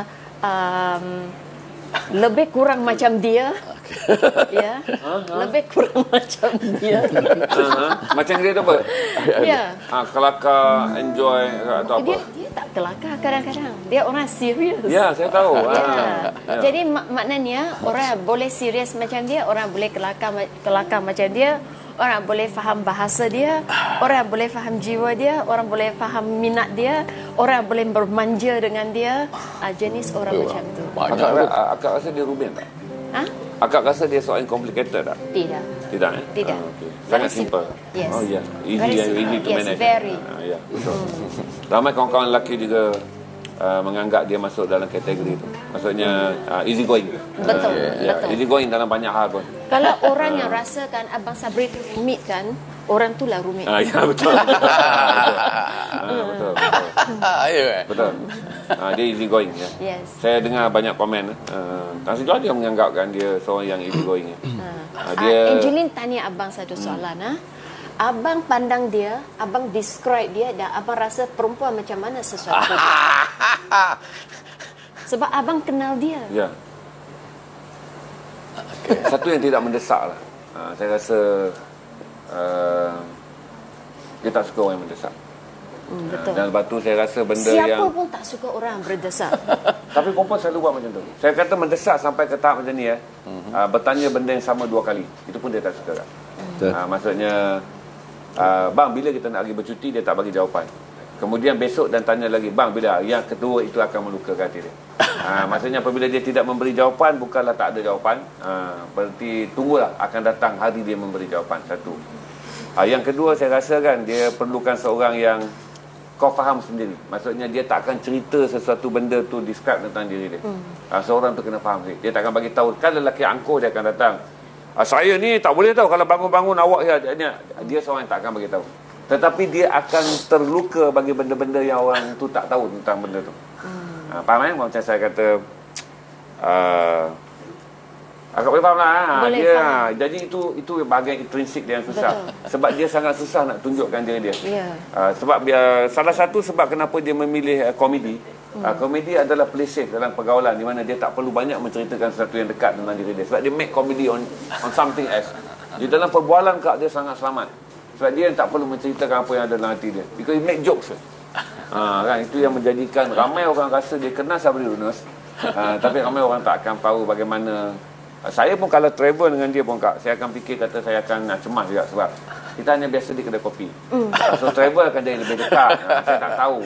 [SPEAKER 2] lebih kurang macam dia. Ya. Lebih kurang macam dia.
[SPEAKER 1] Macam dia tu apa?
[SPEAKER 2] Ya.
[SPEAKER 1] Kelakar, enjoy atau apa?
[SPEAKER 2] Dia tak kelakar kadang-kadang. Dia orang serius.
[SPEAKER 1] Ya, saya tahu.
[SPEAKER 2] Ya. Jadi maknanya orang boleh serius macam dia, orang boleh kelakar macam dia, orang boleh faham bahasa dia, orang boleh faham jiwa dia, orang boleh faham minat dia, orang boleh bermanja dengan dia. Jenis orang macam tu.
[SPEAKER 1] Akak rasa dia Ruben tak?
[SPEAKER 2] Ha?
[SPEAKER 1] Akak rasa dia soalan complicated tak?
[SPEAKER 2] Tidak.
[SPEAKER 1] Tidak,
[SPEAKER 2] Tidak.
[SPEAKER 1] Okay. Sangat simple.
[SPEAKER 2] Yes.
[SPEAKER 1] Oh ya,
[SPEAKER 2] Very simple.
[SPEAKER 1] easy to
[SPEAKER 2] Yes,
[SPEAKER 1] manage.
[SPEAKER 2] very.
[SPEAKER 1] Ya, betul. Ramai kawan-kawan lelaki juga menganggap dia masuk dalam kategori itu. Maksudnya easy going.
[SPEAKER 2] Betul, betul.
[SPEAKER 1] Easy going dalam banyak hal pun.
[SPEAKER 2] Kalau orang yang rasakan Abang Sabri itu rumit kan, orang tu lah rumit.
[SPEAKER 1] Ya, betul. Betul. Betul. Dia easy going ya.
[SPEAKER 2] Yes.
[SPEAKER 1] Saya dengar banyak komen. Tak sejual dia menganggapkan dia seorang yang easy going.
[SPEAKER 2] Angeline tanya abang satu soalan. Abang pandang dia, abang describe dia, dan abang rasa perempuan macam mana sesuatu dia. Sebab abang kenal dia.
[SPEAKER 1] Ya. Satu yang tidak mendesak lah. Saya rasa dia tak suka orang yang mendesak.
[SPEAKER 2] Betul.
[SPEAKER 1] Dan lepas tu saya rasa benda
[SPEAKER 2] siapa
[SPEAKER 1] yang...
[SPEAKER 2] Siapa pun tak suka orang berdesak.
[SPEAKER 1] Tapi perempuan selalu buat macam tu. Saya kata mendesak sampai ke tahap macam ni bertanya benda yang sama 2 kali. Itu pun dia tak suka kan. Maksudnya bang, bila kita nak pergi bercuti, dia tak bagi jawapan. Kemudian besok dan tanya lagi, bang, bila? Yang kedua itu akan melukakan hati dia. Maksudnya apabila dia tidak memberi jawapan, bukanlah tak ada jawapan. Berarti tunggulah, akan datang hari dia memberi jawapan. Satu. Yang kedua, saya rasa kan dia perlukan seorang yang kau faham sendiri. Maksudnya dia tak akan cerita sesuatu benda tu describe tentang diri dia. Seorang tu kena faham sendiri. Dia tak akan bagi tahu. Kan lelaki angkuh dia akan datang, saya ni tak boleh tahu kalau bangun-bangun awak dia seorang yang tak akan bagi tahu. Tetapi dia akan terluka bagi benda-benda yang orang tu tak tahu tentang benda tu. Faham kan? Macam saya kata akak boleh faham lah. Jadi itu bahagian intrinsik dia yang susah. Betul. Sebab dia sangat susah nak tunjukkan diri dia. Sebab salah satu sebab kenapa dia memilih komedi. Komedi adalah play safe dalam pergaulan, di mana dia tak perlu banyak menceritakan sesuatu yang dekat tentang diri dia. Sebab dia make comedy on something else. Di dalam perbualan kak dia sangat selamat. Sebab dia tak perlu menceritakan apa yang ada dalam hati dia. Because he make jokes. Kan, itu yang menjadikan ramai orang rasa dia kenal Sabri Yunus. Tapi ramai orang tak akan tahu bagaimana. Saya pun kalau travel dengan dia pun kak, saya akan fikir kata saya akan cemas juga. Sebab kita hanya biasa di kedai kopi. So travel akan jadi lebih dekat. Saya tak tahu.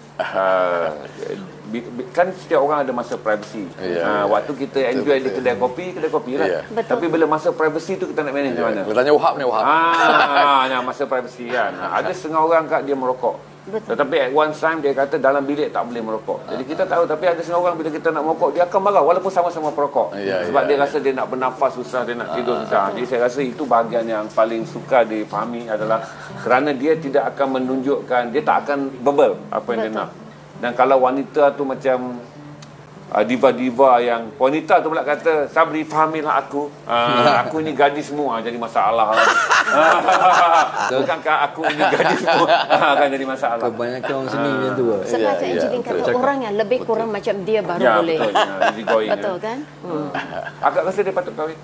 [SPEAKER 1] Kan setiap orang ada masa privacy. Waktu kita enjoy di kedai kopi lah. Tapi bila masa privacy tu kita nak manage macam mana?
[SPEAKER 3] Kita tanya Wahab ni, Wahab.
[SPEAKER 1] Masa privacy kan. Ada setengah orang kat dia merokok. Tetapi at one time dia kata dalam bilik tak boleh merokok. Jadi kita tahu, tapi ada setengah orang bila kita nak merokok, dia akan marah walaupun sama-sama perokok. Sebab dia rasa dia nak bernafas susah, dia nak tidur susah. Jadi saya rasa itu bahagian yang paling suka difahami adalah kerana dia tidak akan menunjukkan, dia tak akan verbal apa yang dia nak. Dan kalau wanita tu macam diva-diva yang wanita tu pula kata, Sabri fahamilah aku, aku ni gadismu, jadi masalah. Bukankah aku ini gadismu, akan jadi masalah.
[SPEAKER 6] Kebanyakan orang sini macam tu.
[SPEAKER 2] Sebab Angeline kata orang yang lebih kurang macam dia baru boleh. Betul kan?
[SPEAKER 1] Akak rasa dia patut kahwin.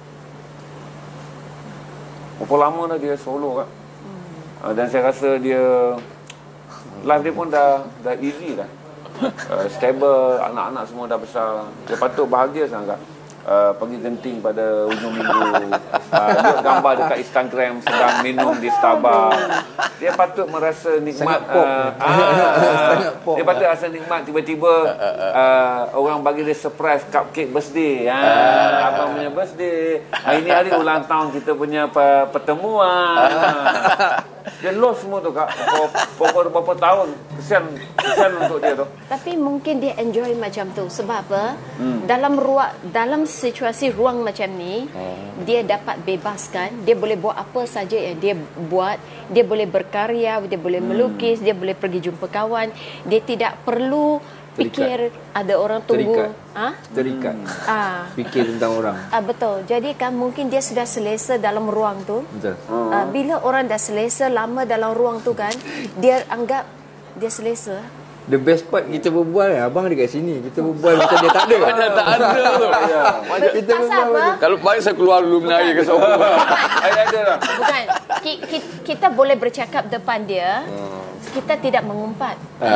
[SPEAKER 1] Berapa lama dah dia solo kan. Dan saya rasa dia life dia pun dah easy dah. Stable, anak-anak semua dah besar. Dia patut bahagia sangat. pergi genting pada ujung minggu, buat gambar dekat Instagram sedang minum di Starbucks. Dia patut merasa nikmat. Dia patut rasa nikmat tiba-tiba orang bagi dia surprise cupcake birthday. Abang punya birthday. Ini hari ulang tahun kita punya pertemuan. Dia lost semua tu Kak. Berapa tahun. Kesian untuk dia tu.
[SPEAKER 2] Tapi mungkin dia enjoy macam tu. Sebab apa? Dalam situasi ruang macam ni, dia dapat bebaskan. Dia boleh buat apa saja yang dia buat. Dia boleh berkarya, dia boleh melukis, dia boleh pergi jumpa kawan. Dia tidak perlu fikir ada orang tunggu.
[SPEAKER 6] Terikat. Fikir tentang orang.
[SPEAKER 2] Betul. Jadi kan mungkin dia sudah selesa dalam ruang tu.
[SPEAKER 6] Betul.
[SPEAKER 2] Bila orang dah selesa lama dalam ruang tu kan, dia anggap dia selesa.
[SPEAKER 6] The best part kita berbual abang ada kat sini. Kita berbual macam dia tak ada.
[SPEAKER 3] Macam tak ada tu.
[SPEAKER 6] Kita berbual
[SPEAKER 2] apa?
[SPEAKER 3] Kalau baik saya keluar dulu menari ke sofa.
[SPEAKER 1] Ada lah.
[SPEAKER 2] Bukan. Kita boleh bercakap depan dia. Kita tidak mengumpat.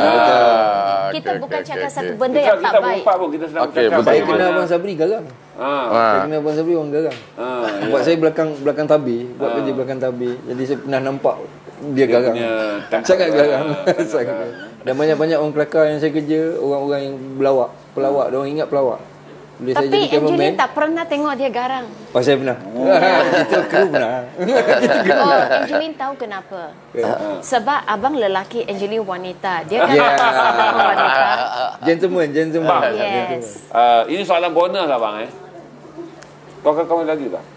[SPEAKER 2] Kita bukan cakap satu benda yang tak baik.
[SPEAKER 1] Kita sedang bercakap.
[SPEAKER 6] Saya kenal Abang Sabri garang. Saya kenal Abang Sabri orang garang. Buat saya belakang tabir. Buat kerja belakang tabir. Jadi saya pernah nampak dia garang. Sangat garang. Dan banyak-banyak orang kelakar yang saya kerja, orang-orang yang pelawak. Dia orang ingat pelawak. Bila saya
[SPEAKER 2] Tapi
[SPEAKER 6] jadi cameraman,
[SPEAKER 2] Angeline tak pernah tengok dia garang.
[SPEAKER 6] saya pernah. Kita kru pernah.
[SPEAKER 2] Angeline tahu kenapa? Sebab abang lelaki, Angeline wanita. Dia kan wanita.
[SPEAKER 6] Gentleman.
[SPEAKER 2] Yes.
[SPEAKER 1] Ini soalan bonus lah bang. Kau akan kahwin lagi tak?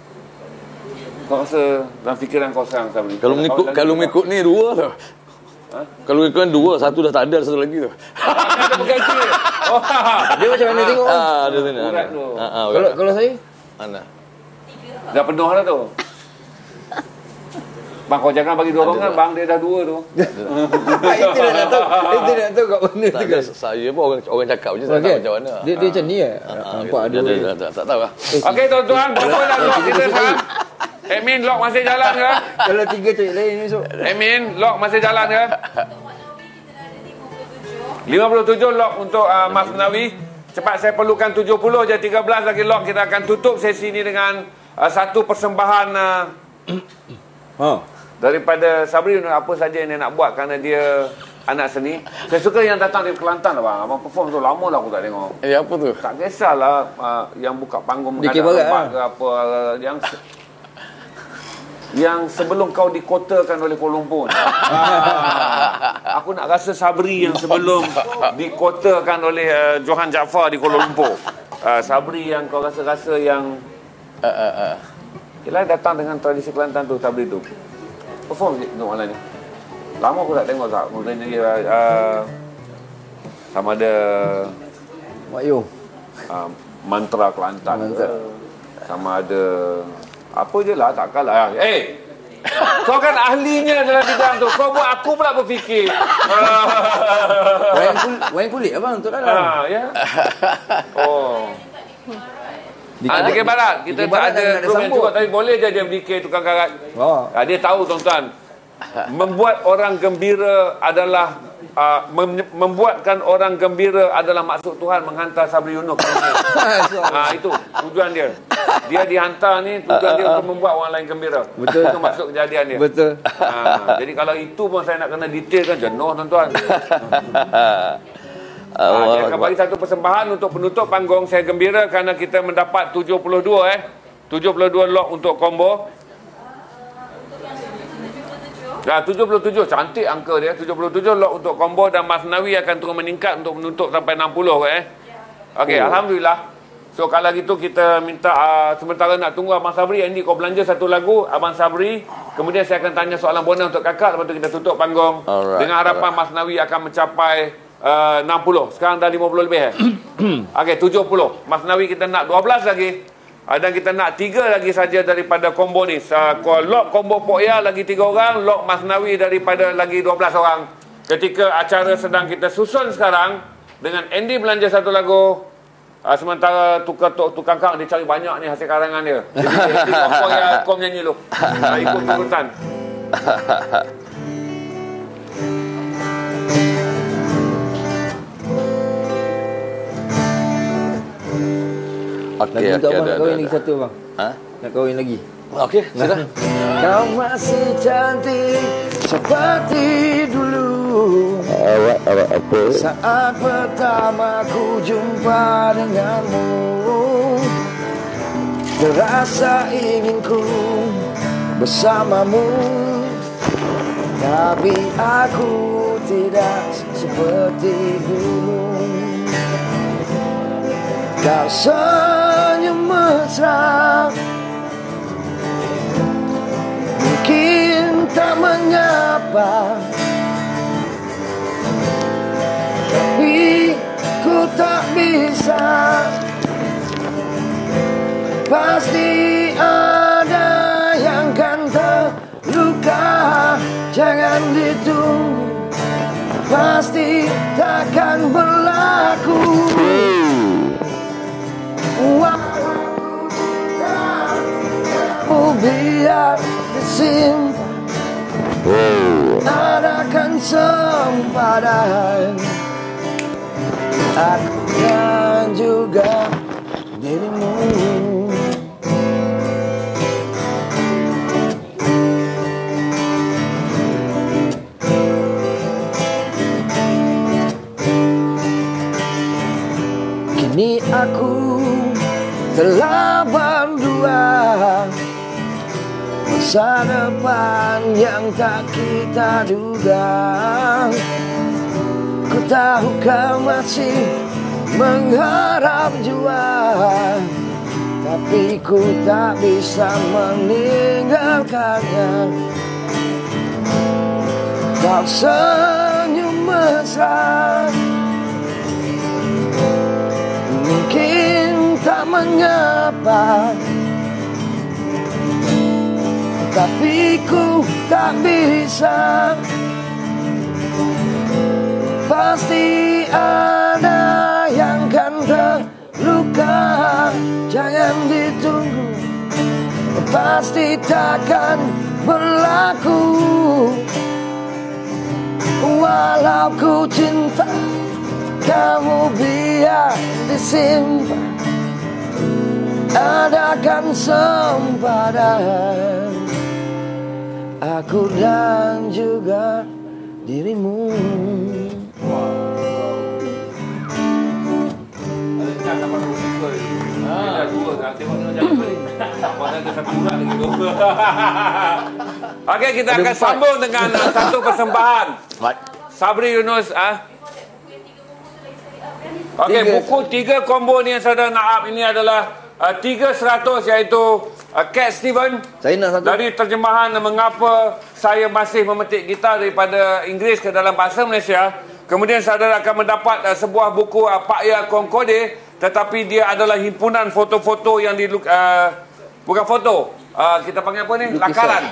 [SPEAKER 1] Kau rasa dalam fikiran kau sekarang Sabri?
[SPEAKER 3] Kalau mengikut ni dua tu. Kalau ikut dua, satu dah tak ada, satu lagi tu.
[SPEAKER 1] Ada berganti.
[SPEAKER 6] Dia macam mana tengok?
[SPEAKER 3] Dia tengok.
[SPEAKER 1] Urat tu.
[SPEAKER 6] Kalau saya?
[SPEAKER 3] Mana?
[SPEAKER 1] Dah penuh dah tu. Bang kau jangan bagi dua orang kan bang, dia dah dua tu.
[SPEAKER 6] Itu dah nak tahu kat mana tu kan.
[SPEAKER 3] Saya pun orang cakap je, saya tak tahu macam mana.
[SPEAKER 6] Dia macam ni nampak ada.
[SPEAKER 3] Tak tahu lah.
[SPEAKER 1] Okey tuan-tuan, berapa dah lock kita sekarang? Admin, lock masih jalan ke?
[SPEAKER 6] Kalau 3 cari lain esok.
[SPEAKER 1] Admin, lock masih jalan ke? 57 lock untuk Mas Menawi. Cepat, saya perlukan 70 je, 13 lagi lock. Kita akan tutup sesi ini dengan satu persembahan daripada Sabri. Apa saja yang dia nak buat kerana dia anak seni. Saya suka yang datang dari Kelantan lah bang. Abang perform tu lama lah aku tak tengok.
[SPEAKER 3] Apa tu?
[SPEAKER 1] Tak kisahlah yang buka panggung
[SPEAKER 6] DK Barat
[SPEAKER 1] ke apa, yang sebelum kau dikotakan oleh Kuala Lumpur. Aku nak rasa Sabri yang sebelum dikotakan oleh Johan Jaafar di Kuala Lumpur. Sabri yang kau rasa yang Yelah datang dengan tradisi Kelantan tu, Sabri tu. Perform sikit tengok malam ni. Lama aku tak tengok tak. Mungkin dia sama ada
[SPEAKER 6] Mak Yong.
[SPEAKER 1] mantra Kelantan ke. Sama ada apa je lah, takkanlah. Kau kan ahlinya dalam bidang tu. Kau buat aku pula berfikir.
[SPEAKER 6] Wayang kulit abang untuk dalam.
[SPEAKER 1] Ya. DK Barat. Kita tak ada grup yang cukup, tapi boleh je dia DK tukang karat. Dia tahu tuan-tuan. Membuat orang gembira adalah membuatkan orang gembira adalah maksud Tuhan menghantar Sabri Yunus. Itu tujuan dia. Dia dihantar ni tujuan dia untuk membuat orang lain gembira.
[SPEAKER 6] Betul.
[SPEAKER 1] Itu maksud kejadian dia.
[SPEAKER 6] Betul.
[SPEAKER 1] Jadi kalau itu pun saya nak kena detail kan jenuh tuan-tuan. Saya akan bagi satu persembahan untuk penutup panggung. Saya gembira kerana kita mendapat 72 lock untuk combo. 77 cantik angka dia. 77 lock untuk combo dan Mas Nawi akan terus meningkat untuk menutup sampai 60 Okey, alhamdulillah. So kalau gitu kita minta sementara nak tunggu Abang Sabri. Andy kau belanja satu lagu Abang Sabri. Kemudian saya akan tanya soalan bonus untuk kakak. Lepas tu kita tutup panggung. Dengan harapan Mas Nawi akan mencapai 60. Sekarang dah 50 lebih Okey, 70. Mas Nawi kita nak 12 lagi. Dan kita nak 3 lagi saja daripada combo ni. Lock combo Pok Ya lagi 3 orang. Lock Mas Nawi daripada lagi 12 orang. Ketika acara sedang kita susun sekarang. Dengan Andy belanja satu lagu. Sementara tukang kang dia cari banyak ni hasil karangan dia. Jadi Pok Ya kau menyanyi lu. Ikut urutan.
[SPEAKER 3] Okey,
[SPEAKER 6] Lagi untuk abang nak kahwin
[SPEAKER 3] ada.
[SPEAKER 6] lagi satu bang.
[SPEAKER 3] Ha?
[SPEAKER 6] Nak kahwin lagi.
[SPEAKER 3] Okey, sudah.
[SPEAKER 4] Kau masih cantik seperti dulu.
[SPEAKER 3] Awak apa?
[SPEAKER 4] Saat pertama ku jumpa denganmu, terasa ingin ku bersamamu. Tapi aku tidak seperti dulu. Kau senyum mesra, mungkin tak menyapa, tapi ku tak bisa. Pasti ada yang kan terluka. Jangan ditunggu, pasti takkan berlaku. Walau tak kamu biar disimpan, adakan sempadan. Aku dan juga dirimu. Kini aku telah berdua, masa depan yang tak kita duga. Ku tahu kau masih mengharap jua, tapi ku tak bisa meninggalkannya. Kau senyum mesra, mungkin tak menyapa, tapi ku tak bisa. Pasti ada yang kan terluka. Jangan ditunggu, pasti takkan berlaku. Walau ku cinta kamu biar disimpan, adakan sempadan. Aku dan juga dirimu.
[SPEAKER 1] Okey, kita akan sambung dengan satu persembahan. Sabri Yunus. Okey, buku 3 combo ni yang saudara nak up ini adalah 300, iaitu Cat Stevens.
[SPEAKER 6] Saya nak satu.
[SPEAKER 1] Dari terjemahan Mengapa Saya Masih Memetik Gitar daripada Inggeris ke dalam bahasa Malaysia. Kemudian saudara akan mendapat sebuah buku Pak Ya Concorde, tetapi dia adalah himpunan foto-foto yang bukan foto. Kita panggil apa ni? Lakaran.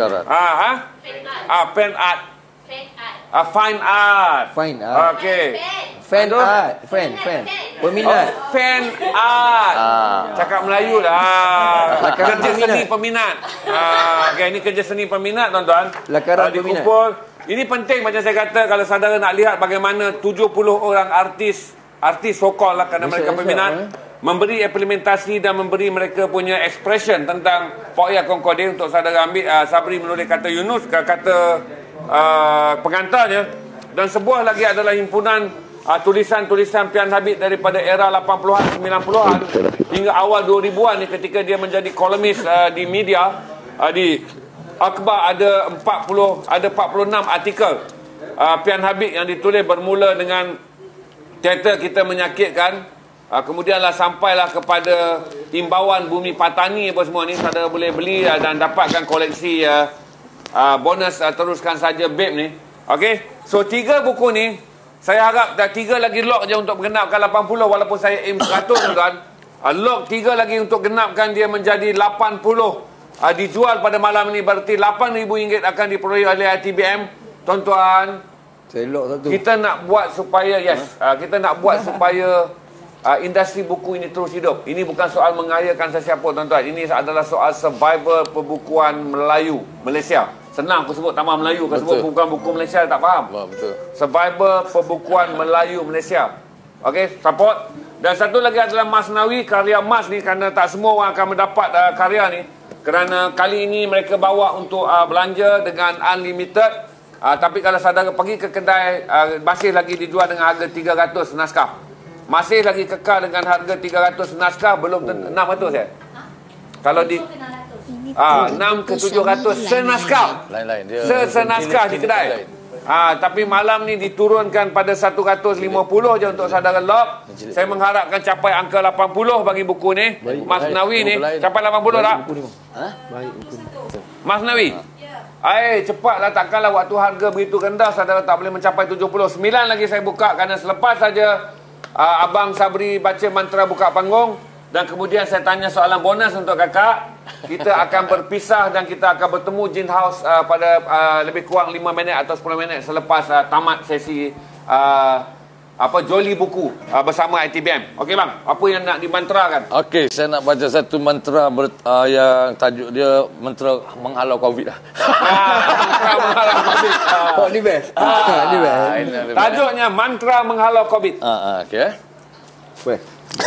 [SPEAKER 1] Pen art. Fine art.
[SPEAKER 6] Fine art.
[SPEAKER 1] Okey.
[SPEAKER 6] Fan art. Fan. Peminat.
[SPEAKER 1] Fan art. Cakap Melayu lah. Kerja seni peminat. Okay, ini kerja seni peminat, tuan-tuan.
[SPEAKER 6] Lakaran peminat.
[SPEAKER 1] Dikumpul. Ini penting, macam saya kata, kalau saudara nak lihat bagaimana 70 orang artis so-called lah, kerana mereka peminat, memberi implementasi dan memberi mereka punya expression tentang Pak Ya Concorde. Untuk saudara ambil, Sabri menulis kata Yunus, kata pengantarnya. Dan sebuah lagi adalah himpunan tulisan-tulisan Pian Habib daripada era 80-an, 90-an hingga awal 2000-an ni, ketika dia menjadi kolumnis di media. Di Akhbar ada 46 artikel Pian Habib yang ditulis, bermula dengan teater Kita Menyakitkan, kemudianlah sampailah kepada imbauan Bumi Patani apa semua ni. Saudara boleh beli dan dapatkan koleksi bonus Teruskan Saja Babe ni. Okey, so 3 buku ni saya harap dah 3 lagi lock je untuk genapkan 80, walaupun saya aim 100, tuan-tuan. Lock 3 lagi untuk genapkan dia menjadi 80. Dijual pada malam ni, berarti RM8,000 akan diperoleh oleh ITBM, tuan-tuan.
[SPEAKER 6] Saya lock satu.
[SPEAKER 1] Kita nak buat supaya kita nak buat supaya industri buku ini terus hidup. Ini bukan soal mengayakan sesiapa, tuan-tuan. Ini adalah soal survival perbukuan Melayu Malaysia. Senang aku sebut nama Melayu, aku sebut buku Malaysia tak faham.
[SPEAKER 3] Betul.
[SPEAKER 1] Survival perbukuan Melayu Malaysia. Okey, support. Dan satu lagi adalah Masnawi, karya Mas ni, kerana tak semua orang akan mendapat karya ni. Kerana kali ini mereka bawa untuk belanja dengan unlimited. Tapi kalau saudara pergi ke kedai, masih lagi dijual dengan harga 300 naskah. Masih lagi kekal dengan harga 300 naskah, belum 600 ya? Kalau di 6 ke 700 senaskah.
[SPEAKER 3] Lain-lain dia.
[SPEAKER 1] Senaskah di kedai. Tapi malam ni diturunkan pada 150 je untuk saudara lock. Saya mengharapkan capai angka 80 bagi buku ni. Mas Nawi ni capai 80 tak?
[SPEAKER 6] Baik.
[SPEAKER 1] Mas Nawi. Cepatlah, takkanlah waktu harga begitu rendah saudara tak boleh mencapai 79 lagi saya buka, kerana selepas saja Abang Sabri baca mantra buka panggung dan kemudian saya tanya soalan bonus untuk kakak. Kita akan berpisah dan kita akan bertemu Jin House pada lebih kurang 5 minit atau 10 minit selepas tamat sesi Joli buku bersama ITBM. Okey bang, apa yang nak dimantrakan?
[SPEAKER 3] Okey, saya nak baca satu mantra yang tajuk dia mantra menghalau COVID lah.
[SPEAKER 1] Mantra menghalau COVID.
[SPEAKER 6] Ni best. Ni best.
[SPEAKER 1] Tajuknya mantra menghalau COVID.
[SPEAKER 3] Okey.
[SPEAKER 6] Weh.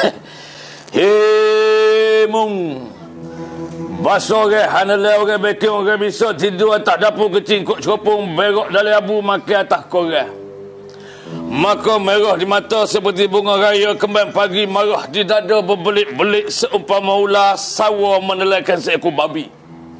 [SPEAKER 3] Hei mung. Basuh orang, hanela orang, beking orang, bisa tidur tak dapur kecing, kok ceropong, berok dari abu, makan atas korang. Maka merah di mata seperti bunga raya, kembang pagi marah di dada berbelit-belit seumpama ular sawa menelaikan seekor babi.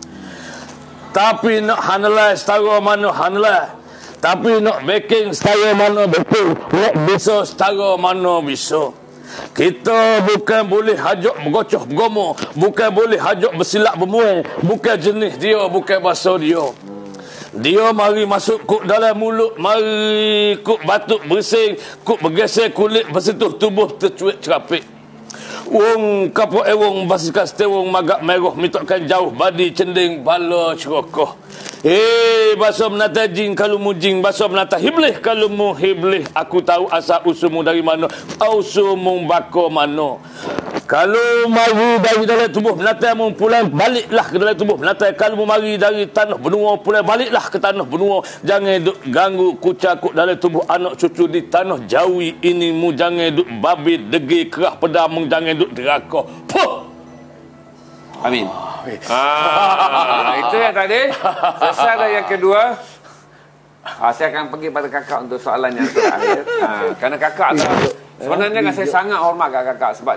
[SPEAKER 3] Tapi nak hanela setara mana hanela. Tapi nak baking setara mana baking. Nak bisa setara mana bisa. Kita bukan boleh hajak bergocoh bergomoh, bukan boleh hajak bersilap bermuai, bukan jenis dia, bukan bahasa dia. Dia mari masuk kuk dalam mulut, mari kuk batuk bersing, kuk bergeser kulit bersentuh tubuh tercuit cerapik. Wong kapok wong basikan setewong magak merah mitokkan jauh badi cending bala cerokoh. Bahasa menata jing kalau mu jing, bahasa menata hiblih kalau mu hiblih. Aku tahu asal usulmu dari mana, usulmu bako mana. Kalau mari dari dalam tubuh menata mu pulang baliklah ke dalam tubuh menata. Kalau mu mari dari tanah benua pulang baliklah ke tanah benua. Jangan duk ganggu kucakuk dalam tubuh anak cucu di tanah Jawi ini mu. Jangan duk babi degi kerah pedamung, jangan duk derakah. Puh.
[SPEAKER 1] Amin. Itu yang tadi. Selesai dah yang kedua. Saya akan pergi pada kakak untuk soalan yang terakhir. Kerana kakak sebenarnya saya sangat hormat kat kakak sebab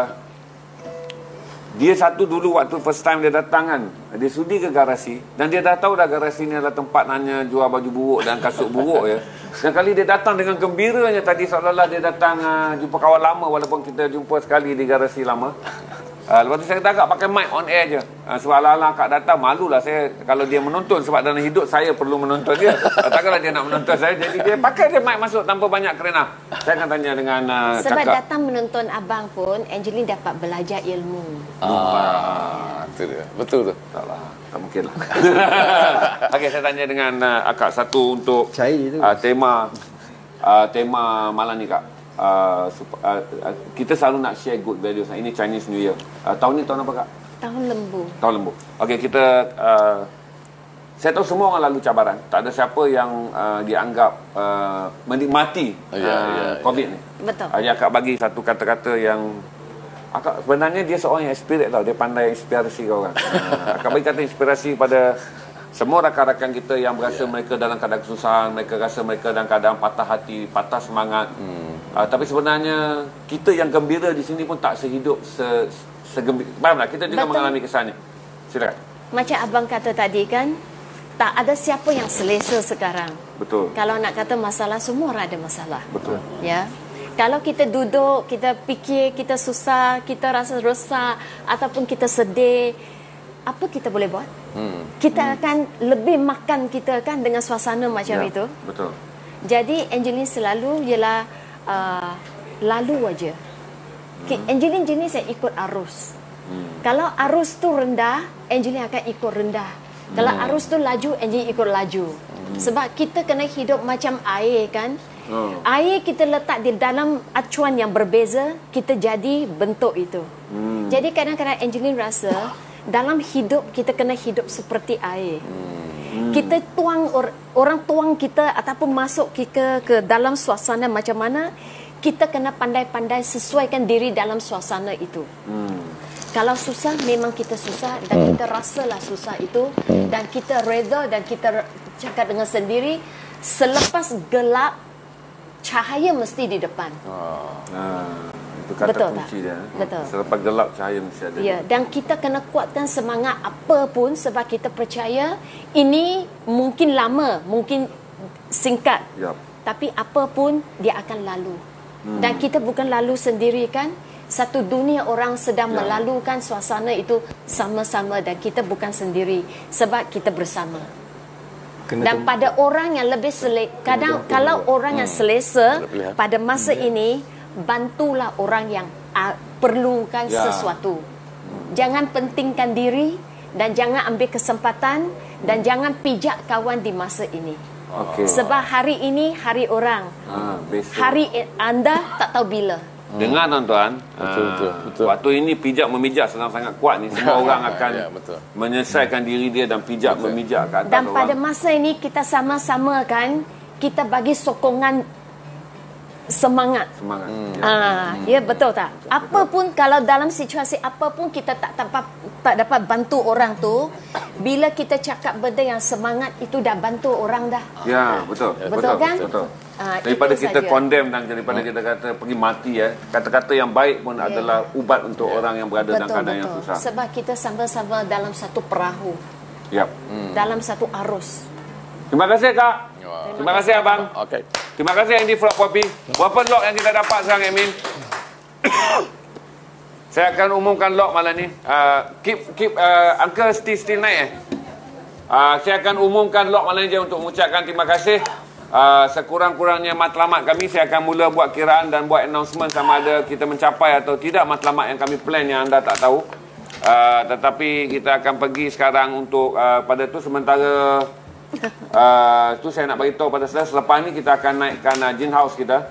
[SPEAKER 1] dia satu dulu waktu first time dia datang kan, dia sudi ke garasi dan dia dah tahu dah garasi ni adalah tempat hanya jual baju buruk dan kasut buruk ya. Dan kali dia datang dengan gembiranya tadi, seolah-olah dia datang jumpa kawan lama walaupun kita jumpa sekali di garasi lama. Lepas tu saya kata agak pakai mic on air je. Sebab ala-ala akak datang, malulah saya kalau dia menonton. Sebab dalam hidup saya perlu menonton dia. Takkanlah dia nak menonton saya. Jadi dia pakai dia mic masuk tanpa banyak kerana. Saya akan tanya dengan
[SPEAKER 2] sebab
[SPEAKER 1] kakak.
[SPEAKER 2] datang menonton abang pun, Angeline dapat belajar ilmu.
[SPEAKER 3] Itu dia. Betul tu.
[SPEAKER 1] Taklah, tak mungkin lah. Okey, saya tanya dengan akak satu untuk tema malam ni kak. Kita selalu nak share good values. Ini Chinese New Year. Tahun ni tahun apa kak?
[SPEAKER 2] Tahun lembu.
[SPEAKER 1] Tahun lembu. Okey, kita saya tahu semua orang lalu cabaran. Tak ada siapa yang dianggap menikmati COVID ni.
[SPEAKER 2] Betul.
[SPEAKER 1] Akak bagi satu kata-kata yang akak sebenarnya dia seorang yang spirit tau. Dia pandai inspirasi kau orang. Akak bagi kata inspirasi pada semua rakan-rakan kita yang berasa mereka dalam keadaan kesusahan, mereka rasa mereka dalam keadaan patah hati, patah semangat. Tapi sebenarnya kita yang gembira di sini pun tak sehidup segembira. Faham tak? Kita juga mengalami kesannya. Silakan.
[SPEAKER 2] Macam abang kata tadi kan, tak ada siapa yang selesa sekarang.
[SPEAKER 1] Betul.
[SPEAKER 2] Kalau nak kata masalah, semua orang ada masalah.
[SPEAKER 1] Betul.
[SPEAKER 2] Ya. Kalau kita duduk, kita fikir, kita susah, kita rasa resah ataupun kita sedih, apa kita boleh buat? Kita akan lebih makan kita kan dengan suasana macam itu.
[SPEAKER 1] Betul.
[SPEAKER 2] Jadi Angeline selalu ialah lalu aja. Angeline jenis yang ikut arus. Kalau arus tu rendah, Angeline akan ikut rendah. Kalau arus tu laju, Angeline ikut laju. Sebab kita kena hidup macam air kan. Air kita letak di dalam acuan yang berbeza, kita jadi bentuk itu. Jadi kadang-kadang Angeline rasa dalam hidup kita kena hidup seperti air. Kita tuang orang tuang kita ataupun masuk kita ke dalam suasana macam mana, kita kena pandai-pandai sesuaikan diri dalam suasana itu. Kalau susah, memang kita susah dan kita rasalah susah itu dan kita reda dan kita cakap dengan sendiri, selepas gelap, cahaya mesti di depan.
[SPEAKER 1] Itu kata
[SPEAKER 2] betul
[SPEAKER 1] kunci
[SPEAKER 2] tak?
[SPEAKER 1] dia.
[SPEAKER 2] Betul.
[SPEAKER 1] Selepas gelap, cahaya mesti ada.
[SPEAKER 2] Ya, dan kita kena kuatkan semangat apa pun sebab kita percaya ini mungkin lama, mungkin singkat.
[SPEAKER 1] Yap.
[SPEAKER 2] Tapi apa pun dia akan lalu. Dan kita bukan lalu sendiri kan? Satu dunia orang sedang melalukan suasana itu sama-sama dan kita bukan sendiri sebab kita bersama. Dan pada orang yang lebih kadang kalau orang yang selesa pada masa ini, bantulah orang yang perlukan sesuatu. Jangan pentingkan diri dan jangan ambil kesempatan dan jangan pijak kawan di masa ini. Sebab hari ini hari orang. Hari anda tak tahu bila.
[SPEAKER 1] Dengar tuan-tuan,
[SPEAKER 3] betul.
[SPEAKER 1] waktu ini pijak memijak sangat kuat ni. Semua orang akan menyelesaikan diri dia dan pijak memijak ke atas
[SPEAKER 2] dan
[SPEAKER 1] orang.
[SPEAKER 2] pada masa ini kita sama-sama kan, kita bagi sokongan semangat. Ya betul tak? Apapun kalau dalam situasi apapun kita tak dapat bantu orang tu, bila kita cakap benda yang semangat itu dah bantu orang dah.
[SPEAKER 1] Ya, betul.
[SPEAKER 2] Betul kan?
[SPEAKER 1] Betul. Daripada kita condemn dan daripada kita kata pergi mati kata-kata yang baik pun adalah ubat untuk orang yang berada dalam keadaan yang susah.
[SPEAKER 2] Sebab kita sama-sama dalam satu perahu.
[SPEAKER 1] Yap.
[SPEAKER 2] Dalam satu arus.
[SPEAKER 1] Terima kasih Kak. Terima kasih Abang.
[SPEAKER 3] Okey.
[SPEAKER 1] Terima kasih Andy Frog Poppy. Berapa log yang kita dapat sekarang, Amin? Saya akan umumkan log malam ni. Uncle still naik saya akan umumkan log malam ni je untuk mengucapkan terima kasih. Sekurang-kurangnya matlamat kami, saya akan mula buat kiraan dan buat announcement sama ada kita mencapai atau tidak matlamat yang kami plan yang anda tak tahu. Tetapi kita akan pergi sekarang untuk pada tu sementara tu saya nak beritahu pada saudara, selepas ni kita akan naikkan gin house kita.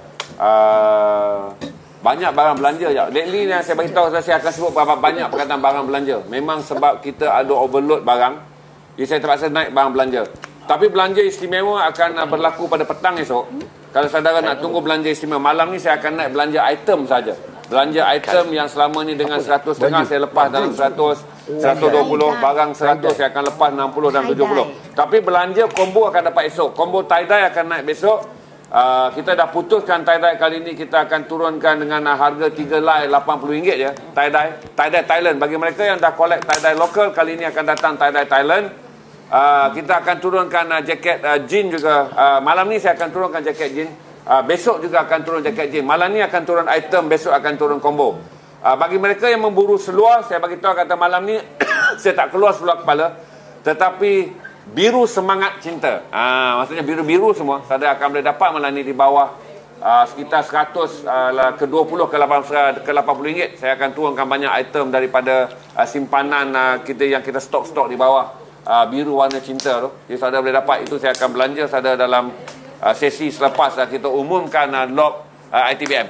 [SPEAKER 1] Banyak barang belanja je. Lately ni saya beritahu saya akan sebut berapa banyak perkataan barang belanja. Memang sebab kita ada overload barang, jadi saya terpaksa naik barang belanja. Tapi belanja istimewa akan berlaku pada petang esok. Kalau saudara nak tunggu belanja istimewa, malam ni saya akan naik belanja item saja. Belanja item yang selama ni dengan 100.5 saya lepas dalam 100, 120, barang 100 saya akan lepas 60 dan 70. Tapi belanja combo akan dapat esok. Combo tie-dye akan naik besok. Kita dah putuskan tie-dye kali ni kita akan turunkan dengan harga 3 lai RM80 je. Tie-dye Thailand. Bagi mereka yang dah collect tie-dye lokal, kali ni akan datang tie-dye Thailand. Kita akan turunkan jaket jean juga. Malam ni saya akan turunkan jaket jean. Besok juga akan turun jaket jean. Malam ni akan turun item, besok akan turun combo. Bagi mereka yang memburu seluar, saya bagi tahu kata malam ni saya tak keluar seluar kepala, tetapi biru semangat cinta. Maksudnya biru-biru semua. Saudara akan boleh dapat malam ni di bawah sekitar 100 ke 20 ke 80 ringgit. Saya akan turunkan banyak item daripada simpanan kita yang kita stok-stok di bawah. Biru warna cinta tu. Jadi saudara boleh dapat itu. Saya akan belanja saudara dalam sesi selepas kita umumkan log ITBM.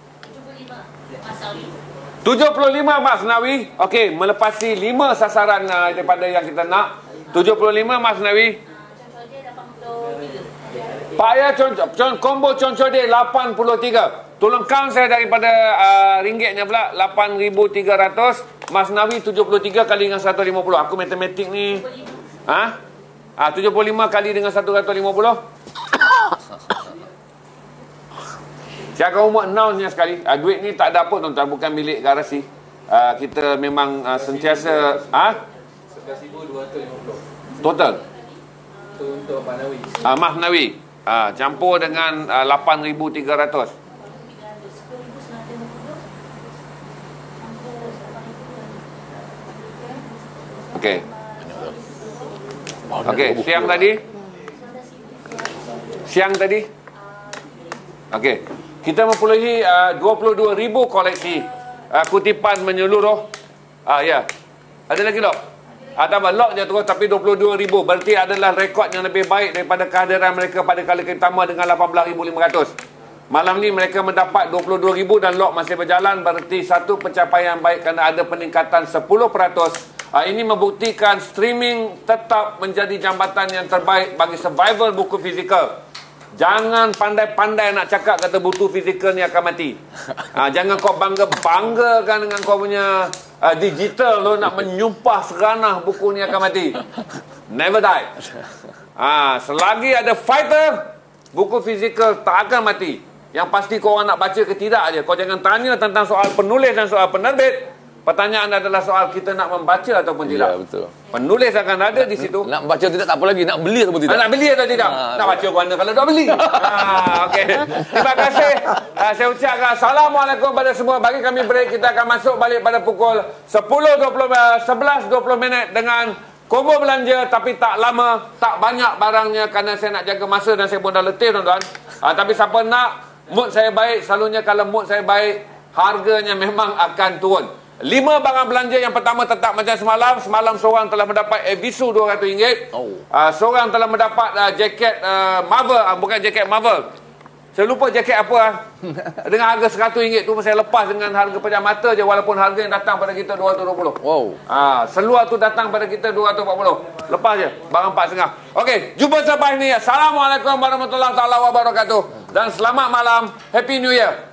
[SPEAKER 1] 75 Mas Nawi. Okey, melepasi 5 sasaran daripada yang kita nak. 75 Mas Nawi. Paya combo concode 83. Tolong count saya daripada ringgitnya pula 8,300. Mas Nawi 73 kali dengan 150. Aku matematik ni. 75 kali dengan 150. Saya akan umum announce-nya sekali. Duit ni tak ada apa tuan-tuan, bukan milik garasi. Kita memang sentiasa 11,250 total. Itu untuk Mahnawi. Mahnawi. Campur dengan 8,300. Okey. Okey, siang tadi. Okey. Kita mempunyai 22,000 koleksi kutipan menyeluruh. Ya. Ada lagi log? Tambah log je terus tapi 22,000. Berarti adalah rekod yang lebih baik daripada kehadiran mereka pada kali pertama dengan 18,500. Malam ni mereka mendapat 22,000 dan log masih berjalan. Berarti satu pencapaian baik kerana ada peningkatan 10%. Ini membuktikan streaming tetap menjadi jambatan yang terbaik bagi survival buku fizikal. Jangan pandai-pandai nak cakap kata buku fizikal ni akan mati. Jangan kau bangga-banggakan dengan kau punya digital tu nak menyumpah seranah buku ni akan mati. Never die. Selagi ada fighter, buku fizikal tak akan mati. Yang pasti kau orang nak baca ke tidak aja. Kau jangan tanya tentang soal penulis dan soal penerbit. Pertanyaan adalah soal kita nak membaca ataupun tidak.
[SPEAKER 3] Ya, betul.
[SPEAKER 1] Penulis akan ada di situ.
[SPEAKER 3] Nak baca tidak tak apa lagi, nak beli ataupun tidak.
[SPEAKER 1] Nak beli atau tidak? Nak baca mana kalau nak beli. Okey. Terima kasih. Saya ucapkan Assalamualaikum pada semua. Bagi kami break, kita akan masuk balik pada pukul 11.20 minit dengan combo belanja, tapi tak lama, tak banyak barangnya kerana saya nak jaga masa dan saya pun dah letih, tuan-tuan. Tapi siapa nak, mood saya baik, selalunya kalau mood saya baik, harganya memang akan turun. 5 barang belanja yang pertama tetap macam semalam. Semalam seorang telah mendapat Evisu RM200. Seorang telah mendapat jaket Marvel. Bukan jaket Marvel. Saya lupa jaket apa. Dengan harga RM100 tu saya lepas dengan harga pejam mata je. Walaupun harga yang datang pada kita RM220. Seluar tu datang pada kita RM240. Lepas je. Barang RM4.5. Okey. Jumpa selepas ni. Assalamualaikum warahmatullahi wabarakatuh. Dan selamat malam. Happy New Year.